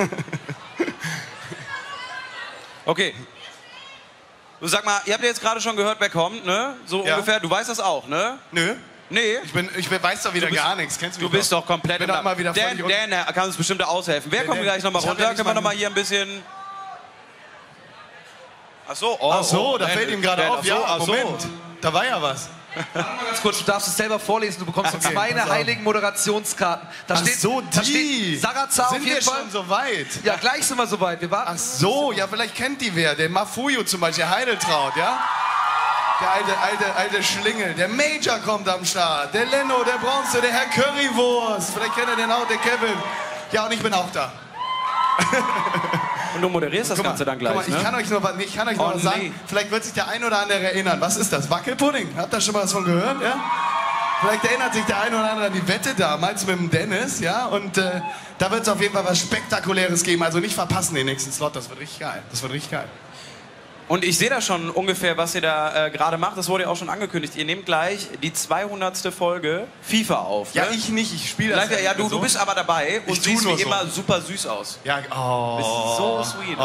Speaker 2: Okay. Du sag mal, ihr habt ja jetzt gerade schon gehört, wer kommt, ne? So
Speaker 15: ja.
Speaker 2: ungefähr. Du weißt das auch, ne?
Speaker 15: Nö.
Speaker 2: Nee.
Speaker 15: Ich, bin, ich weiß doch wieder
Speaker 2: Du bist-
Speaker 15: gar nichts. Kennst du mich
Speaker 2: Du bist
Speaker 15: doch.
Speaker 2: doch komplett...
Speaker 15: Bin doch immer wieder
Speaker 2: Dan,
Speaker 15: völlig
Speaker 2: Dan äh, kann uns bestimmt aushelfen. Wer
Speaker 15: Der
Speaker 2: kommt
Speaker 15: Dan.
Speaker 2: gleich nochmal
Speaker 15: Ich hab
Speaker 2: runter?
Speaker 15: ja nicht
Speaker 2: Können wir
Speaker 15: mal-
Speaker 2: nochmal hier ein bisschen... Ach so, oh,
Speaker 15: Ach so,
Speaker 2: oh,
Speaker 15: da
Speaker 2: Dan,
Speaker 15: fällt ihm gerade
Speaker 2: Dan,
Speaker 15: auf.
Speaker 2: ach so,
Speaker 15: Ja,
Speaker 2: ach so.
Speaker 15: Moment. Da war ja was.
Speaker 5: Ganz kurz, du darfst es selber vorlesen, du bekommst
Speaker 15: Okay,
Speaker 5: meine
Speaker 15: pass auf.
Speaker 5: heiligen Moderationskarten. Da
Speaker 15: Ach
Speaker 5: steht,
Speaker 15: so,
Speaker 5: da
Speaker 15: die.
Speaker 5: steht Sarazar auf
Speaker 15: Sind
Speaker 5: jeden
Speaker 15: wir
Speaker 5: Fall.
Speaker 15: schon so weit?
Speaker 5: Ja, gleich sind wir soweit. Wir warten.
Speaker 15: Ach so, ja, vielleicht kennt die wer. Der Mafuyu zum Beispiel, Heideltraut, ja? Der alte, alte, alte Schlingel. Der Major kommt am Start. Der Leno, der Bronze, der Herr Currywurst. Vielleicht kennt er den auch, der Kevin. Ja, und ich bin auch da.
Speaker 2: Und du moderierst das
Speaker 15: Guck mal,
Speaker 2: Ganze dann gleich,
Speaker 15: guck mal, ich
Speaker 2: ne?
Speaker 15: kann euch noch, was- ich kann euch noch
Speaker 2: Oh,
Speaker 15: was sagen.
Speaker 2: nee.
Speaker 15: Vielleicht wird sich der ein oder andere erinnern. Was ist das? Wackelpudding? Habt ihr schon mal was von gehört? Ja? Vielleicht erinnert sich der ein oder andere an die Wette damals mit dem Dennis. Ja? Und äh, da wird es auf jeden Fall was Spektakuläres geben. Also nicht verpassen den nächsten Slot. Das wird richtig geil. Das wird richtig geil.
Speaker 2: Und ich sehe da schon ungefähr, was ihr da äh, gerade macht. Das wurde ja auch schon angekündigt. Ihr nehmt gleich die zweihundertste Folge FIFA auf.
Speaker 15: Ja,
Speaker 2: ne?
Speaker 15: ich nicht. Ich spiele das
Speaker 2: Live, ja,
Speaker 15: nicht
Speaker 2: du,
Speaker 15: so.
Speaker 2: du bist aber dabei und
Speaker 15: Ich tu
Speaker 2: siehst
Speaker 15: nur
Speaker 2: wie
Speaker 15: so.
Speaker 2: immer super süß aus.
Speaker 15: Ja, oh.
Speaker 2: Bist so sweet.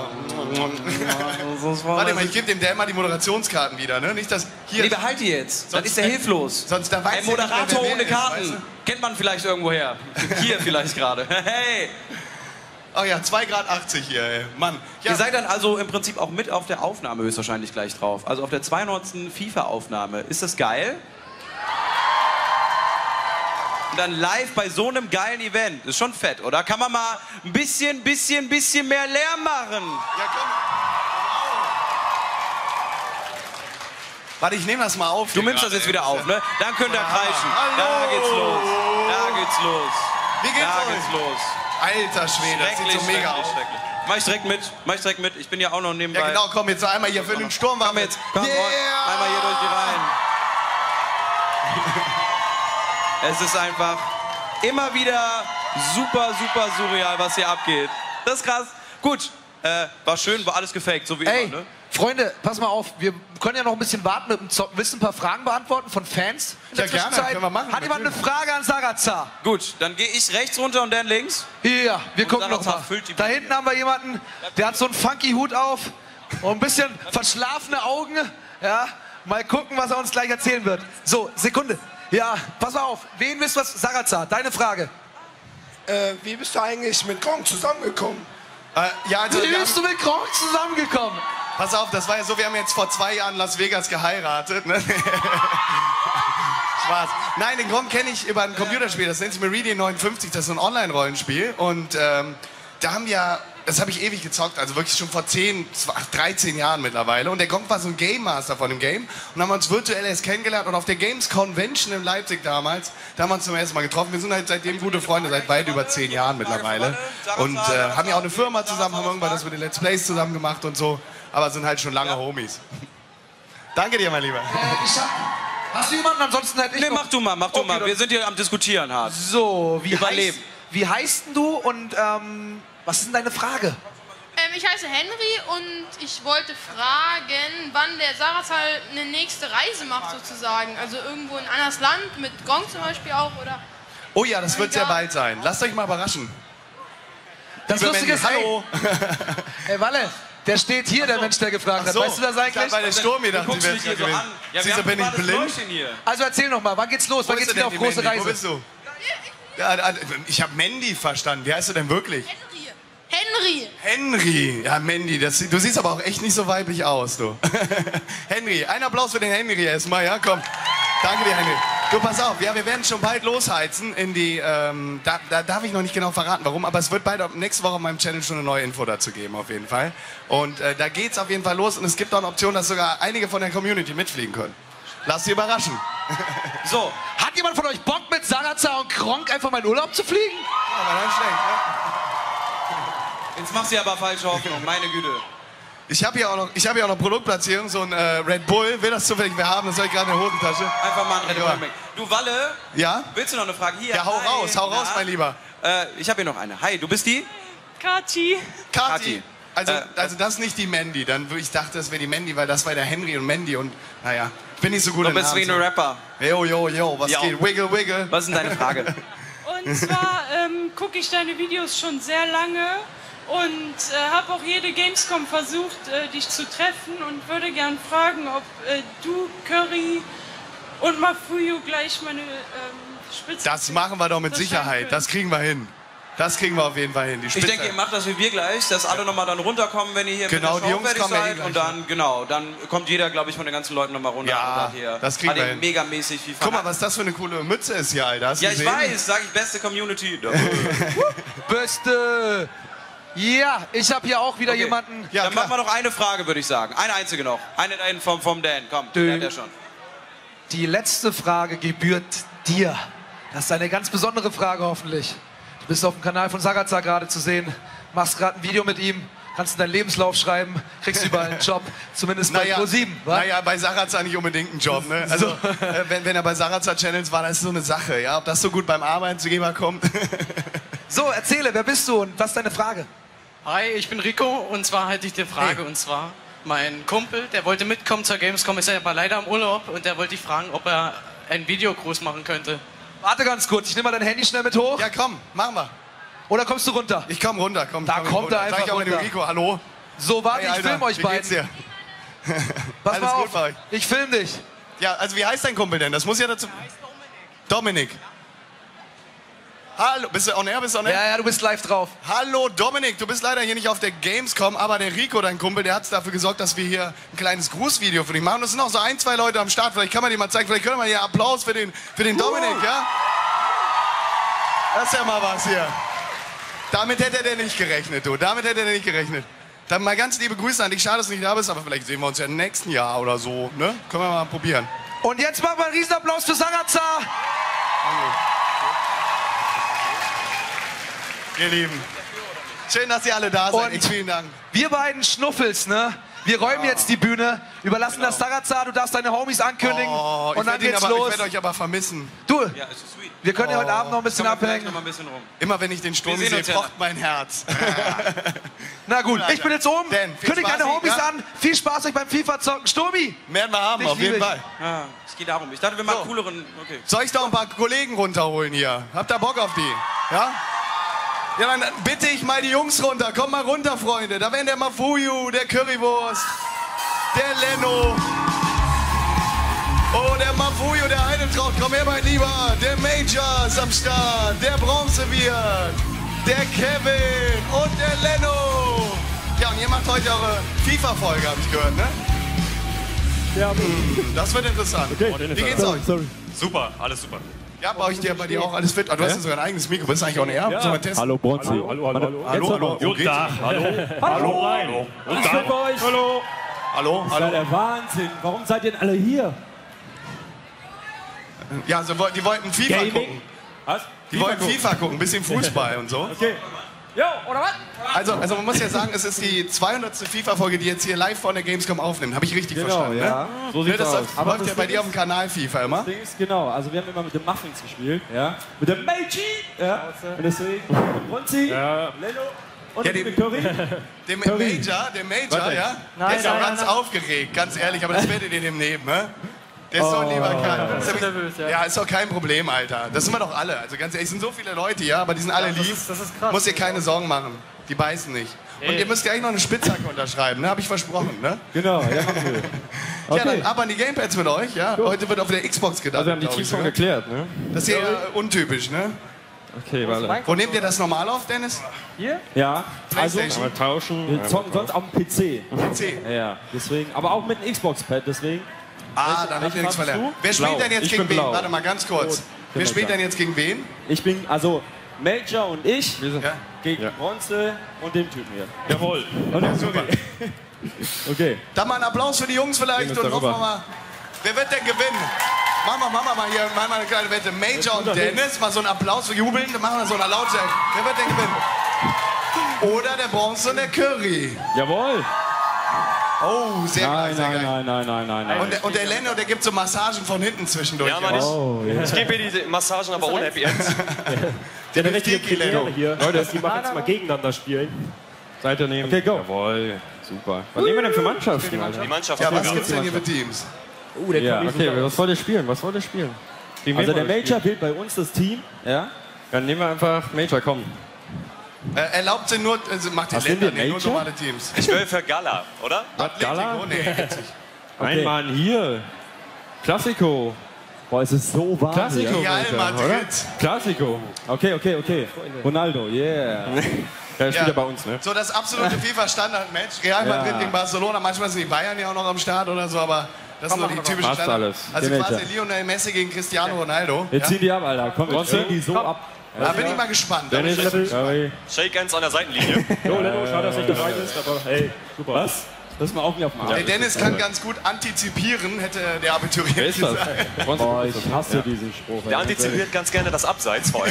Speaker 15: Warte mal, ich gebe dem Dan mal die Moderationskarten wieder, ne? Nicht, dass hier...
Speaker 2: Nee, behalt die jetzt. Dann
Speaker 15: Sonst-
Speaker 2: ist der hilflos.
Speaker 15: Sonst da weiß
Speaker 2: Ein
Speaker 15: der nicht mehr,
Speaker 2: Moderator
Speaker 15: wer
Speaker 2: ohne
Speaker 15: wer
Speaker 2: Karten.
Speaker 15: Ist, weißt
Speaker 2: Kennt man vielleicht irgendwoher. Hier vielleicht gerade. Hey!
Speaker 15: du? Oh ja, zwei Grad achtzig hier, ey. Mann. Ja,
Speaker 2: Ihr seid dann also im Prinzip auch mit auf der Aufnahme höchstwahrscheinlich gleich drauf. Also auf der zweihundertsten FIFA-Aufnahme. Ist das geil? Und dann live bei so einem geilen Event. Ist schon fett, oder? Kann man mal ein bisschen, bisschen, bisschen mehr Lärm machen?
Speaker 15: Ja, komm. Warte, ich nehme das mal auf.
Speaker 2: Du
Speaker 15: hier
Speaker 2: nimmst das
Speaker 15: gerade,
Speaker 2: jetzt
Speaker 15: ey.
Speaker 2: wieder auf, ne? Dann könnt ihr
Speaker 15: Hammer.
Speaker 2: kreischen.
Speaker 15: Hallo.
Speaker 2: Da geht's los. Da geht's los.
Speaker 15: Wie geht's
Speaker 2: da
Speaker 15: euch?
Speaker 2: geht's los.
Speaker 15: Alter Schwede, das sieht so mega
Speaker 2: schrecklich,
Speaker 15: aus.
Speaker 2: schrecklich. Mach ich direkt mit, mach ich direkt mit. Ich bin ja auch noch nebenbei.
Speaker 15: Ja genau, komm jetzt noch einmal hier für den Sturm.
Speaker 2: Komm jetzt, komm,
Speaker 15: Yeah.
Speaker 2: einmal hier durch die Reihen. Es ist einfach immer wieder super, super surreal, was hier abgeht. Das ist krass. Gut, äh, war schön, war alles gefaked, so wie
Speaker 5: Ey,
Speaker 2: immer, ne?
Speaker 5: Freunde, pass mal auf. Wir können ja noch ein bisschen warten mit dem Zocken. Willst du ein paar Fragen beantworten von Fans? In der
Speaker 15: Ja, gerne,
Speaker 5: Zwischenzeit?
Speaker 15: können wir machen,
Speaker 5: Hat jemand eine
Speaker 15: natürlich.
Speaker 5: Frage an Sarazar?
Speaker 2: Gut, dann gehe ich rechts runter und dann links.
Speaker 5: Hier, wir
Speaker 2: Und
Speaker 5: gucken noch
Speaker 2: Sarazar
Speaker 5: mal.
Speaker 2: füllt die
Speaker 5: Da
Speaker 2: Bühne.
Speaker 5: hinten haben wir jemanden, der hat so einen funky Hut auf und ein bisschen verschlafene Augen. Ja, mal gucken, was er uns gleich erzählen wird. So, Sekunde. Ja, pass mal auf. Wen willst du was? Sarazar, deine Frage.
Speaker 16: Äh, wie bist du eigentlich mit Gronk zusammengekommen?
Speaker 15: Äh, ja, also,
Speaker 5: Wie
Speaker 15: wir
Speaker 5: bist
Speaker 15: haben,
Speaker 5: du mit Gronk zusammengekommen?
Speaker 15: pass auf, das war ja so, wir haben jetzt vor zwei Jahren in Las Vegas geheiratet. Ne? Spaß. Nein, den Gronk kenne ich über ein Computerspiel, das nennt sich Meridian neunundfünfzig, das ist so ein Online-Rollenspiel. Und ähm, da haben wir, das habe ich ewig gezockt, also wirklich schon vor zehn, dreizehn Jahren mittlerweile. Und der Gronk war so ein Game Master von dem Game. Und haben uns virtuell erst kennengelernt und auf der Games Convention in Leipzig damals, da haben wir uns zum ersten Mal getroffen. Wir sind halt seitdem gute Freunde, seit weit über zehn Jahren mittlerweile. Und äh, haben ja auch eine Firma zusammen, haben irgendwann das mit den Let's Plays zusammen gemacht und so. Aber sind halt schon lange Homies. Danke dir, mein Lieber.
Speaker 5: Äh, ich hab, hast du jemanden? Ansonsten hätte ich
Speaker 2: Nee,
Speaker 5: noch-
Speaker 2: mach du mal, mach du
Speaker 5: Okay,
Speaker 2: mal.
Speaker 5: dann-
Speaker 2: Wir sind hier am Diskutieren hart.
Speaker 5: So, wie
Speaker 2: Überleben.
Speaker 5: heißt, wie heißt denn du und ähm, was ist denn deine Frage?
Speaker 17: Ähm, ich heiße Henry und ich wollte fragen, wann der Sarazar eine nächste Reise macht sozusagen. Also irgendwo in ein anderes Land, mit Gronk zum Beispiel auch, oder?
Speaker 15: Oh ja, das wird sehr bald sein. Lasst euch mal überraschen.
Speaker 5: Das
Speaker 15: Liebe
Speaker 5: Lustige ist,
Speaker 15: Mandy,
Speaker 5: hey,
Speaker 15: hallo.
Speaker 5: Ey, Walle, der steht hier, der Mensch, der gefragt
Speaker 15: Ach
Speaker 5: hat.
Speaker 15: so,
Speaker 5: Weißt du das
Speaker 15: ich
Speaker 5: eigentlich?
Speaker 15: hab bei der Sturm gedacht,
Speaker 2: Du guckst
Speaker 15: sie
Speaker 2: mich
Speaker 15: wäre
Speaker 2: hier so
Speaker 15: gewesen.
Speaker 2: an. Ja, wir
Speaker 15: Siehst du,
Speaker 2: haben
Speaker 15: bin ich
Speaker 2: gerade
Speaker 15: blind?
Speaker 2: Leuchten hier.
Speaker 5: Also erzähl noch mal, wann geht's los?
Speaker 15: Wo
Speaker 5: Wann
Speaker 15: ist
Speaker 5: geht's
Speaker 15: du
Speaker 5: wieder
Speaker 15: denn,
Speaker 5: auf große
Speaker 15: die Mandy? Wo
Speaker 5: Reise?
Speaker 15: bist du? Ja, ja, ich habe Mandy verstanden. Wie heißt du denn wirklich?
Speaker 17: Henry!
Speaker 15: Henry. Ja, Mandy, das, du siehst aber auch echt nicht so weiblich aus, du. Henry, ein Applaus für den Henry erstmal, ja, komm. Danke dir, Henry. Du, pass auf, ja, wir werden schon bald losheizen in die, ähm, da, da darf ich noch nicht genau verraten, warum, aber es wird bald ab- nächste Woche auf meinem Channel schon eine neue Info dazu geben, auf jeden Fall. Und äh, da geht's auf jeden Fall los und es gibt auch eine Option, dass sogar einige von der Community mitfliegen können. Lass dich überraschen.
Speaker 5: So, hat jemand von euch Bock mit Sarazar und Gronk einfach mal in Urlaub zu fliegen?
Speaker 15: Aber dann schlecht, ne?
Speaker 2: Jetzt machst du aber falsche Hoffnung, meine Güte.
Speaker 15: Ich habe hier auch noch, ich habe hier auch noch Produktplatzierung, so ein äh, Red Bull. Will das zufällig wer haben? Das habe ich gerade in der Hosentasche.
Speaker 2: Einfach mal ein Red
Speaker 15: Ja.
Speaker 2: Bull. Du, Walle,
Speaker 15: Ja?
Speaker 2: willst du noch eine Frage? Hier,
Speaker 15: Ja, hau
Speaker 2: hi.
Speaker 15: raus, hau raus,
Speaker 2: Na?
Speaker 15: mein Lieber.
Speaker 2: Äh, ich habe hier noch eine. Hi, du bist die?
Speaker 6: Kati.
Speaker 15: Kati.
Speaker 2: Kati.
Speaker 15: Also,
Speaker 2: Äh,
Speaker 15: also das ist nicht die Mandy. Dann, ich dachte, das wäre die Mandy, weil das war der Henry und Mandy und naja, ich bin nicht so gut
Speaker 2: Du
Speaker 15: in
Speaker 2: bist wie
Speaker 15: Namen.
Speaker 2: ein Rapper.
Speaker 15: Jo, jo, jo, was
Speaker 2: Jo.
Speaker 15: geht? Wiggle, wiggle.
Speaker 2: Was ist denn deine Frage?
Speaker 6: Und zwar ähm, gucke ich deine Videos schon sehr lange und äh, habe auch jede Gamescom versucht, äh, dich zu treffen und würde gern fragen, ob äh, du, Curry und Mafuyu gleich meine ähm, Spitze.
Speaker 15: Das machen wir doch mit
Speaker 6: Das
Speaker 15: Sicherheit.
Speaker 6: danke.
Speaker 15: Das kriegen wir hin. Das kriegen wir auf jeden Fall hin. Die
Speaker 2: Ich
Speaker 15: Spitze.
Speaker 2: denke, ihr macht das wie wir gleich, dass alle nochmal dann runterkommen, wenn ihr hier
Speaker 15: Genau,
Speaker 2: mit
Speaker 15: die
Speaker 2: der Show
Speaker 15: Jungs
Speaker 2: fertig
Speaker 15: kommen ja eh
Speaker 2: seid.
Speaker 15: gleich,
Speaker 2: Und dann, genau, dann kommt jeder, glaube ich, von den ganzen Leuten nochmal runter.
Speaker 15: Ja,
Speaker 2: und hat hier,
Speaker 15: das kriegen
Speaker 2: hat
Speaker 15: wir
Speaker 2: hier
Speaker 15: hin.
Speaker 2: megamäßig viel Fun.
Speaker 15: Guck mal, was das für eine coole Mütze ist hier, Alter. Hast du
Speaker 2: Ja, ich
Speaker 15: gesehen?
Speaker 2: weiß, sage ich, beste Community.
Speaker 5: Beste. Ja, ich habe hier auch wieder
Speaker 2: Okay.
Speaker 5: jemanden.
Speaker 2: Ja, dann machen wir noch eine Frage, würde ich sagen. Eine einzige noch. Eine da hinten vom, vom Dan. Komm,
Speaker 5: Dö.
Speaker 2: der hat ja schon.
Speaker 5: Die letzte Frage gebührt dir. Das ist eine ganz besondere Frage hoffentlich. Du bist auf dem Kanal von Sarazar gerade zu sehen, machst gerade ein Video mit ihm, kannst in deinen Lebenslauf schreiben, kriegst überall einen Job, zumindest bei
Speaker 15: Naja,
Speaker 5: Pro sieben.
Speaker 15: naja, bei Sarazar nicht unbedingt einen Job. Ne? Also, äh, wenn, wenn er bei Sarazar Channels war, das ist so eine Sache. Ja? Ob das so gut beim Arbeitgeber kommt.
Speaker 5: So, erzähle, wer bist du und was ist deine Frage?
Speaker 18: Hi, ich bin Rico und zwar hätte ich die Frage und zwar mein Kumpel, der wollte mitkommen zur Gamescom, ist aber leider im Urlaub und der wollte ich fragen, ob er einen Videogruß machen könnte.
Speaker 5: Warte ganz kurz, ich nehme mal dein Handy schnell mit hoch.
Speaker 15: Ja, komm, machen wir.
Speaker 5: Oder kommst du runter?
Speaker 15: Ich komm runter, komm.
Speaker 5: Da
Speaker 15: komm
Speaker 5: kommt er
Speaker 15: runter.
Speaker 5: einfach
Speaker 15: Sag ich auch mit dem
Speaker 5: runter.
Speaker 15: Rico, hallo.
Speaker 5: So, warte,
Speaker 15: Hey,
Speaker 5: ich
Speaker 15: Alter,
Speaker 5: film euch
Speaker 15: wie
Speaker 5: beiden.
Speaker 15: geht's dir?
Speaker 5: Pass
Speaker 15: Alles
Speaker 5: mal
Speaker 15: gut
Speaker 5: auf,
Speaker 15: bei euch?
Speaker 5: ich film dich.
Speaker 15: Ja, also wie heißt dein Kumpel denn? Das muss ja dazu... Dominik. Hallo, bist du on air? Bist du on air?
Speaker 5: Ja, ja, du bist live drauf.
Speaker 15: Hallo Dominik, du bist leider hier nicht auf der Gamescom, aber der Rico, dein Kumpel, der hat dafür gesorgt, dass wir hier ein kleines Grußvideo für dich machen. Es sind noch so ein, zwei Leute am Start, vielleicht kann man die mal zeigen, vielleicht können wir hier Applaus für den, für den Dominik, ja? Das ist ja mal was hier. Damit hätte er nicht gerechnet, du, damit hätte er nicht gerechnet. Dann mal ganz liebe Grüße an dich, schade, dass du nicht da bist, aber vielleicht sehen wir uns ja im nächsten Jahr oder so, ne? Können wir mal probieren.
Speaker 5: Und jetzt machen wir einen Riesenapplaus für Sarazar.
Speaker 15: Ihr Lieben, schön, dass ihr alle da seid.
Speaker 5: Und
Speaker 15: Vielen Dank.
Speaker 5: Wir beiden Schnuffels, ne? Wir räumen jetzt die Bühne, überlassen das Sarazar, du darfst deine Homies ankündigen
Speaker 15: Oh, ich
Speaker 5: und dann
Speaker 15: werd ihn
Speaker 5: geht's
Speaker 15: aber,
Speaker 5: los.
Speaker 15: Ich werde euch aber vermissen.
Speaker 5: Du,
Speaker 2: Ja, ist so sweet.
Speaker 5: wir können ja heute Abend noch ein bisschen
Speaker 2: Kommen wir vielleicht
Speaker 5: abhängen.
Speaker 2: noch mal ein bisschen rum.
Speaker 15: Immer wenn ich den Sturm
Speaker 2: Wir sehen
Speaker 15: sehe,
Speaker 2: uns ja
Speaker 15: pocht mein Herz.
Speaker 5: Na gut, ich bin jetzt oben,
Speaker 15: Dan, viel
Speaker 5: kündigt
Speaker 15: Spaß,
Speaker 5: deine Homies
Speaker 15: ja?
Speaker 5: an. Viel Spaß euch beim FIFA-Zocken. Sturmi!
Speaker 15: Werden wir haben,
Speaker 5: Dich
Speaker 15: auf jeden
Speaker 5: liebe ich.
Speaker 15: Fall.
Speaker 2: Ja, es geht darum. Ich dachte, wir machen
Speaker 15: So.
Speaker 2: cooleren... Okay.
Speaker 15: Soll ich doch ein paar Kollegen runterholen hier? Habt ihr Bock auf die? Ja? Ja, dann bitte ich mal die Jungs runter. Kommt mal runter, Freunde. Da wären der Mafuyu, der Currywurst, der Leno. Oh, der Mafuyu, der Heideltraut. Komm her, mein Lieber. Der Major ist am Start. Der Bronzewirt. Der Kevin und der Leno. Ja, und ihr macht heute eure FIFA-Folge, habe ich gehört, ne?
Speaker 19: Ja,
Speaker 15: Hm, das wird interessant.
Speaker 19: Okay.
Speaker 15: Wie geht's euch?
Speaker 19: Sorry.
Speaker 14: Super, alles super.
Speaker 15: Ja, bei euch dir, bei dir auch alles fit. Ah, du hast ja sogar ein eigenes Mikro. Bist du eigentlich on air?
Speaker 19: Ja.
Speaker 15: Sollen wir testen?
Speaker 19: Hallo, Bronzi.
Speaker 14: Hallo, hallo, hallo, hallo.
Speaker 15: Hallo, hallo. Wo
Speaker 14: Guten
Speaker 15: geht's?
Speaker 14: Tag. Hallo.
Speaker 19: Hallo.
Speaker 14: Hallo. Guten
Speaker 19: Ich
Speaker 14: Tag.
Speaker 19: bin bei euch.
Speaker 14: Hallo. Hallo.
Speaker 19: Das ist ja der Wahnsinn. Warum seid ihr denn alle hier?
Speaker 15: Ja, so, woll- die wollten FIFA
Speaker 19: Gaming?
Speaker 15: gucken.
Speaker 19: Was?
Speaker 15: Die wollten FIFA gucken, bisschen Fußball und so.
Speaker 19: Okay. Jo, oder was?
Speaker 15: Also, also man muss ja sagen, es ist die zweihundertste FIFA-Folge, die jetzt hier live von der Gamescom aufnimmt. Habe ich richtig
Speaker 19: Genau,
Speaker 15: verstanden,
Speaker 19: ja.
Speaker 15: ne?
Speaker 19: So
Speaker 15: Ne,
Speaker 19: sieht's
Speaker 15: das
Speaker 19: aus.
Speaker 15: läuft,
Speaker 19: Aber
Speaker 15: läuft
Speaker 19: das
Speaker 15: ja bei
Speaker 19: Ding
Speaker 15: dir auf dem Kanal FIFA immer.
Speaker 19: Das Ding ist, genau, also wir haben immer mit den Muffins gespielt, ja. Mit dem Meiji, ja. Und deswegen mit Bronzi,
Speaker 14: Ja.
Speaker 19: Leno und
Speaker 15: Ja,
Speaker 19: mit
Speaker 15: dem-
Speaker 19: dem Curry.
Speaker 15: Der
Speaker 19: Curry.
Speaker 15: Major, der Major,
Speaker 19: Warte.
Speaker 15: ja,
Speaker 19: Nein,
Speaker 15: der ist auch
Speaker 19: nein,
Speaker 15: ganz
Speaker 19: nein.
Speaker 15: aufgeregt, ganz ehrlich, aber das werdet ihr dem nehmen, ne? Der ist so ein lieber Kerl. Das hab ich- Ja, ist doch kein Problem, Alter. Das sind wir doch alle. Also ganz ehrlich, es sind so viele Leute, ja, aber die sind alle
Speaker 19: Ja, das
Speaker 15: lieb.
Speaker 19: ist- das ist krass.
Speaker 15: Muss ihr keine Sorgen machen. Die beißen nicht. Und
Speaker 19: Nee.
Speaker 15: ihr müsst gleich noch eine Spitzhacke unterschreiben, ne? Habe ich versprochen, ne?
Speaker 19: Genau, ja, machen wir.
Speaker 15: Ja,
Speaker 19: Okay.
Speaker 15: dann ab an die Gamepads mit euch, ja. Heute wird auf der Xbox gedacht.
Speaker 20: Also wir haben die
Speaker 15: glaub
Speaker 20: Teams
Speaker 15: ich,
Speaker 20: schon
Speaker 15: ne?
Speaker 20: geklärt, ne?
Speaker 15: Das ist ja eher untypisch, ne?
Speaker 20: Okay, warte.
Speaker 15: Wo nehmt ihr das normal auf, Dennis?
Speaker 19: Hier? Ja, also
Speaker 15: PlayStation.
Speaker 20: Mal tauschen.
Speaker 19: wir zocken sonst auf dem P C.
Speaker 15: P C.
Speaker 19: Ja, ja, deswegen, aber auch mit dem Xbox-Pad, deswegen.
Speaker 15: Ah,
Speaker 19: Welche-
Speaker 15: dann habt ihr
Speaker 19: welche
Speaker 15: nichts
Speaker 19: fandst
Speaker 15: verlernt.
Speaker 19: du?
Speaker 15: Wer spielt
Speaker 19: Blau.
Speaker 15: denn jetzt
Speaker 19: Ich
Speaker 15: gegen
Speaker 19: bin
Speaker 15: wen?
Speaker 19: blau.
Speaker 15: Warte mal ganz kurz.
Speaker 19: Rot.
Speaker 15: Wer
Speaker 19: Genau,
Speaker 15: spielt
Speaker 19: klar.
Speaker 15: denn jetzt gegen wen?
Speaker 19: Ich bin, also Major und ich
Speaker 15: Ja.
Speaker 19: gegen
Speaker 20: Ja.
Speaker 19: Bronze und den Typen hier.
Speaker 14: Jawohl.
Speaker 19: Und
Speaker 15: Ja, super.
Speaker 19: Okay.
Speaker 15: Dann mal einen Applaus für die Jungs vielleicht
Speaker 20: Gehen
Speaker 15: und
Speaker 20: wir
Speaker 15: hoffen wir
Speaker 20: darüber.
Speaker 15: mal. Wer wird denn gewinnen? Machen wir, machen wir mal hier machen wir eine kleine Wette. Major und Dennis, mal so einen Applaus für Jubeln. Dann machen wir so eine Lautstärke. Wer wird denn gewinnen? Oder der Bronze und der Curry.
Speaker 19: Jawohl.
Speaker 15: Oh, sehr geil,
Speaker 19: Nein,
Speaker 15: sehr
Speaker 19: nein,
Speaker 15: geil.
Speaker 19: nein, nein, nein, nein, nein.
Speaker 15: Und der, und der Leno, der gibt so Massagen von hinten zwischendurch.
Speaker 4: Ja, Mann, ich,
Speaker 19: Oh, ja.
Speaker 4: ich gebe hier diese Massagen, aber ohne Happy End.
Speaker 19: Der eine richtige
Speaker 15: Tiki
Speaker 19: Premiere
Speaker 15: Leno.
Speaker 19: hier.
Speaker 20: Leute, die machen jetzt mal gegeneinander spielen. Seite nehmen.
Speaker 19: Okay, go.
Speaker 20: Jawohl. Super. Was nehmen wir denn für Mannschaften, Alter?
Speaker 4: Die Mannschaft
Speaker 15: Ja,
Speaker 4: ist
Speaker 15: was
Speaker 4: mega.
Speaker 15: gibt's denn hier für Teams?
Speaker 19: Uh, der
Speaker 20: Ja,
Speaker 19: Curry
Speaker 20: okay,
Speaker 19: super.
Speaker 20: was wollt ihr spielen? Was wollt ihr spielen? Gegen
Speaker 19: Also
Speaker 20: wen
Speaker 19: der
Speaker 20: wollt ihr
Speaker 19: Major wählt bei uns das Team. Ja.
Speaker 20: Dann nehmen wir einfach Major, komm.
Speaker 15: Äh, erlaubt sie nur, also macht die
Speaker 19: Was
Speaker 15: Länder
Speaker 19: sind wir,
Speaker 15: nicht, nur
Speaker 19: Major?
Speaker 15: normale Teams.
Speaker 4: Ich will für Gala, oder?
Speaker 20: Gala?
Speaker 15: Atletico? Nee, witzig.
Speaker 20: Ein
Speaker 19: Okay.
Speaker 20: Mann hier. Klassiko.
Speaker 19: Boah, es ist so warm
Speaker 20: Klassiko,
Speaker 19: hier.
Speaker 15: Real
Speaker 20: Alter,
Speaker 15: Madrid.
Speaker 20: oder? Klassiko.
Speaker 19: Okay, okay, okay. Ronaldo, yeah.
Speaker 20: Ja, spielt ja bei uns, ne?
Speaker 15: So das absolute FIFA-Standard-Match. Real Madrid
Speaker 19: Ja.
Speaker 15: gegen Barcelona. Manchmal sind die Bayern ja auch noch am Start oder so, aber das sind nur die typischen
Speaker 20: Passt
Speaker 15: Standard.
Speaker 20: alles.
Speaker 15: Also
Speaker 19: Der
Speaker 15: quasi
Speaker 19: Welcher.
Speaker 15: Lionel Messi gegen Cristiano Ronaldo.
Speaker 19: Jetzt
Speaker 15: Ja?
Speaker 19: ziehen die ab, Alter. Komm, wir
Speaker 20: Bronze?
Speaker 19: ziehen die so ab.
Speaker 15: Da bin ich mal gespannt. Da bin
Speaker 20: Dennis,
Speaker 15: ich echt gespannt.
Speaker 19: Curry.
Speaker 4: Shake Hands an der Seitenlinie.
Speaker 19: Jo, Leno, schade, dass nicht dabei bist, aber hey, super. Was? Lass mal auf mich auf den Arm.
Speaker 15: Der Dennis kann ganz gut antizipieren, hätte der Abiturient
Speaker 20: Wer ist das?
Speaker 15: gesagt.
Speaker 20: Bronze,
Speaker 19: Boah,
Speaker 20: ist
Speaker 19: ich
Speaker 20: das?
Speaker 19: hasse
Speaker 20: Ja.
Speaker 19: diesen Spruch.
Speaker 4: Der
Speaker 19: ey.
Speaker 4: antizipiert ganz gerne das Abseits vor allem.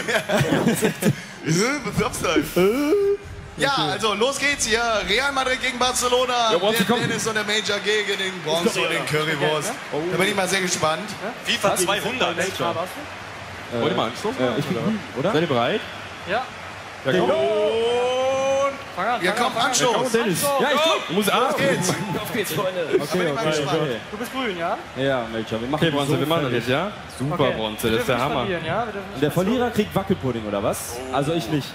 Speaker 15: Was ist das? Ja, also los geht's hier. Real Madrid gegen Barcelona.
Speaker 20: Ja, Bronze,
Speaker 15: der
Speaker 20: komm.
Speaker 15: Dennis und der Major gegen den Bronze und den Currywurst. Da bin ich mal sehr gespannt.
Speaker 4: FIFA zweihundert.
Speaker 20: Wollt ihr mal Anschluss machen?
Speaker 19: Äh, ich bin grün, oder?
Speaker 20: Seid ihr bereit?
Speaker 21: Ja.
Speaker 20: Ja, komm.
Speaker 15: Und ja, komm, Anstoß.
Speaker 20: Komm, Dennis. Ja, ich drück. Du musst
Speaker 15: Los
Speaker 20: atmen.
Speaker 15: geht's.
Speaker 21: Auf geht's, Freunde.
Speaker 15: Da bin
Speaker 19: Okay,
Speaker 15: ich mal
Speaker 19: okay,
Speaker 15: gespannt.
Speaker 19: okay.
Speaker 21: Du bist grün, ja?
Speaker 19: Ja, Major, wir machen
Speaker 20: Okay, Bronze,
Speaker 19: so
Speaker 20: wir machen das
Speaker 19: fertig.
Speaker 20: jetzt, ja? Super,
Speaker 21: Okay.
Speaker 20: Bronze,
Speaker 21: Wir
Speaker 20: das ist der
Speaker 21: dürfen nicht
Speaker 20: Hammer.
Speaker 21: verlieren, ja? Wir dürfen nicht
Speaker 19: Und der
Speaker 21: verlieren.
Speaker 19: Verlierer kriegt Wackelpudding, oder was? Also ich nicht.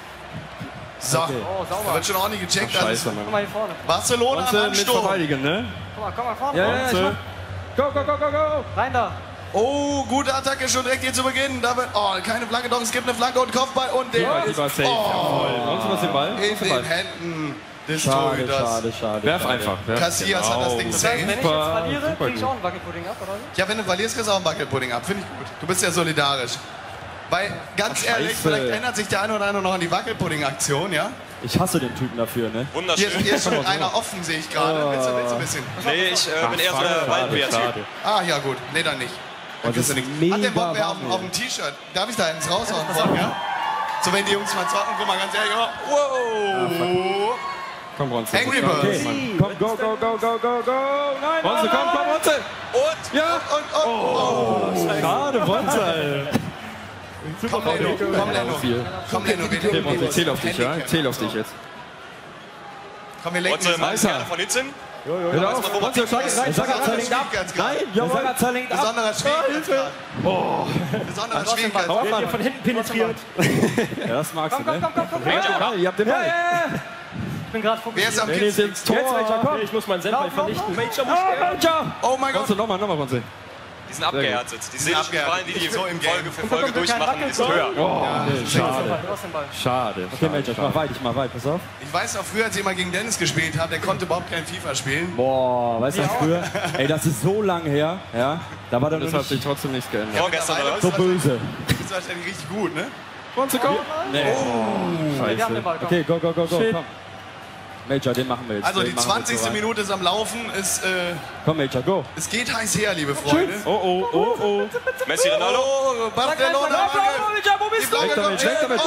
Speaker 15: So,
Speaker 21: Oh,
Speaker 15: da
Speaker 21: sauber.
Speaker 15: wird schon ordentlich gecheckt.
Speaker 20: Scheiße,
Speaker 15: Also,
Speaker 21: Guck
Speaker 20: Mann.
Speaker 21: mal hier vorne.
Speaker 15: Barcelona am
Speaker 20: Bronze mit
Speaker 15: Ansturm.
Speaker 20: verteidigen, ne?
Speaker 21: Guck mal, komm mal vorne.
Speaker 19: Ja, ja, ja, ich
Speaker 20: Bronze.
Speaker 19: mach. Go, go, go, go, go.
Speaker 21: Rein da.
Speaker 15: Oh, gute Attacke schon direkt hier zu Beginn. Da wird, oh, keine Flanke, doch es gibt eine Flanke und Kopfball und der
Speaker 20: Ja, die
Speaker 15: ist
Speaker 20: war safe.
Speaker 15: oh,
Speaker 20: Jawohl. Bronze, was den Ball?
Speaker 15: in
Speaker 20: Was den
Speaker 15: den
Speaker 20: Ball?
Speaker 15: Händen des
Speaker 19: Schade,
Speaker 15: Torhüters.
Speaker 19: schade, schade.
Speaker 20: Werf
Speaker 19: schade.
Speaker 20: einfach. Werf.
Speaker 15: Casillas hat das Ding
Speaker 21: Das heißt, wenn ich jetzt
Speaker 20: Super,
Speaker 21: verliere,
Speaker 20: super
Speaker 21: krieg ich
Speaker 20: gut.
Speaker 21: auch einen Wackelpudding ab, oder?
Speaker 15: Ja, wenn du verlierst, kriegst du auch einen Wackelpudding ab. Finde ich gut. Du bist ja solidarisch. Weil, ganz
Speaker 19: Ach,
Speaker 15: ehrlich,
Speaker 19: Scheiße.
Speaker 15: vielleicht ändert sich der eine oder andere noch an die Wackelpudding-Aktion, ja?
Speaker 19: Ich hasse den Typen dafür, ne?
Speaker 4: Wunderschön.
Speaker 15: Hier, hier ist schon einer offen, sehe ich gerade. Willst du, willst du ein bisschen?
Speaker 4: Nee, ich äh, bin eher so der Waldbär-Typ.
Speaker 15: Ah, ja gut. Nee, dann nicht. Dann
Speaker 19: Oh, das
Speaker 15: kriegst du
Speaker 19: ist
Speaker 15: nichts. Hat der
Speaker 19: mega
Speaker 15: Bock wer auf,
Speaker 19: warm
Speaker 15: dem-
Speaker 19: hier.
Speaker 15: auf dem T-Shirt? Darf ich da eins raushauen wollen, ja? So, wenn die Jungs mal zocken, guck mal ganz ehrlich. Oh, wow!
Speaker 20: Komm, Bronze.
Speaker 15: Angry
Speaker 20: Bronze.
Speaker 15: Birds.
Speaker 19: Okay, komm, go, go, go, go, go, go. Nein,
Speaker 20: Bronze,
Speaker 19: nein,
Speaker 20: komm, komm,
Speaker 19: nein.
Speaker 20: Bronze.
Speaker 15: Und,
Speaker 20: Ja.
Speaker 15: und, und, und. Oh.
Speaker 19: Schade, Bronze, Alter.
Speaker 15: Komm, Leno, komm, Leno.
Speaker 20: Viel.
Speaker 15: Komm, Leno, wir
Speaker 20: Okay, Bronze, ich zähle auf dich, ja? Ich zähle auf dich jetzt.
Speaker 15: Komm, wir lenken
Speaker 4: Bronze,
Speaker 15: jetzt
Speaker 4: mal
Speaker 15: weiter.
Speaker 4: gerne von hinten.
Speaker 20: Hör auf, Bronze, schlag ihn rein.
Speaker 19: Sarazar lenkt ab. Nein, ja, Sarazar lenkt ab.
Speaker 15: Besonderer Schwierigkeitsgrad.
Speaker 20: Oh.
Speaker 15: Besonderer
Speaker 19: Hau
Speaker 15: Schwierigkeitsgrad.
Speaker 19: ab, Mann.
Speaker 21: Von hinten penetriert.
Speaker 19: Ja, das magst du,
Speaker 21: Komm,
Speaker 19: ne?
Speaker 21: komm, komm, komm, komm.
Speaker 19: Ja, ihr habt den Ball.
Speaker 21: Ich bin gerade
Speaker 15: Wer ist
Speaker 21: fokussiert.
Speaker 15: am
Speaker 19: Dennis
Speaker 15: Kids?
Speaker 19: ins Tor.
Speaker 21: Jetzt, Major, komm.
Speaker 19: Ich muss meinen Senf
Speaker 21: Lauf,
Speaker 19: mal vernichten.
Speaker 21: lauf,
Speaker 19: Major muss sterben.
Speaker 15: Oh mein Gott.
Speaker 20: Bronze, nochmal, nochmal, Bronze.
Speaker 4: Die sind abgehärtet. Die seelischen
Speaker 15: abgehärtet.
Speaker 4: Qualen, die die
Speaker 15: So im
Speaker 4: Folge
Speaker 15: Game.
Speaker 4: für Folge durchmachen, die sind höher.
Speaker 20: Oh, nee, schade.
Speaker 21: Du hast den Ball.
Speaker 20: Schade.
Speaker 19: Okay, Major, ich mach weit, ich mach weit, pass auf.
Speaker 15: Ich weiß noch, früher, als ich mal gegen Dennis gespielt habe, der konnte überhaupt kein FIFA spielen.
Speaker 19: Boah, weißt du was früher? Ey, das ist so lange her, ja? Da war dann
Speaker 20: Das
Speaker 19: noch
Speaker 20: hat sich
Speaker 19: nicht
Speaker 20: trotzdem nichts geändert.
Speaker 4: Vorgestern oder was?
Speaker 19: so böse.
Speaker 15: Das ist wahrscheinlich richtig gut, ne?
Speaker 20: Bronze, komm.
Speaker 19: Nee.
Speaker 21: Wir haben den
Speaker 20: Scheiße.
Speaker 21: Ball, komm.
Speaker 19: Okay, go, go, go, go,
Speaker 20: Shit.
Speaker 19: komm. Major, den machen wir jetzt.
Speaker 15: Also
Speaker 19: Den
Speaker 15: die
Speaker 19: machen wir jetzt
Speaker 15: zwanzigste
Speaker 19: so rein.
Speaker 15: Minute ist am Laufen. Es, äh,
Speaker 19: Komm, Major, go.
Speaker 15: es geht heiß her, liebe Freunde.
Speaker 20: Oh, oh, oh, oh.
Speaker 4: Messi, Ronaldo.
Speaker 15: Oh, Barcelona.
Speaker 19: Wo
Speaker 15: Die Flagge
Speaker 19: Weg damit,
Speaker 15: kommt
Speaker 19: weg damit.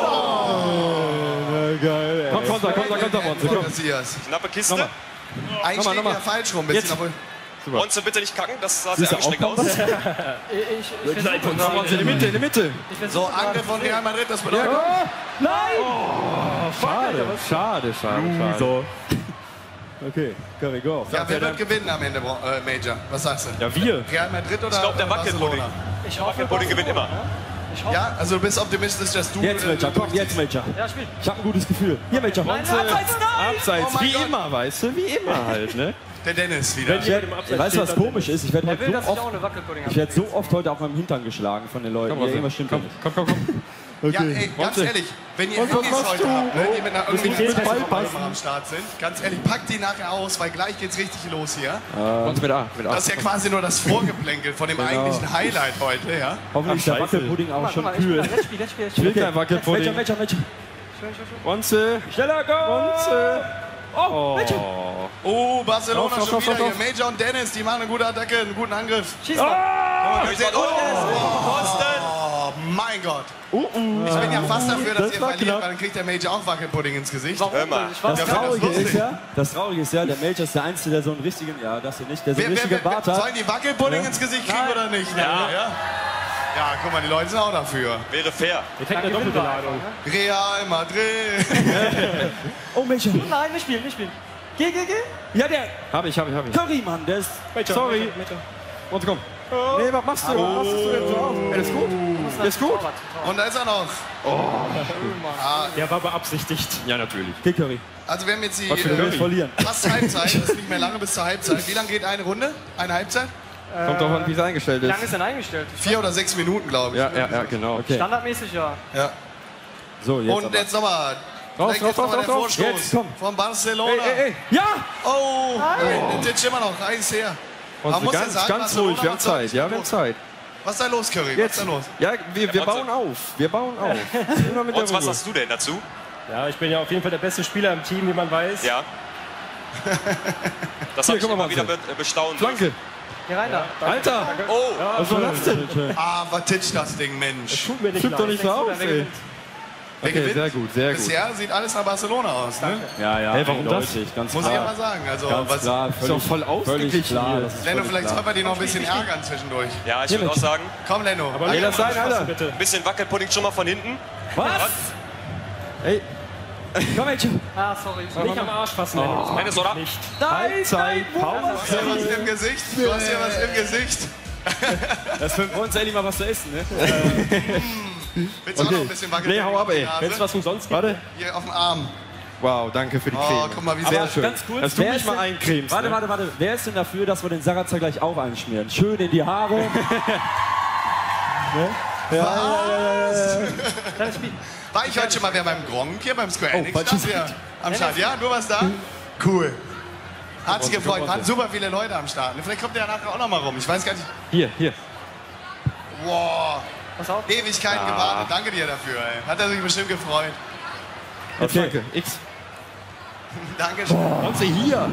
Speaker 15: Oh.
Speaker 19: Geil, ey.
Speaker 20: Komm, Konter, Konter, Konter, Bronze, komm.
Speaker 15: Casillas.
Speaker 4: Knappe Kiste.
Speaker 20: Nochmal.
Speaker 15: Eigentlich
Speaker 20: Nochmal,
Speaker 15: steht
Speaker 20: nochmal.
Speaker 15: ja falsch rum. Bisschen,
Speaker 20: Jetzt.
Speaker 15: aber
Speaker 20: Super.
Speaker 4: Bronze, bitte nicht kacken, das sah
Speaker 19: Siehst
Speaker 4: sehr
Speaker 19: du
Speaker 4: angestrengt
Speaker 19: auch
Speaker 4: aus.
Speaker 21: Ich, ich, ich
Speaker 20: Komm, Bronze, in die Mitte, in die Mitte.
Speaker 15: so, Angriff von Real Madrid, das bedeutet...
Speaker 19: Nein!
Speaker 20: Schade, schade, schade, schade.
Speaker 19: Okay, Curry, go.
Speaker 15: Ja, wer wird gewinnen am Ende, Bro- äh, Major? Was sagst du?
Speaker 20: Ja, wir.
Speaker 15: Real Madrid oder
Speaker 4: Ich glaube, der
Speaker 15: äh,
Speaker 4: Wackelpudding.
Speaker 15: Barcelona?
Speaker 21: ich hoffe,
Speaker 4: Wackelpudding gewinnt immer.
Speaker 21: Ich hoffe.
Speaker 15: Ja, also du bist optimistisch, dass du...
Speaker 19: Jetzt,
Speaker 15: äh,
Speaker 19: Major, komm, jetzt, Major.
Speaker 21: Ja, spiel.
Speaker 19: Ich hab ein gutes Gefühl. Hier, Major.
Speaker 20: Bronze, Abseits,
Speaker 15: Oh mein
Speaker 20: wie
Speaker 15: Gott.
Speaker 20: immer, weißt du, wie immer halt, ne?
Speaker 15: Der Dennis wieder.
Speaker 19: Ich werd, weißt du, was komisch ist? Ich werde
Speaker 21: Er will,
Speaker 19: heute
Speaker 21: dass
Speaker 19: so
Speaker 21: ich auch
Speaker 19: oft,
Speaker 21: eine Wackelpudding habe.
Speaker 19: ich werd so oft heute auf meinem Hintern geschlagen von den Leuten.
Speaker 20: Komm,
Speaker 19: Ja,
Speaker 20: Bronze.
Speaker 19: irgendwas stimmt
Speaker 20: Komm,
Speaker 19: nicht.
Speaker 20: komm, komm, komm.
Speaker 15: Ja,
Speaker 19: Okay.
Speaker 15: ey, ganz
Speaker 20: Bronze.
Speaker 15: ehrlich, wenn ihr
Speaker 20: Was, was
Speaker 15: Handys
Speaker 20: machst
Speaker 15: heute
Speaker 20: du?
Speaker 15: habt, ne, die mit einer
Speaker 20: Muss
Speaker 15: irgendwie
Speaker 20: ich mit Ball
Speaker 15: Ball
Speaker 20: passen?
Speaker 15: am Start sind, ganz ehrlich, packt die nachher aus, weil gleich geht's richtig los hier.
Speaker 20: Bronze mit A, mit A.
Speaker 15: Das ist ja quasi nur das Vorgeplänkel von dem
Speaker 19: Genau.
Speaker 15: eigentlichen Highlight heute, ja.
Speaker 19: Hoffentlich ist
Speaker 20: Ach,
Speaker 19: der
Speaker 20: scheiße.
Speaker 19: Wackelpudding auch
Speaker 21: Guck mal,
Speaker 19: schon
Speaker 21: guck mal, ich
Speaker 19: kühl.
Speaker 21: spiel, jetzt spiel, jetzt spiel, jetzt
Speaker 20: Ich will
Speaker 21: spiel.
Speaker 20: kein Wackelpudding.
Speaker 19: Major, Major, Major.
Speaker 21: Schön, schön, schön.
Speaker 20: Bronze.
Speaker 19: Schneller, go!
Speaker 20: Bronze.
Speaker 19: Oh, Major.
Speaker 15: Oh, Barcelona
Speaker 20: Lauf, lauf,
Speaker 15: schon
Speaker 20: lauf,
Speaker 15: wieder
Speaker 20: lauf,
Speaker 15: hier. Major und Dennis, die machen eine gute Attacke, einen guten Angriff.
Speaker 21: Schieß mal.
Speaker 15: Oh, oh mein Gott. Ich bin ja fast dafür, dass
Speaker 19: Das
Speaker 15: ihr
Speaker 19: war
Speaker 15: verliert,
Speaker 19: knapp.
Speaker 15: weil dann kriegt der Major auch Wackelpudding ins Gesicht.
Speaker 21: Warum?
Speaker 4: Hör mal.
Speaker 21: Ich weiß
Speaker 19: Das
Speaker 15: Ja,
Speaker 19: Traurige
Speaker 15: das ist
Speaker 19: ist ja, das Traurige ist ja, der Major ist der Einzige, der so einen richtigen, ja, das hier nicht, der so einen
Speaker 15: Wer, wer,
Speaker 19: richtigen
Speaker 15: wer,
Speaker 19: Bart
Speaker 15: sollen
Speaker 19: hat.
Speaker 15: die Wackelpudding
Speaker 19: Ja.
Speaker 15: ins Gesicht kriegen oder nicht? Ja. ja. Ja, guck mal, die Leute sind auch dafür.
Speaker 4: Wäre fair.
Speaker 21: Wir kriegen eine doppelte Ladung.
Speaker 15: Real Madrid.
Speaker 19: Oh, Major.
Speaker 21: Nein, nicht spielen, nicht spielen. Geh, geh, geh.
Speaker 19: Ja, der
Speaker 20: Hab ich, hab ich, hab ich.
Speaker 19: Curry, Mann, der ist...
Speaker 20: Sorry. Bronze, komm. Nee, was machst du? Was machst du denn so auf? Alles gut? Ist gut?
Speaker 15: Und da ist er noch. Ah,
Speaker 19: Der war beabsichtigt.
Speaker 20: Ja, natürlich.
Speaker 19: Okay, Curry.
Speaker 15: also wir haben jetzt die
Speaker 20: Was für
Speaker 15: äh,
Speaker 20: Curry?
Speaker 19: Verlieren.
Speaker 15: fast Halbzeit. Das ist nicht mehr lange bis zur Halbzeit. Wie lange geht eine Runde? Eine Halbzeit?
Speaker 20: Kommt drauf an, wie es eingestellt
Speaker 17: Wie
Speaker 20: ist.
Speaker 17: lange ist denn eingestellt?
Speaker 15: Vier oder sechs Minuten, glaube ich.
Speaker 20: Ja, ja, ja, genau. Okay.
Speaker 17: Standardmäßig ja.
Speaker 15: Ja.
Speaker 20: So, jetzt
Speaker 15: Und
Speaker 20: aber.
Speaker 15: jetzt nochmal.
Speaker 20: Raus,
Speaker 15: Direkt
Speaker 20: raus,
Speaker 15: jetzt noch mal
Speaker 20: raus,
Speaker 15: der
Speaker 20: raus, raus.
Speaker 15: Vorstoß
Speaker 20: Jetzt, komm.
Speaker 15: von Barcelona.
Speaker 20: Ey, ey, ey. Ja!
Speaker 15: Oh,
Speaker 20: Nein.
Speaker 15: der Titsch immer noch. Eis her.
Speaker 20: Und
Speaker 15: Man muss ja
Speaker 20: ganz,
Speaker 15: sagen,
Speaker 20: ganz
Speaker 15: Barcelona
Speaker 20: ruhig, wir haben
Speaker 15: macht's doch
Speaker 20: Zeit.
Speaker 15: nicht
Speaker 20: Ja,
Speaker 15: mehr
Speaker 20: wir haben
Speaker 15: gut.
Speaker 20: Zeit.
Speaker 15: Was ist da los, Curry? Was
Speaker 20: Jetzt.
Speaker 15: ist da los?
Speaker 20: Ja, wir, wir bauen auf. Wir bauen auf. Immer mit der
Speaker 4: Und was
Speaker 20: Ruhe.
Speaker 4: sagst du denn dazu?
Speaker 21: Ja, ich bin ja auf jeden Fall der beste Spieler im Team, wie man weiß.
Speaker 4: Ja. Das habe ich immer wieder be bestaunt.
Speaker 20: Flanke.
Speaker 17: Hier rein da.
Speaker 20: Alter!
Speaker 4: Oh!
Speaker 20: Ja, was war das denn?
Speaker 15: Ah, was titscht das Ding, Mensch.
Speaker 21: Tut mir nicht
Speaker 20: Flippt doch
Speaker 21: leid.
Speaker 20: nicht so auf, ey.
Speaker 15: Wer
Speaker 20: Okay,
Speaker 15: gewinnt?
Speaker 20: sehr gut, sehr gut.
Speaker 15: Bisher sieht alles nach Barcelona aus, ne?
Speaker 19: Ja, ja.
Speaker 20: Hey, warum das?
Speaker 19: eindeutig, Ganz
Speaker 15: Muss
Speaker 19: klar.
Speaker 15: ich ja mal sagen. Also,
Speaker 19: Ganz
Speaker 15: was,
Speaker 19: klar,
Speaker 20: Ist doch
Speaker 19: völlig,
Speaker 20: voll
Speaker 19: völlig
Speaker 20: ausgeglichen
Speaker 19: klar.
Speaker 20: hier.
Speaker 19: Das ist
Speaker 15: Leno,
Speaker 19: völlig
Speaker 15: vielleicht
Speaker 19: klar.
Speaker 15: sollten wir den noch ein bisschen ärgern zwischendurch.
Speaker 4: Ja, ich würde auch sagen,
Speaker 15: Komm, Leno.
Speaker 21: Aber
Speaker 20: Ey, lass sein,
Speaker 21: aufpassen,
Speaker 20: Alter.
Speaker 21: bitte.
Speaker 4: ein bisschen Wackelpudding schon mal von hinten.
Speaker 20: Was? Ey. Komm, Mädchen.
Speaker 17: Ah, sorry.
Speaker 21: Nicht am Arsch fassen, Leno.
Speaker 4: Meine Sora.
Speaker 21: Nicht.
Speaker 20: Halbzeit,
Speaker 15: Du hast ja
Speaker 20: Pause.
Speaker 15: was im Gesicht. Du hast ja was im Gesicht.
Speaker 19: Das für uns endlich mal was zu essen, ne?
Speaker 15: Willst du auch noch ein bisschen wackeln?
Speaker 20: Nee, hau ab, ey.
Speaker 21: Wenn es was umsonst gibt.
Speaker 20: Warte.
Speaker 15: Hier auf dem Arm.
Speaker 20: Wow, danke für die
Speaker 15: Oh,
Speaker 20: Creme.
Speaker 15: guck mal, wie
Speaker 20: Sehr
Speaker 15: sehr
Speaker 20: schön.
Speaker 19: Ganz kurz,
Speaker 20: Dass du
Speaker 19: wer
Speaker 20: mich
Speaker 19: ist
Speaker 20: mal
Speaker 19: denn-
Speaker 20: eincremst.
Speaker 19: Warte,
Speaker 20: ne?
Speaker 19: warte, warte. Wer ist denn dafür, dass wir den Sarazar gleich auch einschmieren? Schön in die Haare. Ne? Ja, ja, ja, ja, ja.
Speaker 15: War ich heute schon mal wer beim Gronk hier beim Square
Speaker 19: Oh,
Speaker 15: Enix?
Speaker 19: falsche
Speaker 15: Stand hier am Start. Ja, du warst da? Cool. Hat sich gefreut. Waren super viele Leute am Start. Vielleicht kommt der ja nachher auch noch mal rum. Ich weiß gar nicht.
Speaker 20: Hier, hier.
Speaker 15: Wow.
Speaker 17: Pass auf.
Speaker 15: Ewigkeiten
Speaker 20: Ah.
Speaker 15: gewartet. Danke dir dafür, ey. Hat er sich bestimmt gefreut.
Speaker 20: Jetzt Flanke. X.
Speaker 15: Dankeschön.
Speaker 20: Und sie hier.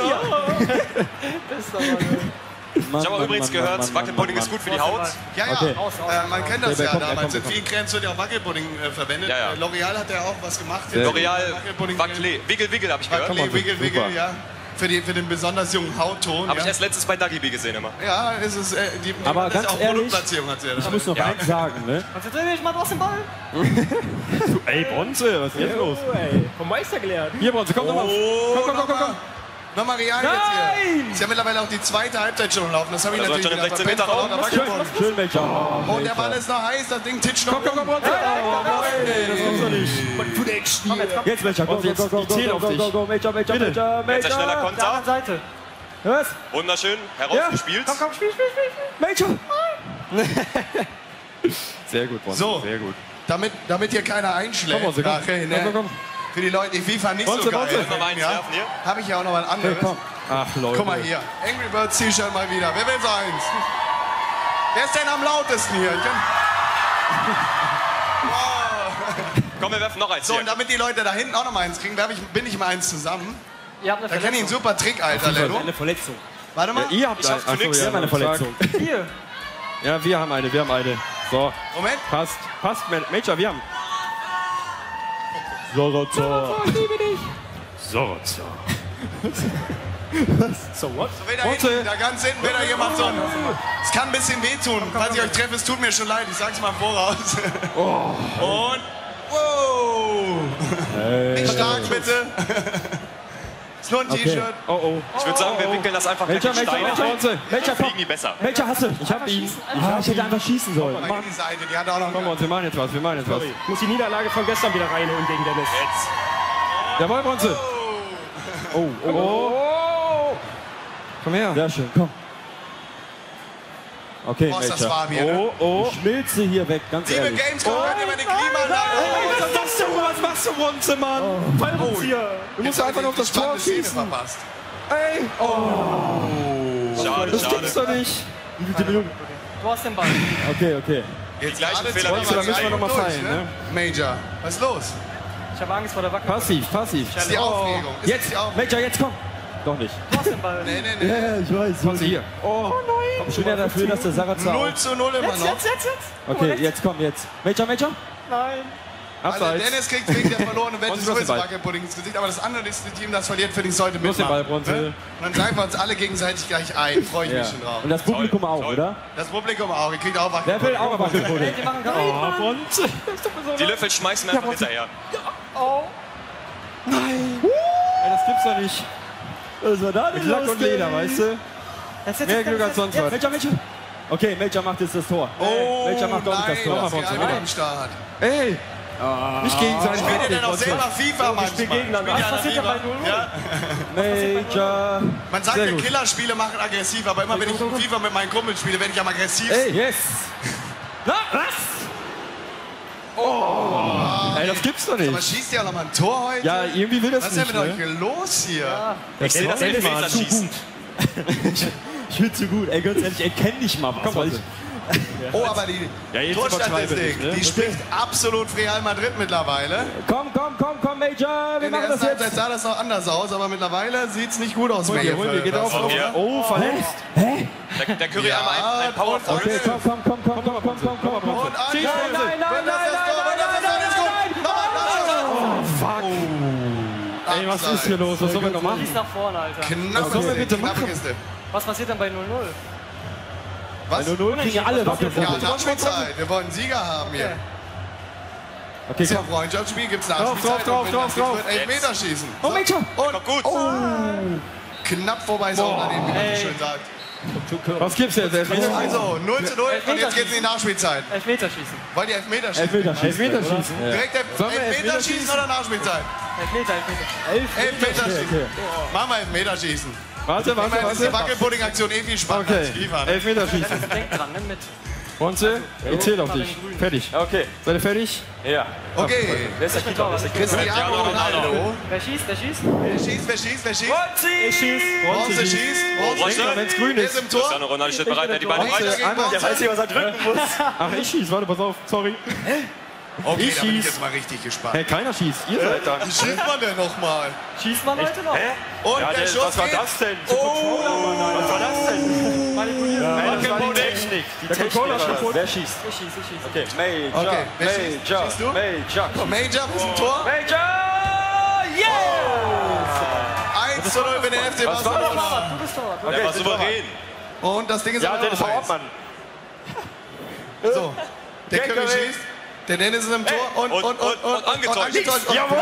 Speaker 4: Ich habe auch übrigens gehört, Wackelpudding ist gut für die Haut.
Speaker 15: Ja, ja.
Speaker 19: Okay.
Speaker 15: Äh, man kennt das
Speaker 20: Der
Speaker 15: ja
Speaker 20: kommt, der
Speaker 15: damals.
Speaker 20: kommt, der
Speaker 15: In vielen Cremes wird ja auch Wackelpudding äh, verwendet.
Speaker 4: Ja, ja.
Speaker 15: Äh, L'Oreal hat ja auch was gemacht.
Speaker 20: Sehr gut.
Speaker 4: L'Oreal
Speaker 15: Wackelpudding.
Speaker 4: Wackel, Wiggle Wiggle habe ich gehört.
Speaker 15: Wackel, Wiggle, Wiggle,
Speaker 20: Super.
Speaker 15: ja. Für, die, für den besonders jungen Hautton.
Speaker 4: Habe
Speaker 15: ja.
Speaker 4: ich erst letztens bei Dagi B gesehen immer.
Speaker 15: Ja, ist es, äh, die,
Speaker 19: Aber
Speaker 15: das
Speaker 19: ganz
Speaker 15: ist auch
Speaker 19: ehrlich,
Speaker 15: Produktplatzierung hat sie ja.
Speaker 19: Ich muss noch
Speaker 4: Ja.
Speaker 19: eins sagen, ne?
Speaker 17: Konzentrier dich mal aus dem Ball.
Speaker 20: Ey, Bronze, was ist jetzt los?
Speaker 21: Oh, ey. Vom Meister gelernt.
Speaker 20: Hier, Bronze, komm nochmal.
Speaker 15: Oh,
Speaker 20: Komm, komm, komm, komm, komm.
Speaker 15: Nochmal real jetzt hier. Ist ja mittlerweile auch die zweite Halbzeit schon laufen. Das habe ich
Speaker 4: Das
Speaker 15: natürlich
Speaker 4: läuft schon im
Speaker 15: wieder
Speaker 4: sechzehn Meter
Speaker 15: verpennt
Speaker 4: Raum.
Speaker 15: vor lauter
Speaker 19: Schön, schön, Mädchen. Oh,
Speaker 15: Und der Ball ist noch heiß, das Ding titscht noch.
Speaker 20: Komm, komm, komm, Bronze. Oh, nein, das gibt's doch nicht.
Speaker 19: Jetzt, Mädchen, go, go, go, go,
Speaker 20: Ich zähl
Speaker 19: go,
Speaker 20: auf
Speaker 19: go,
Speaker 20: dich.
Speaker 19: go, go, Mädchen, Mädchen,
Speaker 20: Bitte.
Speaker 19: Mädchen,
Speaker 4: Jetzt ein
Speaker 19: Mädchen.
Speaker 4: schneller
Speaker 17: Auf der
Speaker 4: Konter.
Speaker 17: anderen Seite.
Speaker 19: Was?
Speaker 4: Wunderschön, herausgespielt.
Speaker 17: Komm, komm, spiel, spiel, spiel.
Speaker 19: Mädchen.
Speaker 20: Sehr gut, Bronze,
Speaker 15: So.
Speaker 20: sehr gut.
Speaker 15: Damit, damit hier keiner
Speaker 20: Komm,
Speaker 15: einschlägt.
Speaker 20: Bronze, komm.
Speaker 15: nachher, ne?
Speaker 20: Komm, komm, komm.
Speaker 15: Für die Leute, die FIFA nicht
Speaker 20: Bronze,
Speaker 15: so geil.
Speaker 20: Bronze.
Speaker 4: Wollen wir mal eins
Speaker 15: ja?
Speaker 4: werfen hier?
Speaker 15: Habe ich ja auch noch mal ein anderes.
Speaker 19: komm.
Speaker 20: Ach, Leute.
Speaker 15: Guck mal hier. Angry Birds T-Shirt mal wieder. Wer will so eins? Wer ist denn am lautesten hier? Ich kann... Wow.
Speaker 4: Komm, wir werfen noch eins
Speaker 15: So,
Speaker 4: hier.
Speaker 15: und damit die Leute da hinten auch noch mal eins kriegen, werf ich, bin ich mal eins zusammen.
Speaker 17: Ihr habt eine
Speaker 15: Da kenne ich einen
Speaker 17: Verletzung.
Speaker 15: super Trick, Alter, Leno.
Speaker 19: Eine Verletzung.
Speaker 15: Warte mal.
Speaker 20: Ja, ihr habt
Speaker 4: Ich hab's für
Speaker 20: Ach so,
Speaker 4: nix.
Speaker 20: ja,
Speaker 19: Wir haben eine
Speaker 20: sag.
Speaker 19: Verletzung.
Speaker 17: Hier.
Speaker 20: Ja, wir haben eine, wir haben eine. So,
Speaker 15: Moment.
Speaker 20: passt. Passt, Major, wir haben.
Speaker 19: Sarazar.
Speaker 17: Ich liebe dich.
Speaker 20: Sarazar.
Speaker 19: So what?
Speaker 15: So, wieder
Speaker 20: Bronze.
Speaker 15: hinten, da ganz hinten wieder jemand so ein... Es kann ein bisschen wehtun. Falls ich euch treffe, es tut mir schon leid. Ich sag's mal im Voraus. Und... Wow. Nicht stark, bitte. Ist nur ein
Speaker 19: Okay.
Speaker 15: T-Shirt.
Speaker 20: Oh, oh.
Speaker 4: Ich würde sagen, wir wickeln das einfach
Speaker 19: Welcher,
Speaker 4: gleich in
Speaker 19: welcher,
Speaker 4: Steine.
Speaker 19: welcher?
Speaker 20: Bronze.
Speaker 19: Welcher,
Speaker 4: Dann
Speaker 19: komm.
Speaker 4: fliegen die besser.
Speaker 19: Welcher hast du? Ich hab ihn. Ah, ich hätte einfach schießen sollen.
Speaker 15: Mal hier die Seite, die hat auch noch...
Speaker 20: Komm, Bronze, wir machen jetzt was, wir machen jetzt was.
Speaker 21: Ich muss die Niederlage von gestern wieder reinholen gegen Dennis.
Speaker 4: Jetzt.
Speaker 20: Jawohl, Bronze. Oh, oh, oh. Komm her.
Speaker 19: Sehr schön, komm. Okay,
Speaker 15: Boah, ist das
Speaker 19: Mädchen.
Speaker 15: warm hier, ne?
Speaker 20: Oh, oh.
Speaker 19: Ich schmilze hier weg, ganz
Speaker 15: Liebe
Speaker 19: ehrlich.
Speaker 15: Gamescom, hört ihr meine Klimaanlage?
Speaker 20: Was machst du, was machst du, Bronze, Mann?
Speaker 21: Fallrückzieher.
Speaker 20: Du musst einfach nur auf das Tor schießen.
Speaker 15: verpasst.
Speaker 20: Ey. Oh.
Speaker 4: Schade,
Speaker 20: Das
Speaker 4: schade.
Speaker 20: gibt's doch nicht.
Speaker 19: Wie viele Minuten?
Speaker 17: Du hast den Ball.
Speaker 19: Okay, okay.
Speaker 15: Jetzt
Speaker 4: gleichen
Speaker 15: gerade
Speaker 4: Fehler,
Speaker 15: zwei
Speaker 4: die
Speaker 20: Da
Speaker 4: wir
Speaker 15: mal
Speaker 20: müssen wir noch mal
Speaker 15: durch,
Speaker 20: fallen, ne?
Speaker 15: Major, was ist los?
Speaker 17: Ich habe Angst vor der Wackel.
Speaker 20: Passiv, passiv.
Speaker 15: Das ist die Aufregung. Ist
Speaker 19: Jetzt,
Speaker 15: die Aufregung.
Speaker 19: Major, jetzt komm. Doch nicht.
Speaker 17: Du hast den Ball.
Speaker 15: Nee, nee, nee.
Speaker 19: Ja, ich weiß.
Speaker 20: Bronze hier. Oh,
Speaker 19: Ich bin ja dafür, dass der Sarazar...
Speaker 15: null zu null immer
Speaker 17: Jetzt,
Speaker 15: noch.
Speaker 17: jetzt, jetzt, jetzt.
Speaker 19: Okay, jetzt komm, jetzt. Major, Major?
Speaker 17: Nein.
Speaker 15: Also
Speaker 20: Abseits.
Speaker 15: Dennis kriegt wegen der verlorenen Wette
Speaker 20: Und du hast den
Speaker 15: sowieso
Speaker 20: Ball.
Speaker 15: Wackelpudding ins Gesicht, aber das andere Team, das verliert, finde ich, sollte
Speaker 20: Du hast den
Speaker 15: mitmachen.
Speaker 20: Ball, Bronze.
Speaker 15: Ne? Und dann greifen wir uns alle gegenseitig gleich ein. Freue ich
Speaker 19: Ja.
Speaker 15: mich schon drauf.
Speaker 19: Und das Publikum
Speaker 4: Toll,
Speaker 19: auch,
Speaker 4: toll.
Speaker 19: oder?
Speaker 15: Das Publikum auch. Ihr kriegt auch
Speaker 19: Wer
Speaker 15: Wackelpudding.
Speaker 19: will auch Wackelpudding?
Speaker 17: Die machen gar
Speaker 20: Oh, Bronze.
Speaker 4: Die Löffel schmeißen wir einfach hinterher.
Speaker 17: Oh.
Speaker 20: Nein. Ey, das gibt's doch nicht.
Speaker 19: Was war da
Speaker 20: Mit
Speaker 19: denn
Speaker 20: Lack
Speaker 19: los,
Speaker 20: und Leder,
Speaker 19: ey?
Speaker 20: weißt du?
Speaker 17: Jetzt, jetzt,
Speaker 20: Mehr
Speaker 17: jetzt,
Speaker 20: Glück als
Speaker 17: jetzt,
Speaker 20: sonst
Speaker 17: jetzt.
Speaker 20: was.
Speaker 19: Major, Major? Okay, Major macht jetzt das Tor.
Speaker 15: Oh,
Speaker 19: Major macht doch nicht
Speaker 15: nein,
Speaker 19: das Tor.
Speaker 15: das
Speaker 20: Mach mal,
Speaker 15: ist
Speaker 20: Bronze,
Speaker 15: ja
Speaker 20: mach.
Speaker 15: am Start.
Speaker 20: Ey. Nicht gegenseitig.
Speaker 15: Spielt ihr denn auch selber FIFA manchmal?
Speaker 21: spielen gegeneinander.
Speaker 15: Spielt ihr
Speaker 21: Was passiert
Speaker 15: FIFA?
Speaker 21: denn bei null null?
Speaker 20: Major.
Speaker 15: Man sagt,
Speaker 20: Sehr
Speaker 15: ja,
Speaker 20: gut.
Speaker 15: Killerspiele machen aggressiv, aber immer wenn ich FIFA mit meinen Kumpels spiele, werde ich am aggressivsten.
Speaker 20: Ey, yes. Na, was? Oh. Ey, das gibt's doch nicht.
Speaker 15: Aber schießt ja noch mal ein Tor heute?
Speaker 20: Ja, irgendwie will das
Speaker 15: Was
Speaker 20: nicht.
Speaker 15: ist denn mit
Speaker 20: ne?
Speaker 15: euch los hier? Ja.
Speaker 20: Ich sehe das nicht mal zu gut. ich, ich will zu gut. Ey, ganz ehrlich, erkenn dich mal was. Komm, weil ich,
Speaker 15: Oh, aber die
Speaker 20: Ja, jetzt übertreibe
Speaker 15: Torstatistik,
Speaker 20: ich, ne?
Speaker 15: die spricht absolut für Real Madrid mittlerweile.
Speaker 20: komm, komm, komm, komm, Major. Wir
Speaker 15: In der
Speaker 20: machen das
Speaker 15: ersten Halbzeit
Speaker 20: jetzt.
Speaker 15: sah das noch anders aus, aber mittlerweile sieht es nicht gut aus.
Speaker 20: Hol dir, hol dir, geht auf, auf. Oh, verletzt. Hä?
Speaker 4: Der, der Curry
Speaker 15: Ja,
Speaker 4: einmal ein, ein Power von
Speaker 20: Okay, komm, komm, komm, komm, komm, komm, komm, komm, komm.
Speaker 15: Und an,
Speaker 20: Schieß,
Speaker 15: nein,
Speaker 20: nein, nein, nein,
Speaker 15: wenn das
Speaker 20: nein,
Speaker 15: das Tor, wenn das das Tor ist, gut. Nochmal,
Speaker 20: Oh, fuck. Ey, was ist hier los? Was sollen wir noch machen?
Speaker 21: Schieß nach vorne, Alter.
Speaker 15: Knappe
Speaker 20: Was sollen wir
Speaker 15: Kiste,
Speaker 20: bitte
Speaker 15: knappe
Speaker 20: machen?
Speaker 15: Kiste.
Speaker 21: Was passiert dann bei null null?
Speaker 15: Was?
Speaker 20: Bei null null kriegen alle was
Speaker 15: Ja,
Speaker 20: gewonnen.
Speaker 15: Nachspielzeit. Wir wollen einen Sieger haben hier.
Speaker 20: Okay,
Speaker 15: Ist ja
Speaker 20: komm.
Speaker 15: ein Freundschaftsspiel, gibt's
Speaker 20: Drauf,
Speaker 15: Nachspielzeit.
Speaker 20: drauf,
Speaker 15: und wenn
Speaker 20: drauf,
Speaker 15: das
Speaker 20: drauf,
Speaker 15: gibt, wird Elfmeterschießen.
Speaker 20: Oh, Major.
Speaker 15: Und
Speaker 4: gut.
Speaker 15: Oh. Knapp vorbei ist auch daneben, wie man so schön sagt.
Speaker 20: Was gibt's jetzt? Elfmeter?
Speaker 15: Also, null zu null und jetzt geht's in die Nachspielzeit.
Speaker 21: Elfmeterschießen.
Speaker 15: Wollt ihr Elfmeterschießen?
Speaker 20: Elfmeterschießen. Elfmeterschießen.
Speaker 15: Direkt
Speaker 20: Sollen wir
Speaker 15: Elfmeterschießen oder Nachspielzeit?
Speaker 21: Elfmeter, Elfmeter.
Speaker 15: Elfmeterschießen.
Speaker 20: Okay.
Speaker 15: Machen wir Elfmeterschießen.
Speaker 20: Warte, warte,
Speaker 15: Immerhin ist die
Speaker 20: warte.
Speaker 15: Wackelpudding-Aktion eh viel spannender
Speaker 20: Okay,
Speaker 15: als FIFA. Ne?
Speaker 20: Elfmeterschießen.
Speaker 21: Denk dran, nimm mit.
Speaker 20: Bonze, ich zähle auf dich. Fertig.
Speaker 8: Okay.
Speaker 20: Seid ihr fertig?
Speaker 8: Ja.
Speaker 15: Okay.
Speaker 8: Wer ist der Keeper? Wer ist der Keeper?
Speaker 15: Cristiano Ronaldo.
Speaker 21: Wer schießt, wer schießt?
Speaker 15: Wer schießt, wer schießt, wer schießt?
Speaker 20: Ich schieß.
Speaker 15: Bronze schießt.
Speaker 4: Bronze.
Speaker 20: Wenn's grün
Speaker 15: Wer
Speaker 20: ist.
Speaker 15: ist im Tor?
Speaker 4: Cristiano Ronaldo steht bereit, der die Beine
Speaker 15: Bronze
Speaker 4: breit.
Speaker 15: gegen
Speaker 20: Einmal,
Speaker 15: Bronze.
Speaker 8: Der weiß nicht, was er drücken muss.
Speaker 20: Ach, ich schieß. Warte, pass auf. Sorry.
Speaker 15: Okay,
Speaker 20: Ich
Speaker 15: da bin ich
Speaker 20: schieß.
Speaker 15: jetzt mal richtig gespannt.
Speaker 20: Hey, keiner schießt. Ihr seid da.
Speaker 15: Wie schießt man denn nochmal?
Speaker 21: Schießt man heute noch?
Speaker 8: Hä?
Speaker 15: Und
Speaker 8: Ja,
Speaker 15: der
Speaker 8: der,
Speaker 15: Schuss
Speaker 8: was war
Speaker 15: geht.
Speaker 8: das denn?
Speaker 15: Oh.
Speaker 8: Was war das denn?
Speaker 21: Manipulieren.
Speaker 8: Nein, das war die
Speaker 20: Manipulieren.
Speaker 8: Technik. Die
Speaker 20: Der
Speaker 8: Technik
Speaker 20: Controller
Speaker 8: war das.
Speaker 20: kaputt.
Speaker 8: Wer schießt?
Speaker 21: Ich schieß, ich schieß.
Speaker 8: Okay, Major.
Speaker 15: Okay, wer schießt?
Speaker 8: Major.
Speaker 15: Schießt du?
Speaker 8: Major.
Speaker 15: Major ist im Tor.
Speaker 8: Major! Yeah!
Speaker 15: eins zu null für den F C
Speaker 8: Was war das?
Speaker 15: Barcelona.
Speaker 21: Du bist Torwart.
Speaker 8: Okay,
Speaker 4: Der war souverän.
Speaker 15: Und das Ding ist
Speaker 8: Ja,
Speaker 15: aber
Speaker 8: Dennis
Speaker 15: noch eins.
Speaker 8: Hauptmann.
Speaker 15: So, der
Speaker 8: Der
Speaker 15: Curry
Speaker 8: Curry.
Speaker 15: schießt. Der Dennis ist im Tor und, und, und, und, und,
Speaker 4: angetäuscht.
Speaker 15: angetäuscht.
Speaker 8: Jawohl!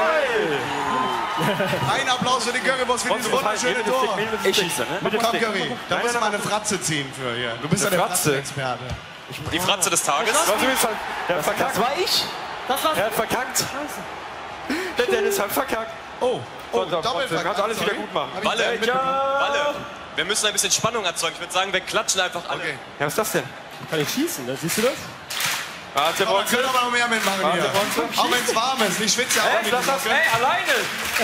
Speaker 15: Ein Applaus für den Currywurst für dieses wunderschöne Tor.
Speaker 8: Ich schieße, ne? Mit dem
Speaker 15: Komm,
Speaker 8: Stick.
Speaker 15: Curry, da musst du mal eine Fratze ziehen für hier. Du bist ja
Speaker 8: Eine
Speaker 15: der
Speaker 8: Fratze?
Speaker 15: Fratzenexperte.
Speaker 4: Die Fratze des Tages.
Speaker 8: Was übrigens halt, der hat verkackt.
Speaker 21: Das war ich. Das war's.
Speaker 8: Er hat verkackt. Der Dennis hat verkackt.
Speaker 15: Oh, oh,
Speaker 8: So, so,
Speaker 15: Doppelverkackt.
Speaker 8: kannst du alles wieder
Speaker 15: sorry.
Speaker 8: gut machen.
Speaker 15: Hab ich
Speaker 4: Walle,
Speaker 15: nicht mitbekommen.
Speaker 4: Walle. Wir müssen ein bisschen Spannung erzeugen. Ich würde sagen, wir klatschen einfach alle.
Speaker 15: Okay.
Speaker 8: Ja, was ist das denn?
Speaker 21: Kann ich schießen, ne? Siehst du das?
Speaker 8: Warte,
Speaker 15: Aber man
Speaker 8: Bonze.
Speaker 15: könnte aber noch mehr mitmachen
Speaker 8: Warte,
Speaker 15: hier.
Speaker 8: Bonze.
Speaker 15: Auch wenn es warm ist. Ich schwitze ja auch
Speaker 8: Ey,
Speaker 15: nicht.
Speaker 8: lass das, ey, alleine!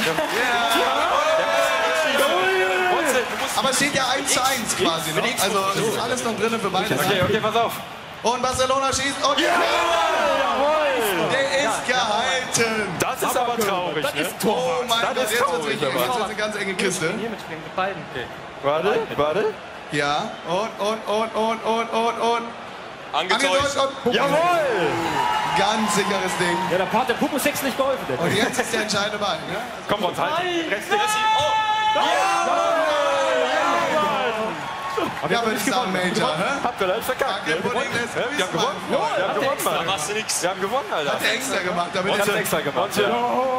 Speaker 8: Bonze, du musst...
Speaker 15: Aber es steht ja eins zu eins quasi noch. Also es ist alles noch drin für beide
Speaker 8: Okay,
Speaker 15: Seiten.
Speaker 8: okay, pass auf.
Speaker 15: Und Barcelona schießt. Und der ist gehalten.
Speaker 8: Das ist aber traurig, ne?
Speaker 15: Oh mein
Speaker 8: Das
Speaker 15: Gott,
Speaker 8: ist
Speaker 15: jetzt wird es
Speaker 8: traurig,
Speaker 15: richtig.
Speaker 8: aber.
Speaker 15: Jetzt wird eine ganz enge Kiste.
Speaker 21: Hier mitspringen, mit beiden. Okay.
Speaker 8: Warte, warte.
Speaker 15: Ja, und, und, und, und, und, und, und.
Speaker 4: Angetäuscht.
Speaker 15: und.
Speaker 8: Jawohl!
Speaker 15: Ganz sicheres Ding.
Speaker 21: Ja, der Part der Puppe sechs nicht geholfen. Der.
Speaker 15: Und jetzt ist der entscheidende Ball. Ne?
Speaker 8: Komm, Bonze, halt. Rest
Speaker 15: Ja, würde ich sagen, Major. Hä?
Speaker 8: Habt ihr leider verkackt.
Speaker 15: Danke, Pudding, lässt
Speaker 8: Ja, wir haben gewonnen. Wir haben gewonnen,
Speaker 4: Da
Speaker 8: Mann.
Speaker 4: machst du nix.
Speaker 8: Wir haben gewonnen, Alter.
Speaker 15: Hat er extra gemacht, damit
Speaker 8: Ich hab's
Speaker 15: er
Speaker 8: extra gemacht. Ja.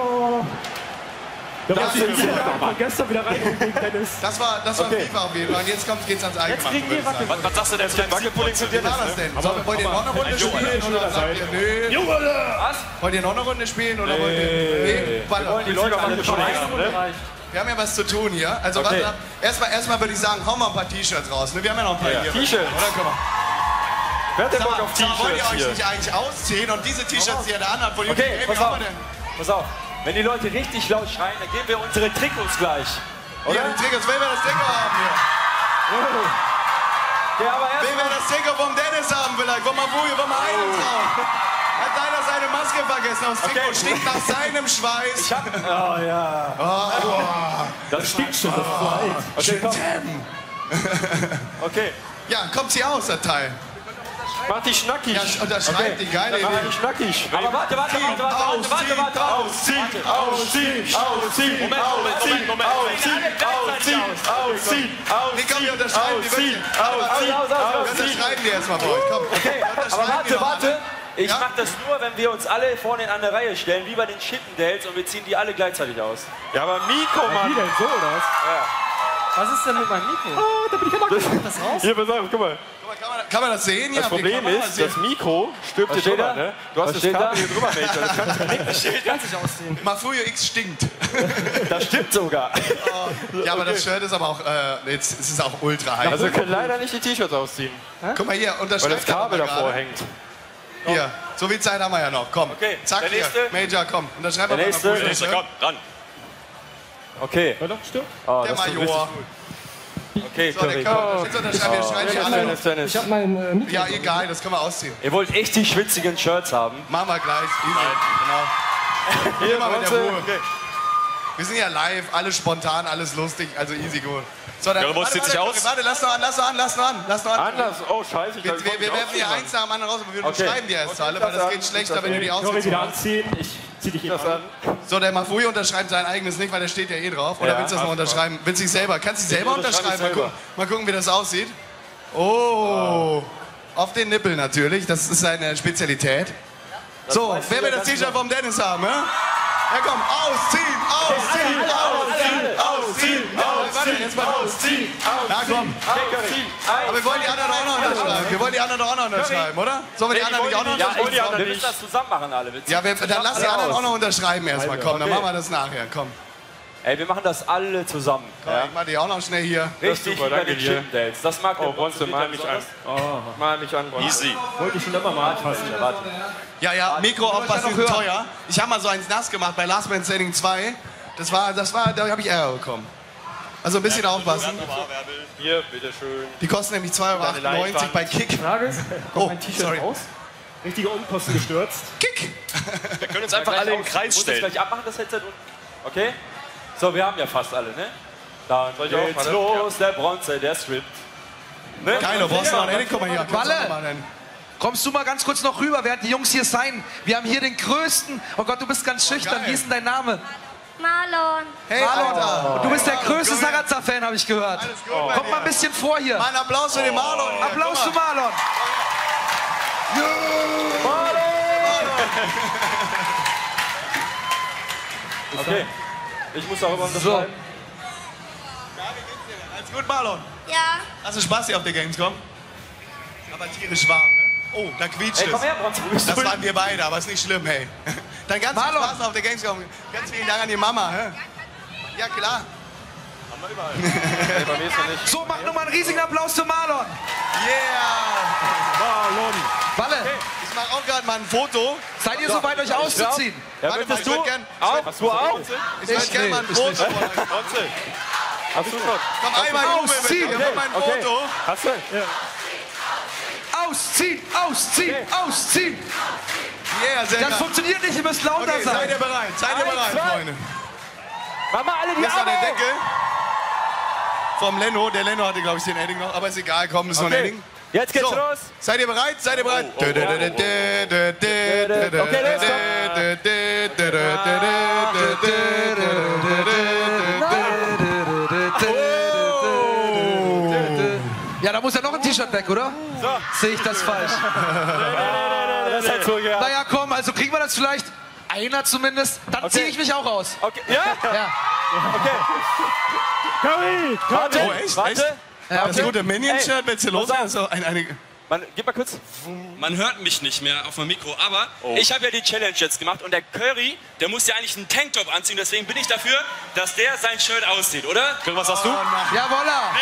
Speaker 21: Da war
Speaker 15: Das
Speaker 21: ich
Speaker 15: ist
Speaker 21: von gestern wieder rein gegen Dennis.
Speaker 15: Das war, das war
Speaker 8: Okay.
Speaker 15: FIFA auf jeden Fall. Und jetzt kommt, geht's ans Eingemachte.
Speaker 21: kriegen wir
Speaker 15: würde ich sagen.
Speaker 4: Was, was sagst du denn zu deinem
Speaker 8: Wackelpudding zu dir,
Speaker 15: Wie war das denn? Sollen- Wollt ihr noch eine Runde spielen oder sagt ihr, nö?
Speaker 8: Was?
Speaker 15: Wollt ihr noch eine Runde spielen oder wollt ihr, nee?
Speaker 8: Wir wollen die Leute alle beschreiben, ne?
Speaker 15: Wir haben ja was zu tun hier. Also
Speaker 8: Okay.
Speaker 15: warte, erstmal, erstmal würde ich sagen, hau mal ein paar T-Shirts raus. Ne? Wir haben ja noch ein paar
Speaker 8: Ja.
Speaker 15: hier.
Speaker 8: T-Shirts.
Speaker 15: Oder? Guck mal.
Speaker 8: Wer hat denn
Speaker 15: Sag
Speaker 8: Bock
Speaker 15: mal,
Speaker 8: auf
Speaker 15: sag mal, wollt ihr
Speaker 8: T-Shirts
Speaker 15: euch
Speaker 8: hier?
Speaker 15: nicht eigentlich ausziehen und diese T-Shirts, die ihr in der Hand habt, von Jürgen
Speaker 8: Okay,
Speaker 15: Rehm,
Speaker 8: pass
Speaker 15: wie haben
Speaker 8: auf.
Speaker 15: wir denn?
Speaker 8: Pass auf. Wenn die Leute richtig laut schreien, dann geben wir unsere Trikots gleich. Oder?
Speaker 15: Ja, die Trikots, wer will das Trikot haben hier?
Speaker 8: Ja, aber erst
Speaker 15: Wer will das Trikot vom Dennis haben vielleicht? Vom Mabuja, vom Heidentraum? Hat einer seine Maske vergessen? Das Trikot
Speaker 8: Okay.
Speaker 15: stinkt nach seinem Schweiß.
Speaker 8: Ich hab... Oh ja.
Speaker 15: Oh,
Speaker 8: Das stinkt schon, das ist alt. Okay, komm. Okay.
Speaker 15: ja, kommt sie aus, das Teil.
Speaker 8: Mach die schnackig.
Speaker 15: Ja, unterschreibt die geile
Speaker 8: Mach
Speaker 15: Idee.
Speaker 8: die schnackig. Aber warte, warte, warte, warte, warte, warte, warte. Ausziehen, ausziehen, ausziehen,
Speaker 4: Moment, Moment, Moment, Moment.
Speaker 8: ausziehen, ausziehen, ausziehen,
Speaker 15: Nee, komm, wir unterschreiben die
Speaker 8: ausziehen,
Speaker 15: wirklich. Warte,
Speaker 8: ausziehen,
Speaker 15: warte, wir
Speaker 8: ausziehen.
Speaker 15: unterschreiben die erstmal bei euch. Komm.
Speaker 8: Okay, aber
Speaker 15: Unterschreiben die
Speaker 8: warte,
Speaker 15: noch
Speaker 8: warte.
Speaker 15: alle.
Speaker 8: Ich
Speaker 15: Ja?
Speaker 8: mach das nur, wenn wir uns alle vorne in eine Reihe stellen, wie bei den Chippendales, und wir ziehen die alle gleichzeitig aus. Ja, aber Miko,
Speaker 21: Wie
Speaker 8: Mann.
Speaker 21: denn so, oder was?
Speaker 8: Ja.
Speaker 21: Was ist denn mit meinem Mikro? da bin ich immer das raus.
Speaker 20: Hier, pass auf, guck mal.
Speaker 15: Kann man, kann man das sehen?
Speaker 20: Das
Speaker 15: Ja,
Speaker 20: Problem ist, das Mikro stirbt hier drüber, ne? Du hast das Kabel hier drüber, Major. Das kannst du nicht.
Speaker 21: Kannst dich ausziehen.
Speaker 15: Mafuyo X stinkt.
Speaker 20: Das stimmt sogar.
Speaker 15: Oh, ja, aber das Shirt ist aber auch, äh, jetzt ist es auch ultra heiß.
Speaker 20: Also wir können leider nicht die T-Shirts ausziehen.
Speaker 15: Guck mal hier, unterschreibt
Speaker 20: weil das Kabel davor hängt.
Speaker 15: Hier, so viel Zeit haben wir ja noch. Komm,
Speaker 20: okay,
Speaker 15: zack hier. Major, komm. Unterschreib mal
Speaker 20: nächste.
Speaker 15: Mafuyo.
Speaker 20: Nächste,
Speaker 15: komm,
Speaker 4: ran.
Speaker 20: Okay.
Speaker 21: War doch stimmt.
Speaker 20: Oh,
Speaker 15: der Major.
Speaker 20: Okay,
Speaker 15: so, der Curry. Jetzt unterschreiben wir, schreiben wir alle.
Speaker 20: Tennis, Tennis.
Speaker 21: Ich hab mein äh,
Speaker 15: Ja, egal, das können wir ausziehen.
Speaker 20: Ihr wollt echt die schwitzigen Shirts haben?
Speaker 15: Machen wir gleich. Easy. Genau. Hier mal mit der Ruhe. Okay. Wir sind ja live, alles spontan, alles lustig, also easy gut. So, dann,
Speaker 4: Ja,
Speaker 15: warte,
Speaker 4: zieht
Speaker 15: warte,
Speaker 4: sich
Speaker 15: warte,
Speaker 4: aus.
Speaker 15: warte, lass noch an, lass noch an, lass noch an, lass noch an.
Speaker 20: Anders? Oh, scheiße. Ich
Speaker 15: Wir,
Speaker 20: glaub,
Speaker 15: wir,
Speaker 20: ich
Speaker 15: wir
Speaker 20: wollte
Speaker 15: werfen
Speaker 20: die
Speaker 15: hier
Speaker 20: ausziehen
Speaker 15: eins nach dem anderen raus, aber wir
Speaker 20: Okay.
Speaker 15: unterschreiben die erst
Speaker 20: Okay,
Speaker 15: alle, weil das
Speaker 20: das
Speaker 15: geht
Speaker 20: an.
Speaker 15: schlechter,
Speaker 20: Das
Speaker 15: wenn du die
Speaker 21: Curry
Speaker 15: ausziehst.
Speaker 21: wieder anziehen. Ich zieh dich eben an.
Speaker 15: So, der Mafuyo unterschreibt sein eigenes nicht, weil der steht ja eh drauf. Oder
Speaker 20: Ja,
Speaker 15: willst du das noch
Speaker 20: ach,
Speaker 15: unterschreiben? Willst du dich selber? Kannst du dich
Speaker 20: Ich
Speaker 15: selber
Speaker 20: unterschreibe
Speaker 15: unterschreiben? Mal
Speaker 20: selber.
Speaker 15: gucken, mal gucken, wie das aussieht. Oh, auf den Nippel natürlich, das ist seine Spezialität. So,
Speaker 20: weißt du
Speaker 15: wer
Speaker 20: ja
Speaker 15: will das
Speaker 20: ganz
Speaker 15: T-Shirt
Speaker 20: genau.
Speaker 15: vom Dennis haben, ja? Ja komm, ausziehen, ausziehen, ausziehen, ausziehen, ausziehen, jetzt mal ausziehen. Na komm, aber wir wollen die anderen auch noch unterschreiben. Wir wollen die anderen auch noch unterschreiben, oder? Sollen wir die anderen nicht auch noch
Speaker 20: Ja,
Speaker 15: unterschreiben?
Speaker 20: ich, wir müssen das zusammen machen, alle. Wir
Speaker 15: Ja, wir, dann lass die anderen auch noch unterschreiben erstmal. Komm, dann
Speaker 20: Okay.
Speaker 15: machen wir das nachher. Komm,
Speaker 20: Ey, wir machen das alle zusammen.
Speaker 15: komm ich mach die auch noch schnell hier.
Speaker 20: Richtig
Speaker 21: super,
Speaker 20: über
Speaker 21: danke
Speaker 20: den
Speaker 21: dir.
Speaker 20: Chippendales. Das mag der
Speaker 21: Oh, Bronze, mal mich an. Oh.
Speaker 20: Mal mich an.
Speaker 4: Easy.
Speaker 21: Wollte ich schon immer mal anfassen.
Speaker 15: Ja, ja, Mikro aufpassen, ist teuer. Ich habe mal so eins nass gemacht bei Last Man Standing zwei. Das war, das war, da habe ich Ärger bekommen. Also ein bisschen aufpassen.
Speaker 20: Hier, bitteschön.
Speaker 15: Die kosten nämlich zwei Euro achtundneunzig bei Kick.
Speaker 21: Frage,
Speaker 15: Oh,
Speaker 21: kommt mein T-Shirt
Speaker 15: sorry.
Speaker 21: raus? Richtige Unkosten gestürzt.
Speaker 15: Kick!
Speaker 4: Wir können uns einfach alle im Kreis
Speaker 20: Muss ich
Speaker 4: stellen.
Speaker 20: gleich abmachen, das Headset? Und okay? So, wir haben ja fast alle, ne? Dann
Speaker 21: Soll ich auch
Speaker 20: geht's
Speaker 21: mal, ne?
Speaker 20: los, der Bronze, der strippt. Ne?
Speaker 15: Geil, brauchst du noch einen Edding? Guck mal hier.
Speaker 5: Walle!
Speaker 15: Kannst du noch mal einen?
Speaker 5: Kommst du mal ganz kurz noch rüber, während die Jungs hier sein? Wir haben hier den größten. Oh Gott, du bist ganz schüchtern.
Speaker 15: geil.
Speaker 5: Wie ist denn dein Name?
Speaker 9: Marlon.
Speaker 15: Hey, Alter!
Speaker 5: Und du bist der
Speaker 15: Marlon,
Speaker 5: größte
Speaker 15: komm her.
Speaker 5: Sarazar-Fan, habe ich gehört.
Speaker 15: Alles gut bei
Speaker 5: Kommt
Speaker 15: dir.
Speaker 5: mal ein bisschen vor hier.
Speaker 15: Mal einen Applaus für den Marlon. hier.
Speaker 5: Applaus
Speaker 15: Guck
Speaker 5: für
Speaker 15: mal.
Speaker 5: Marlon.
Speaker 20: Okay. Ich muss darüber unterschreiben.
Speaker 15: Alles gut, Marlon?
Speaker 9: Ja.
Speaker 15: Hast du Spaß hier auf der Gamescom? Aber tierisch warm, ne? Oh, da quietscht
Speaker 20: Ey,
Speaker 15: es.
Speaker 20: komm her, Bronze, wo bist du?
Speaker 15: Das waren wir beide, aber ist nicht schlimm, hey. Dann ganz viel
Speaker 5: Marlon.
Speaker 15: Spaß auf der Gamescom. Ganz vielen Dank an die Mama. Hä? Ja, klar.
Speaker 20: Nee, bei mir ist er nicht.
Speaker 5: So, mach nochmal einen riesigen Applaus für Marlon.
Speaker 15: Yeah!
Speaker 21: Marlon.
Speaker 5: Walle,
Speaker 15: Ich mache auch gerade mal ein Foto.
Speaker 5: seid ihr soweit, euch auszuziehen?
Speaker 20: Ja,
Speaker 15: Warte mal,
Speaker 20: möchtest
Speaker 15: ich
Speaker 20: du?
Speaker 15: würd gern-
Speaker 20: Auch? Hast du auch?
Speaker 15: Ich würde gerne mal ein
Speaker 5: ich
Speaker 15: Foto
Speaker 5: nicht.
Speaker 15: von euch.
Speaker 20: Bronze. Hast du schon?
Speaker 15: Komm, einmal Jubel bitte.
Speaker 5: Ausziehen.
Speaker 15: Hier, mach mal ein
Speaker 20: Okay.
Speaker 15: Foto.
Speaker 20: Hast du?
Speaker 5: Ausziehen, ausziehen, ausziehen.
Speaker 15: Yeah, sehr
Speaker 5: Das
Speaker 15: geil.
Speaker 5: funktioniert nicht, ihr müsst lauter
Speaker 15: Okay, seid
Speaker 5: sein.
Speaker 15: ihr bereit? Seid ihr
Speaker 20: Eins,
Speaker 15: bereit,
Speaker 20: zwei.
Speaker 15: Freunde?
Speaker 20: Mach mal alle die
Speaker 15: Hier ist noch der
Speaker 20: Arme.
Speaker 15: Deckel. Vom Lenno. Der Lenno hatte, glaube ich, den Edding noch. Aber ist egal, komm, ist noch ein
Speaker 20: Okay.
Speaker 15: Edding.
Speaker 20: Jetzt geht's
Speaker 15: So,
Speaker 20: los.
Speaker 15: seid ihr bereit? Seid ihr bereit?
Speaker 20: Okay,
Speaker 5: Ja, da muss ja noch ein T-Shirt weg, oder?
Speaker 20: So.
Speaker 5: Sehe ich das falsch?
Speaker 20: Das hat so gehabt.
Speaker 5: Naja, komm, also kriegen wir das vielleicht? Einer zumindest? Dann ziehe ich mich auch aus.
Speaker 20: Okay. Ja?
Speaker 5: Ja.
Speaker 20: Okay.
Speaker 21: Curry!
Speaker 20: Warte,
Speaker 15: Oh, echt?
Speaker 20: warte.
Speaker 15: Echt?
Speaker 5: Ja,
Speaker 15: Das
Speaker 5: okay.
Speaker 15: gute Minion-Shirt, willst du los? Also ein, eine,
Speaker 20: Man, gib mal kurz.
Speaker 1: Man hört mich nicht mehr auf dem Mikro, aber
Speaker 20: Oh.
Speaker 1: ich habe ja die Challenge jetzt gemacht und der Curry, der muss ja eigentlich einen Tanktop anziehen, deswegen bin ich dafür, dass der sein Shirt auszieht, oder? Was sagst du?
Speaker 5: Ja, voilà.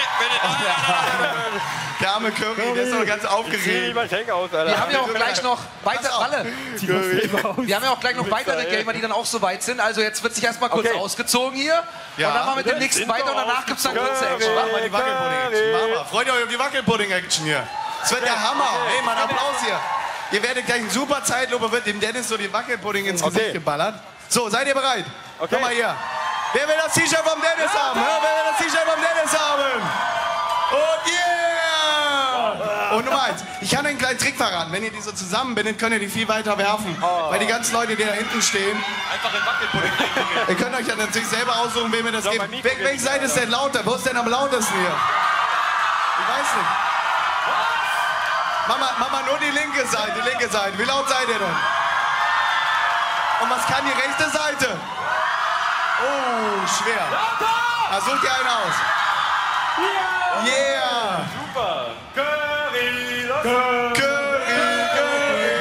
Speaker 15: der arme Curry, der ist doch ganz aufgeregt.
Speaker 20: mal Tank aus, Alter.
Speaker 5: Wir haben ja auch gleich noch weitere, alle.
Speaker 15: Curry.
Speaker 5: Wir haben ja auch gleich noch weitere Gamer, die dann auch so weit sind. Also jetzt wird sich erstmal kurz
Speaker 20: Okay.
Speaker 5: ausgezogen hier.
Speaker 15: Ja.
Speaker 5: Und dann machen wir mit dem nächsten weiter und danach gibt es dann kurze Action.
Speaker 15: Mach mal die Wackelpudding-Action. Mach mal. Freut ihr euch auf die Wackelpudding-Action hier. Das wird der Hammer. Hey, mal einen Applaus hier. Ihr werdet gleich eine super Zeitlupe, wird dem Dennis so die Wackelpudding ins Gesicht
Speaker 20: Okay.
Speaker 15: geballert. So, seid ihr bereit?
Speaker 20: Okay.
Speaker 15: Komm mal hier. Wer will das T-Shirt vom Dennis haben? Hä? Wer will das T-Shirt vom Dennis haben? Und yeah! Und Nummer eins. Ich kann euch einen kleinen Trick verraten. Wenn ihr die so zusammenbindet, könnt ihr die viel weiter werfen. Weil die ganzen Leute, die da hinten stehen,
Speaker 1: Einfach in Wackelpudding einbringen.
Speaker 15: ihr könnt euch ja natürlich selber aussuchen, wem ihr das
Speaker 20: So,
Speaker 15: gebt.
Speaker 20: mein Mikro
Speaker 15: Wel
Speaker 20: geht
Speaker 15: welche Seite ist denn lauter? Wo ist denn am lautesten hier? Ich weiß nicht. Mach mal, mach mal nur die linke Seite, die linke Seite. Wie laut seid ihr denn? Und was kann die rechte Seite? Oh, schwer. Da sucht ihr einen aus. Yeah!
Speaker 21: Super! Curry! Los
Speaker 15: Curry! Curry!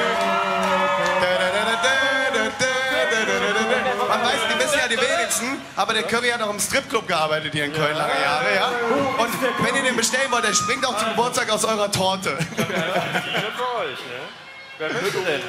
Speaker 15: Man weiß, die wissen ja die wenigsten, aber der Curry hat auch im Stripclub gearbeitet hier in Köln lange Jahre, ja? Und wenn ihr den bestellen wollt, der springt auch zum Geburtstag aus eurer Torte.
Speaker 21: für euch, ne? Wer möchte denn?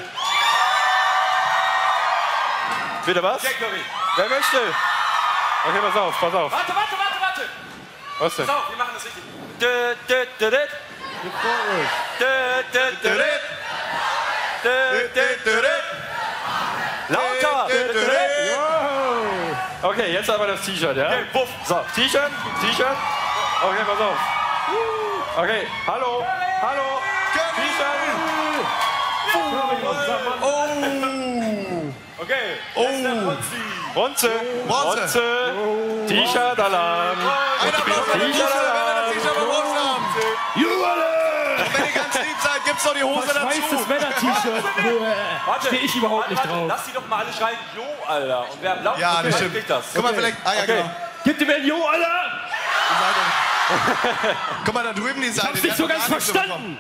Speaker 21: Bitte was? Wer möchte? Okay, pass auf, pass auf.
Speaker 8: Warte, warte, warte, warte!
Speaker 21: Was denn?
Speaker 8: Pass auf, wir machen das richtig. Dö, dö, dö, dö. Dö, dö, dö, dö. Dö, dö, dö, dö. Lauter! Dö, dö, dö.
Speaker 21: Okay, jetzt aber das T-Shirt, ja?
Speaker 8: Okay, wuff.
Speaker 21: So, T-Shirt, T-Shirt. Okay, pass auf. Okay, hallo, hallo. T-Shirt.
Speaker 15: Oh!
Speaker 21: Okay.
Speaker 15: Oh!
Speaker 21: Bronze.
Speaker 15: Bronze.
Speaker 21: T-Shirt-Alarm.
Speaker 15: Ein Applaus für den T-Shirt, wenn wir das T-Shirt bekommen haben.
Speaker 21: Juwele!
Speaker 15: Und wenn ihr ganz lieb seid, gibt's noch die Hose dazu.
Speaker 21: Weißes Männer-T-Shirt.
Speaker 8: Warte,
Speaker 21: Stehe ich überhaupt
Speaker 8: warte,
Speaker 21: nicht
Speaker 8: warte.
Speaker 21: drauf.
Speaker 8: Lass die doch mal alle schreien, Jo, Alter. Und wer laut
Speaker 15: Ja, das stimmt.
Speaker 8: kriegt das.
Speaker 15: Guck mal, vielleicht. Ah, ja,
Speaker 21: Okay.
Speaker 15: genau.
Speaker 21: Gib dir ein Jo, Alter!
Speaker 15: Guck mal, da drüben die Seite.
Speaker 21: Ich hab's
Speaker 15: die
Speaker 21: nicht so
Speaker 15: hat noch
Speaker 21: ganz
Speaker 15: gar nichts
Speaker 21: verstanden.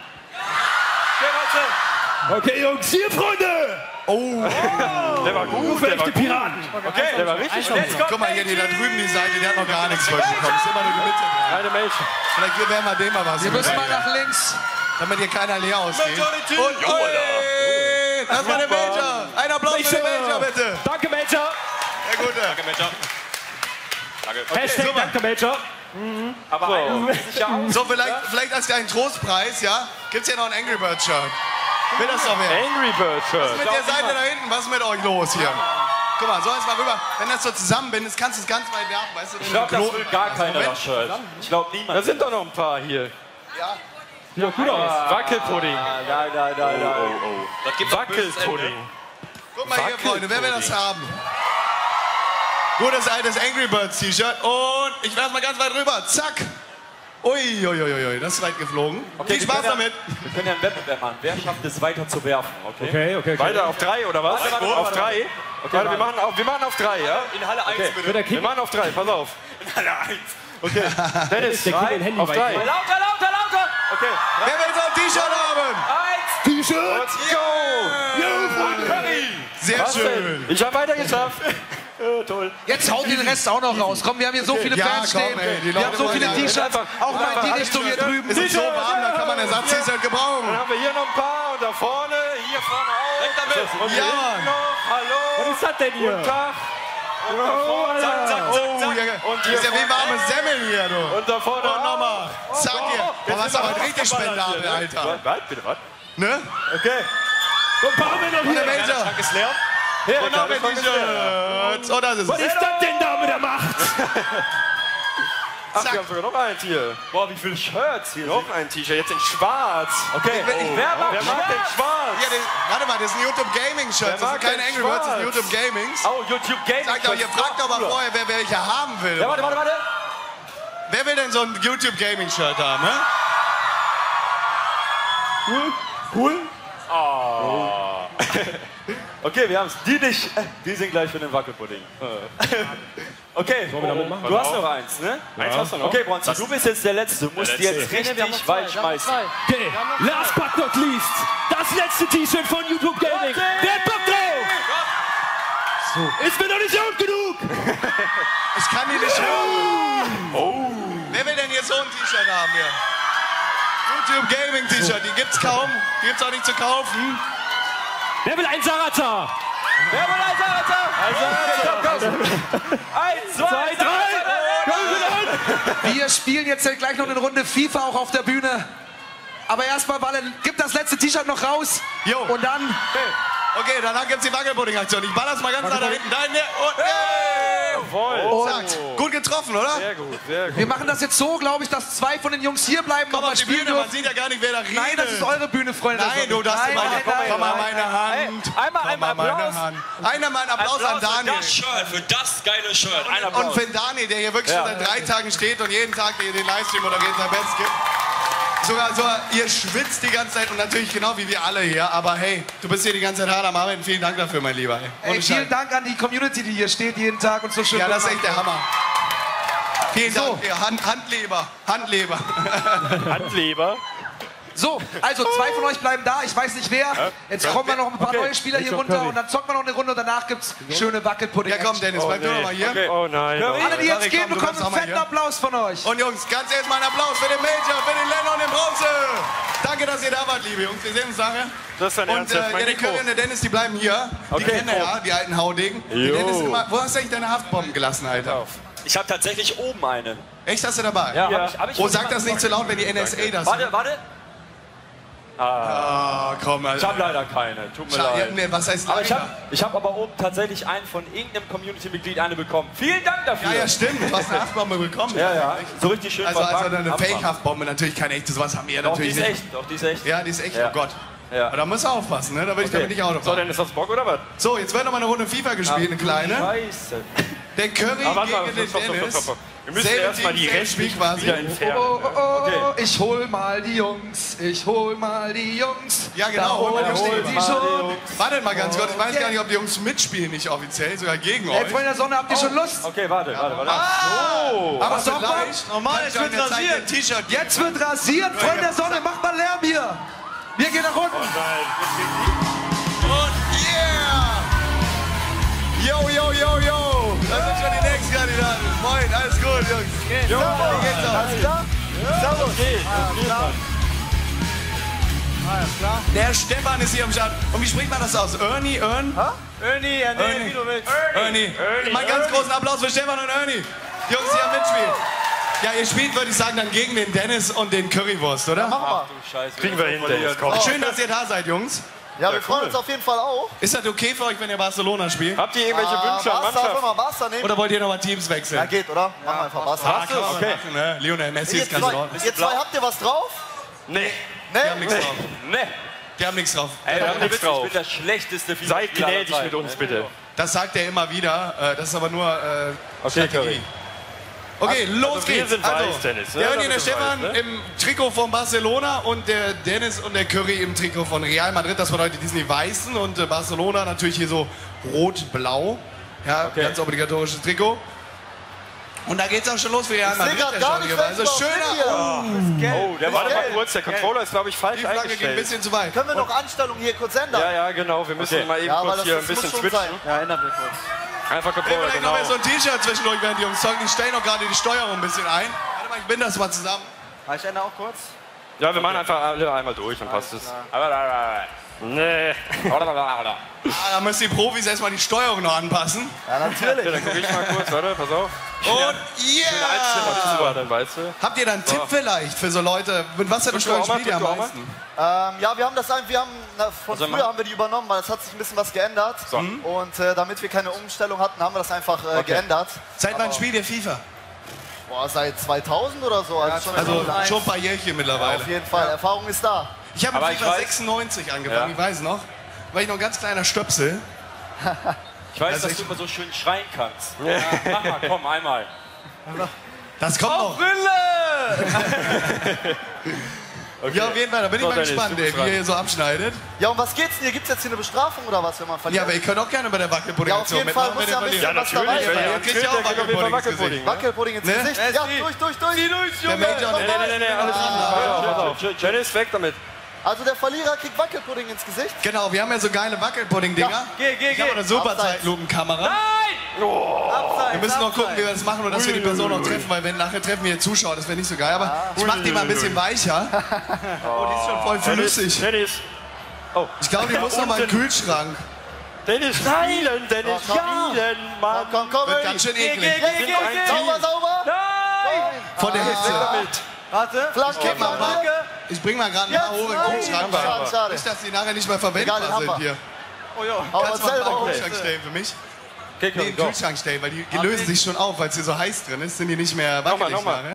Speaker 8: Okay, warte.
Speaker 21: Okay, Jungs, hier, Freunde!
Speaker 15: Oh!
Speaker 21: Der war gut, der war gut. Piraten.
Speaker 8: Okay,
Speaker 21: Der war richtig
Speaker 8: Und jetzt kommt
Speaker 15: Guck mal, hier, die da drüben die Seite, die hat noch gar nichts durchbekommen. Ist immer nur die Mitte.
Speaker 21: Eine Mädchen.
Speaker 15: Vielleicht hier werden wir dem mal was.
Speaker 5: Wir müssen mal nach links.
Speaker 15: Damit hier keiner leer ausgeht.
Speaker 8: Majority.
Speaker 15: Und
Speaker 8: Jo, Alter.
Speaker 15: oi, das war der Major. Ein Applaus für den Major, bitte.
Speaker 21: Danke, Major.
Speaker 15: Sehr gut.
Speaker 8: Danke, Major. Danke.
Speaker 21: Hashtag
Speaker 15: super.
Speaker 21: Danke, Major.
Speaker 8: Aber
Speaker 21: So.
Speaker 8: einer muss sich ja aus.
Speaker 15: So, vielleicht, vielleicht als kleinen Trostpreis, ja, gibt's hier noch ein Angry Bird Shirt. Will das doch wer?
Speaker 21: Angry Bird
Speaker 15: Was
Speaker 21: Shirt.
Speaker 15: ist mit der Seite da hinten? Was ist mit euch los hier? Guck mal, so jetzt mal rüber. Wenn das so zusammen bin, kannst du es ganz weit werfen, weißt du?
Speaker 8: Ich glaube, das will gar keiner, das Shirt. Ich glaube, niemand.
Speaker 21: Da sind doch noch ein paar hier.
Speaker 15: Ja.
Speaker 21: Sieht doch gut aus. Wackelpudding.
Speaker 8: Nein, nein, nein, nein. Oh, oh. Das gibt doch böses Ende.
Speaker 21: Wackelpudding.
Speaker 15: Guck mal hier, Freunde, wer will das haben? Gutes altes Angry Birds T-Shirt und ich werfe mal ganz weit rüber. Zack. Ui, ui, ui, ui, das ist weit geflogen.
Speaker 8: Okay,
Speaker 15: Viel
Speaker 8: wir
Speaker 15: Spaß
Speaker 8: können ja-
Speaker 15: damit.
Speaker 8: Wir können ja einen Wettbewerb machen. Wer schafft es weiter zu werfen? Okay.
Speaker 21: Okay, okay, okay. Weiter auf drei, oder was?
Speaker 8: Warte, warte,
Speaker 21: auf
Speaker 8: warte,
Speaker 21: drei?
Speaker 8: Okay,
Speaker 21: Warte, wir machen auf, wir machen auf drei, ja?
Speaker 8: In Halle eins
Speaker 21: Okay.
Speaker 8: bitte.
Speaker 21: Wir machen auf drei, pass auf.
Speaker 8: In Halle eins.
Speaker 21: Okay. Dennis,
Speaker 8: Der kriegt den Handy
Speaker 21: auf
Speaker 8: weiter.
Speaker 21: drei.
Speaker 8: Lauter, lauter, lauter. Okay.
Speaker 15: Wer will so ein T-Shirt haben?
Speaker 8: Eins.
Speaker 21: T-Shirt.
Speaker 8: Let's go.
Speaker 21: Jo,
Speaker 8: Curry.
Speaker 15: Sehr
Speaker 21: Was
Speaker 15: schön.
Speaker 21: denn? Ich habe weiter geschafft. Ja, toll.
Speaker 5: Jetzt haut den Rest auch noch raus. Komm, wir haben hier so viele
Speaker 15: Ja,
Speaker 5: Fans
Speaker 15: komm,
Speaker 5: stehen.
Speaker 15: ey, die
Speaker 5: Wir
Speaker 15: Leute
Speaker 5: haben so
Speaker 15: wollen
Speaker 5: viele
Speaker 15: ja-
Speaker 5: T-Shirts.
Speaker 21: Einfach-
Speaker 5: Auch mal
Speaker 21: einfach
Speaker 5: die
Speaker 21: alle
Speaker 5: Richtung hier
Speaker 21: T-Shirts.
Speaker 5: drüben.
Speaker 15: Es ist so warm, da kann man Ersatz-T-Shirt gebrauchen.
Speaker 21: Dann haben wir hier noch ein paar und da vorne, hier vorne auch.
Speaker 8: Weg damit.
Speaker 21: Und
Speaker 15: Ja,
Speaker 21: hier
Speaker 15: Mann.
Speaker 21: hinten noch. Hallo. Was ist das denn hier? Guten Tag. Und da vorne.
Speaker 8: Zack, zack,
Speaker 15: Oh,
Speaker 8: zack,
Speaker 15: ja,
Speaker 8: zack.
Speaker 21: Und
Speaker 15: das
Speaker 21: hier
Speaker 15: ist ja wie
Speaker 21: vorne.
Speaker 15: warme Semmel hier, du.
Speaker 21: Und da vorne.
Speaker 15: Und nochmal. Zack hier. Boah, was aber richtig spendabel, Alter.
Speaker 21: Warte, bitte, warte.
Speaker 15: Ne?
Speaker 21: Okay. So ein paar Männer
Speaker 15: Und der
Speaker 21: hier.
Speaker 15: Major.
Speaker 8: Schrank ist leer.
Speaker 21: Hier,
Speaker 15: Und noch ein T-Shirt. Oh, das ist
Speaker 21: Was
Speaker 15: es.
Speaker 21: ist das denn da mit der Macht? Ach,
Speaker 15: Zack.
Speaker 21: wir haben sogar noch ein hier.
Speaker 8: Boah, wie viele Shirts hier
Speaker 21: Noch ein T-Shirt, jetzt in schwarz.
Speaker 8: Okay.
Speaker 15: Ich- ich-
Speaker 8: Wer macht
Speaker 21: Wer mag denn schwarz?
Speaker 15: Ja, das, warte mal, das ist ein YouTube Gaming Shirt.
Speaker 21: Wer
Speaker 15: Das sind
Speaker 21: mag
Speaker 15: keine
Speaker 21: denn
Speaker 15: Angry Birds, das sind
Speaker 21: schwarz?
Speaker 15: YouTube Gamings.
Speaker 8: Oh, YouTube Gaming.
Speaker 15: Sagt doch, ihr fragt doch mal vorher, wer welche haben will.
Speaker 8: Ja, warte, warte, warte.
Speaker 15: Wer will denn so ein YouTube Gaming Shirt haben, ne?
Speaker 21: Cool. Cool.
Speaker 8: Oh. Okay, wir haben es. Die nicht. Die sind gleich für den Wackelpudding. Okay, du hast noch eins, ne?
Speaker 21: Eins hast du noch.
Speaker 8: Okay, Bronze, du bist jetzt der Letzte. Du musst
Speaker 21: Der
Speaker 8: jetzt
Speaker 21: Letzte.
Speaker 8: richtig weit schmeißen.
Speaker 21: Okay, last but not least, das letzte T-Shirt von YouTube Gaming. Wer hat Bock drauf? So. Ist mir noch nicht laut genug.
Speaker 15: Ich kann die nicht hören.
Speaker 21: Oh.
Speaker 15: Wer will denn jetzt so ein T-Shirt haben hier? YouTube Gaming T-Shirt, die gibt's kaum. Die gibt's auch nicht zu kaufen.
Speaker 21: Wer will ein Sarata?
Speaker 8: Wer will ein Sarata?
Speaker 21: Ein Sarata.
Speaker 8: Eins, zwei,
Speaker 21: Zwei, drei.
Speaker 5: Wir spielen jetzt gleich noch eine Runde FIFA auch auf der Bühne. Aber erstmal, Wallen, gib das letzte T-Shirt noch raus.
Speaker 15: Jo.
Speaker 5: Und dann.
Speaker 15: Okay, danach gibt's die Wackelpudding-Aktion. Ich baller's mal ganz nah da hinten. Dein, der, und, hey!
Speaker 21: Voll.
Speaker 15: Zack. Gut getroffen, oder?
Speaker 21: Sehr gut, sehr gut.
Speaker 5: Wir machen das jetzt so, glaube ich, dass zwei von den Jungs hier bleiben.
Speaker 15: Komm
Speaker 5: noch mal
Speaker 15: auf die
Speaker 5: spielen
Speaker 15: Bühne, man
Speaker 5: dürfen.
Speaker 15: sieht ja gar nicht, wer da redet.
Speaker 5: Nein, das ist eure Bühne, Freunde.
Speaker 15: Nein, du darfst
Speaker 5: nein,
Speaker 15: meine,
Speaker 5: nein,
Speaker 15: komm,
Speaker 5: nein,
Speaker 15: komm mal
Speaker 5: nein,
Speaker 15: meine
Speaker 5: nein.
Speaker 15: Hand.
Speaker 8: Einmal,
Speaker 15: Komm
Speaker 8: einmal
Speaker 15: mal meine
Speaker 8: Applaus.
Speaker 15: Hand. Einer mal einen Applaus, an Daniel.
Speaker 10: Das Shirt, für das geile Shirt. Ein
Speaker 15: Und
Speaker 10: Applaus.
Speaker 15: für den Daniel, der hier wirklich
Speaker 8: Ja.
Speaker 15: schon seit drei Tagen steht und jeden Tag den Livestream oder geht sein Bestes gibt. Sogar, sogar, ihr schwitzt die ganze Zeit und natürlich genau wie wir alle hier. Aber hey, du bist hier die ganze Zeit hart am Arbeiten. Vielen Dank dafür, mein Lieber. Ey.
Speaker 5: Ey,
Speaker 15: Ohne
Speaker 5: vielen
Speaker 15: Scheiß.
Speaker 5: Dank an die Community, die hier steht jeden Tag und so schön.
Speaker 15: Ja, das ist echt
Speaker 5: macht.
Speaker 15: der Hammer. Vielen Dank, ja, Hand, Handleber, Handleber.
Speaker 21: Handleber?
Speaker 5: So, also zwei von euch bleiben da, ich weiß nicht wer. Jetzt kommen wir noch ein paar
Speaker 21: Okay.
Speaker 5: neue Spieler hier runter und dann zocken wir noch eine Runde und danach gibt's schöne Wackelpudding.
Speaker 15: Ja komm Dennis, bleib du noch mal hier.
Speaker 21: Okay. Oh nein.
Speaker 15: Curry.
Speaker 5: Alle, die jetzt
Speaker 15: Curry,
Speaker 5: gehen,
Speaker 15: komm, du
Speaker 5: bekommen
Speaker 15: kannst auch
Speaker 5: einen
Speaker 15: mal
Speaker 5: fetten
Speaker 15: hier.
Speaker 5: Applaus von euch.
Speaker 15: Und Jungs, ganz erstmal einen Applaus für den Major, für den Lennon und den Bronze. Danke, dass ihr da wart, liebe Jungs. Wir sehen uns nachher.
Speaker 21: Das ist dein
Speaker 15: Und
Speaker 21: Ernst,
Speaker 15: äh,
Speaker 21: das ist mein
Speaker 15: ja, der
Speaker 21: Mikro.
Speaker 15: Curry und der Dennis, die bleiben hier. Die
Speaker 21: Okay,
Speaker 15: kennen wir ja, die alten Haudegen. Der
Speaker 21: Jo.
Speaker 15: Dennis immer, wo hast du eigentlich deine Haftbomben gelassen, Alter?
Speaker 10: Ich habe tatsächlich oben eine.
Speaker 15: Echt, hast du dabei?
Speaker 10: Ja, hab ich- hab ich
Speaker 15: Oh,
Speaker 10: von
Speaker 15: sag das
Speaker 10: jemandem
Speaker 15: nicht zu laut, wenn die N S A das...
Speaker 10: Warte, warte.
Speaker 15: Ah, komm, Alter.
Speaker 10: Ich habe leider keine. Tut mir
Speaker 15: Schade,
Speaker 10: leid.
Speaker 15: ja, nee, was heißt
Speaker 10: Aber ich
Speaker 15: leider?
Speaker 10: habe ich hab aber oben tatsächlich einen von irgendeinem Community-Mitglied eine bekommen. Vielen Dank dafür.
Speaker 15: Ja, ja, stimmt. Du hast eine Haftbombe bekommen.
Speaker 10: Ja, ja. So richtig schön
Speaker 15: Also, also
Speaker 10: verpackt.
Speaker 15: eine
Speaker 10: Hammer.
Speaker 15: Fake-Haftbombe, natürlich keine echte. Sowas haben wir ja
Speaker 10: Doch,
Speaker 15: natürlich
Speaker 10: die ist
Speaker 15: nicht.
Speaker 10: echt. Doch, die ist echt.
Speaker 15: Ja, die ist echt.
Speaker 10: Ja.
Speaker 15: Oh Gott.
Speaker 10: Ja.
Speaker 15: Aber da musst du aufpassen, ne? Da will ich
Speaker 10: Okay.
Speaker 15: damit nicht Auto fahren.
Speaker 21: So, Dennis, hast du Bock oder was?
Speaker 15: So, jetzt wird noch mal eine Runde FIFA gespielt, eine kleine.
Speaker 10: Scheiße.
Speaker 15: Der Curry
Speaker 21: Ah, warte mal,
Speaker 15: gegen den
Speaker 21: stopp, stopp,
Speaker 15: Dennis.
Speaker 21: stopp, stopp. Wir müssen
Speaker 15: Selbe
Speaker 21: erstmal
Speaker 15: Team,
Speaker 21: die
Speaker 15: selbe
Speaker 21: restlichen
Speaker 15: Spiel quasi.
Speaker 21: wieder entfernen.
Speaker 5: Oh, oh, oh,
Speaker 15: Okay.
Speaker 5: ich hol mal die Jungs, ich hol mal die Jungs.
Speaker 15: Ja, genau.
Speaker 5: Da
Speaker 15: Hol mal die
Speaker 5: oben
Speaker 15: Jungs.
Speaker 5: stehen die schon.
Speaker 15: Wartet mal ganz kurz. Ich weiß
Speaker 5: Oh,
Speaker 15: gar nicht, ob die Jungs mitspielen, nicht offiziell, sogar gegen
Speaker 5: Ey,
Speaker 15: euch.
Speaker 5: Freunde der Sonne, habt ihr schon Lust?
Speaker 10: Okay, warte, warte, warte.
Speaker 15: Oh, aber
Speaker 5: Was sagt man?
Speaker 15: vielleicht.
Speaker 5: Normal,
Speaker 15: jetzt wird rasiert. T-Shirt.
Speaker 5: Jetzt wird rasiert, Freunde der Sonne, macht mal Lärm hier. Wir gehen nach unten.
Speaker 15: Und yeah! Yo, yo, yo, yo! Das sind schon die nächsten Kandidaten. Moin, alles gut, Jungs. Jo, wie geht's aus?
Speaker 8: Alles klar? Servus. Alles klar.
Speaker 15: Der Stefan ist hier am Start. Und wie spricht man das aus? Ernie, Ern?
Speaker 8: Ernie, ja, nee,
Speaker 15: Ernie.
Speaker 8: wie du willst.
Speaker 15: Ernie. Mal ganz großen Applaus für Stefan und Ernie. Die Jungs, die am Mitspielen. Ja, ihr spielt, würde ich sagen, dann gegen den Dennis und den Currywurst, oder?
Speaker 8: Machen wir.
Speaker 10: Scheiße.
Speaker 21: Kriegen wir hin, Dennis, komm.
Speaker 15: Schön, dass ihr da seid, Jungs.
Speaker 8: Ja, wir freuen uns auf jeden Fall auch.
Speaker 15: Ist das okay für euch, wenn ihr Barcelona spielt?
Speaker 21: Habt ihr irgendwelche
Speaker 8: Ah,
Speaker 21: Wünsche an
Speaker 8: Barca,
Speaker 21: Mannschaft?
Speaker 8: sollen wir Barca nehmen?
Speaker 15: Oder wollt ihr nochmal Teams wechseln?
Speaker 8: Ja, geht, oder? Machen wir einfach Barca.
Speaker 15: Ah, kann man
Speaker 21: Okay.
Speaker 15: machen, ne? Lionel Messi
Speaker 8: Ihr
Speaker 15: ist ganz in
Speaker 8: zwei,
Speaker 15: Ordnung.
Speaker 8: ihr zwei, habt ihr was drauf?
Speaker 21: Nee.
Speaker 8: Nee?
Speaker 15: Die haben nichts drauf.
Speaker 21: Nee.
Speaker 15: Die haben nichts drauf.
Speaker 21: Ey, wir haben nichts
Speaker 10: Ich
Speaker 21: drauf.
Speaker 10: bin der schlechteste FIFA
Speaker 21: Seid gnädig mit uns, bitte.
Speaker 15: Das sagt er immer wieder. Äh, Das ist aber nur äh,
Speaker 21: Okay,
Speaker 15: Strategie.
Speaker 21: Curry.
Speaker 15: Okay, los
Speaker 21: also wir
Speaker 15: geht's.
Speaker 21: sind
Speaker 15: Also,
Speaker 21: weiß, Dennis, ne?
Speaker 15: der Ernie und der
Speaker 21: Damit du
Speaker 15: Stefan
Speaker 21: weißt, ne?
Speaker 15: im Trikot von Barcelona und der Dennis und der Curry im Trikot von Real Madrid. Das bedeutet, die sind die Weißen und äh, Barcelona natürlich hier so rot-blau. Ja,
Speaker 21: Okay.
Speaker 15: ganz obligatorisches Trikot. Und da geht's auch schon los für Real
Speaker 8: Ich seh
Speaker 15: Madrid.
Speaker 8: grad gar nicht,
Speaker 15: erstaunlicherweise.
Speaker 8: welches
Speaker 15: Schöner.
Speaker 8: hier.
Speaker 21: Oh, der warte mal kurz, der Controller ist, glaube ich, falsch
Speaker 15: Die Flagge geht ein
Speaker 21: eingestellt.
Speaker 15: bisschen zu weit.
Speaker 8: Können wir noch Anstellungen hier kurz ändern?
Speaker 21: Ja, ja, genau. Wir müssen
Speaker 10: Okay.
Speaker 21: mal eben
Speaker 8: Ja, weil
Speaker 21: kurz
Speaker 8: das,
Speaker 21: hier
Speaker 8: das
Speaker 21: ein bisschen
Speaker 8: muss schon
Speaker 21: switchen.
Speaker 8: sein. Ja, ändern wir kurz.
Speaker 21: Einfach
Speaker 15: Nee,
Speaker 21: Controller,
Speaker 15: vielleicht noch
Speaker 21: genau.
Speaker 15: mal so ein T-Shirt zwischendurch, während die Jungs zocken. Die stellen doch gerade die Steuerung ein bisschen ein. Warte mal, ich bin das mal zusammen.
Speaker 8: Ah, ich ändere auch kurz.
Speaker 21: Ja, wir machen einfach alle einmal durch, dann passt es. Nee.
Speaker 15: Ah, da müssen die Profis erstmal die Steuerung noch anpassen.
Speaker 8: Ja, natürlich.
Speaker 21: Ja, dann guck ich mal kurz, warte, pass auf.
Speaker 15: Und
Speaker 21: Yeah!
Speaker 15: yeah!
Speaker 21: Dann weißt du.
Speaker 15: Habt ihr da einen Tipp vielleicht für so Leute? Mit was für einer
Speaker 21: Drück du auch
Speaker 15: Steuerung
Speaker 21: mal,
Speaker 15: spielt ihr am
Speaker 21: drück du auch mal.
Speaker 15: meisten?
Speaker 8: Ähm, ja, wir haben das ein, wir haben na, von
Speaker 21: Also
Speaker 8: früher
Speaker 21: mal-
Speaker 8: haben wir die übernommen, weil es hat sich ein bisschen was geändert.
Speaker 21: So.
Speaker 8: Und äh, damit wir keine Umstellung hatten, haben wir das einfach äh, geändert.
Speaker 15: Seit wann
Speaker 8: Aber-
Speaker 15: spielt ihr FIFA?
Speaker 8: Boah, seit zweitausend oder so. Also schon,
Speaker 15: Also
Speaker 8: Nein.
Speaker 15: schon ein paar Jährchen
Speaker 8: Ja,
Speaker 15: mittlerweile.
Speaker 8: auf jeden Fall. Erfahrung ist da.
Speaker 15: Ich habe mit
Speaker 10: Aber ich
Speaker 15: FIFA
Speaker 10: weiß-
Speaker 15: sechsundneunzig angefangen,
Speaker 10: Ja.
Speaker 15: ich weiß noch. War ich noch ein ganz kleiner Stöpsel.
Speaker 10: Ich weiß,
Speaker 15: Also
Speaker 10: dass
Speaker 15: ich-
Speaker 10: du immer so schön schreien kannst. Mach mal, komm, einmal.
Speaker 15: Das kommt noch. Ja, auf jeden Fall, da bin ich
Speaker 21: So,
Speaker 15: mal
Speaker 21: Dennis,
Speaker 15: gespannt,
Speaker 21: du
Speaker 15: ey,
Speaker 21: bist
Speaker 15: wie ihr
Speaker 21: dran.
Speaker 15: hier so abschneidet.
Speaker 8: Ja, und was geht's denn hier? Gibt's jetzt hier eine Bestrafung oder was, wenn man verliert?
Speaker 15: Ja, aber ihr könnt auch gerne bei der
Speaker 8: Ja, auf
Speaker 15: Wackelpudding-Aktion
Speaker 8: jeden Fall
Speaker 15: mitmachen,
Speaker 8: muss
Speaker 15: wenn
Speaker 8: ja
Speaker 15: ihr
Speaker 8: ein bisschen
Speaker 15: verliert.
Speaker 8: was dabei
Speaker 15: Ihr
Speaker 8: sein.
Speaker 15: kriegt ja auch Wackelpudding ins Gesicht.
Speaker 8: Wackelpudding ins
Speaker 15: Ne?
Speaker 8: Gesicht. Ja, durch, durch, durch.
Speaker 15: Der Major und
Speaker 21: Nee,
Speaker 15: der
Speaker 21: nee, nee, nee, alles gut. Pass auf, pass auf. Dennis, weg damit.
Speaker 8: Also der Verlierer kriegt Wackelpudding ins Gesicht.
Speaker 15: Genau, wir haben ja so geile Wackelpudding-Dinger.
Speaker 8: Ja, geh, geh,
Speaker 15: Ich habe
Speaker 8: geh.
Speaker 15: eine super
Speaker 8: Abseits.
Speaker 15: Zeitlupenkamera.
Speaker 8: Abseits,
Speaker 15: Wir müssen noch gucken, wie wir
Speaker 8: abseits.
Speaker 15: das machen und dass wir die Person noch treffen, weil wenn nachher treffen wir Zuschauer, das wäre nicht so geil. Aber ich mach die mal ein bisschen weicher. Oh, die ist schon voll flüssig.
Speaker 21: Dennis. Oh.
Speaker 15: Ich glaube, die
Speaker 21: Da
Speaker 15: muss noch mal in den
Speaker 21: unten.
Speaker 15: Kühlschrank.
Speaker 21: Dennis, spielen, Dennis,
Speaker 8: Oh, komm.
Speaker 21: spielen, Mann.
Speaker 8: Komm, komm,
Speaker 15: Wird
Speaker 8: Ernie.
Speaker 15: ganz schön
Speaker 8: Geh,
Speaker 15: eklig.
Speaker 8: geh, geh, geh,
Speaker 21: ein
Speaker 8: geh.
Speaker 21: Team.
Speaker 8: Sauber, sauber.
Speaker 21: Nein!
Speaker 15: Von der Hitze.
Speaker 8: Warte. Flanke,
Speaker 15: Gib mal
Speaker 8: Flanke.
Speaker 15: mal. Ich bring mal gerade ein paar
Speaker 8: Jetzt,
Speaker 15: hoch in den
Speaker 8: nein.
Speaker 15: Kühlschrank.
Speaker 8: Schade, schade.
Speaker 15: Nicht, dass die nachher nicht mehr
Speaker 8: Egal, den
Speaker 15: verwendbar
Speaker 8: haben
Speaker 15: sind
Speaker 8: wir.
Speaker 15: hier.
Speaker 8: Oh ja.
Speaker 15: Kannst
Speaker 8: Aber
Speaker 15: du mal in
Speaker 8: selber
Speaker 15: den
Speaker 8: auch.
Speaker 15: Kühlschrank stellen für mich?
Speaker 21: Okay,
Speaker 15: Nee, in den
Speaker 21: go.
Speaker 15: Kühlschrank stellen, weil die, die lösen sich schon auf, weil es hier so heiß drin ist, sind die nicht mehr
Speaker 21: Nochmal,
Speaker 15: wackelig
Speaker 21: nochmal.
Speaker 15: nachher.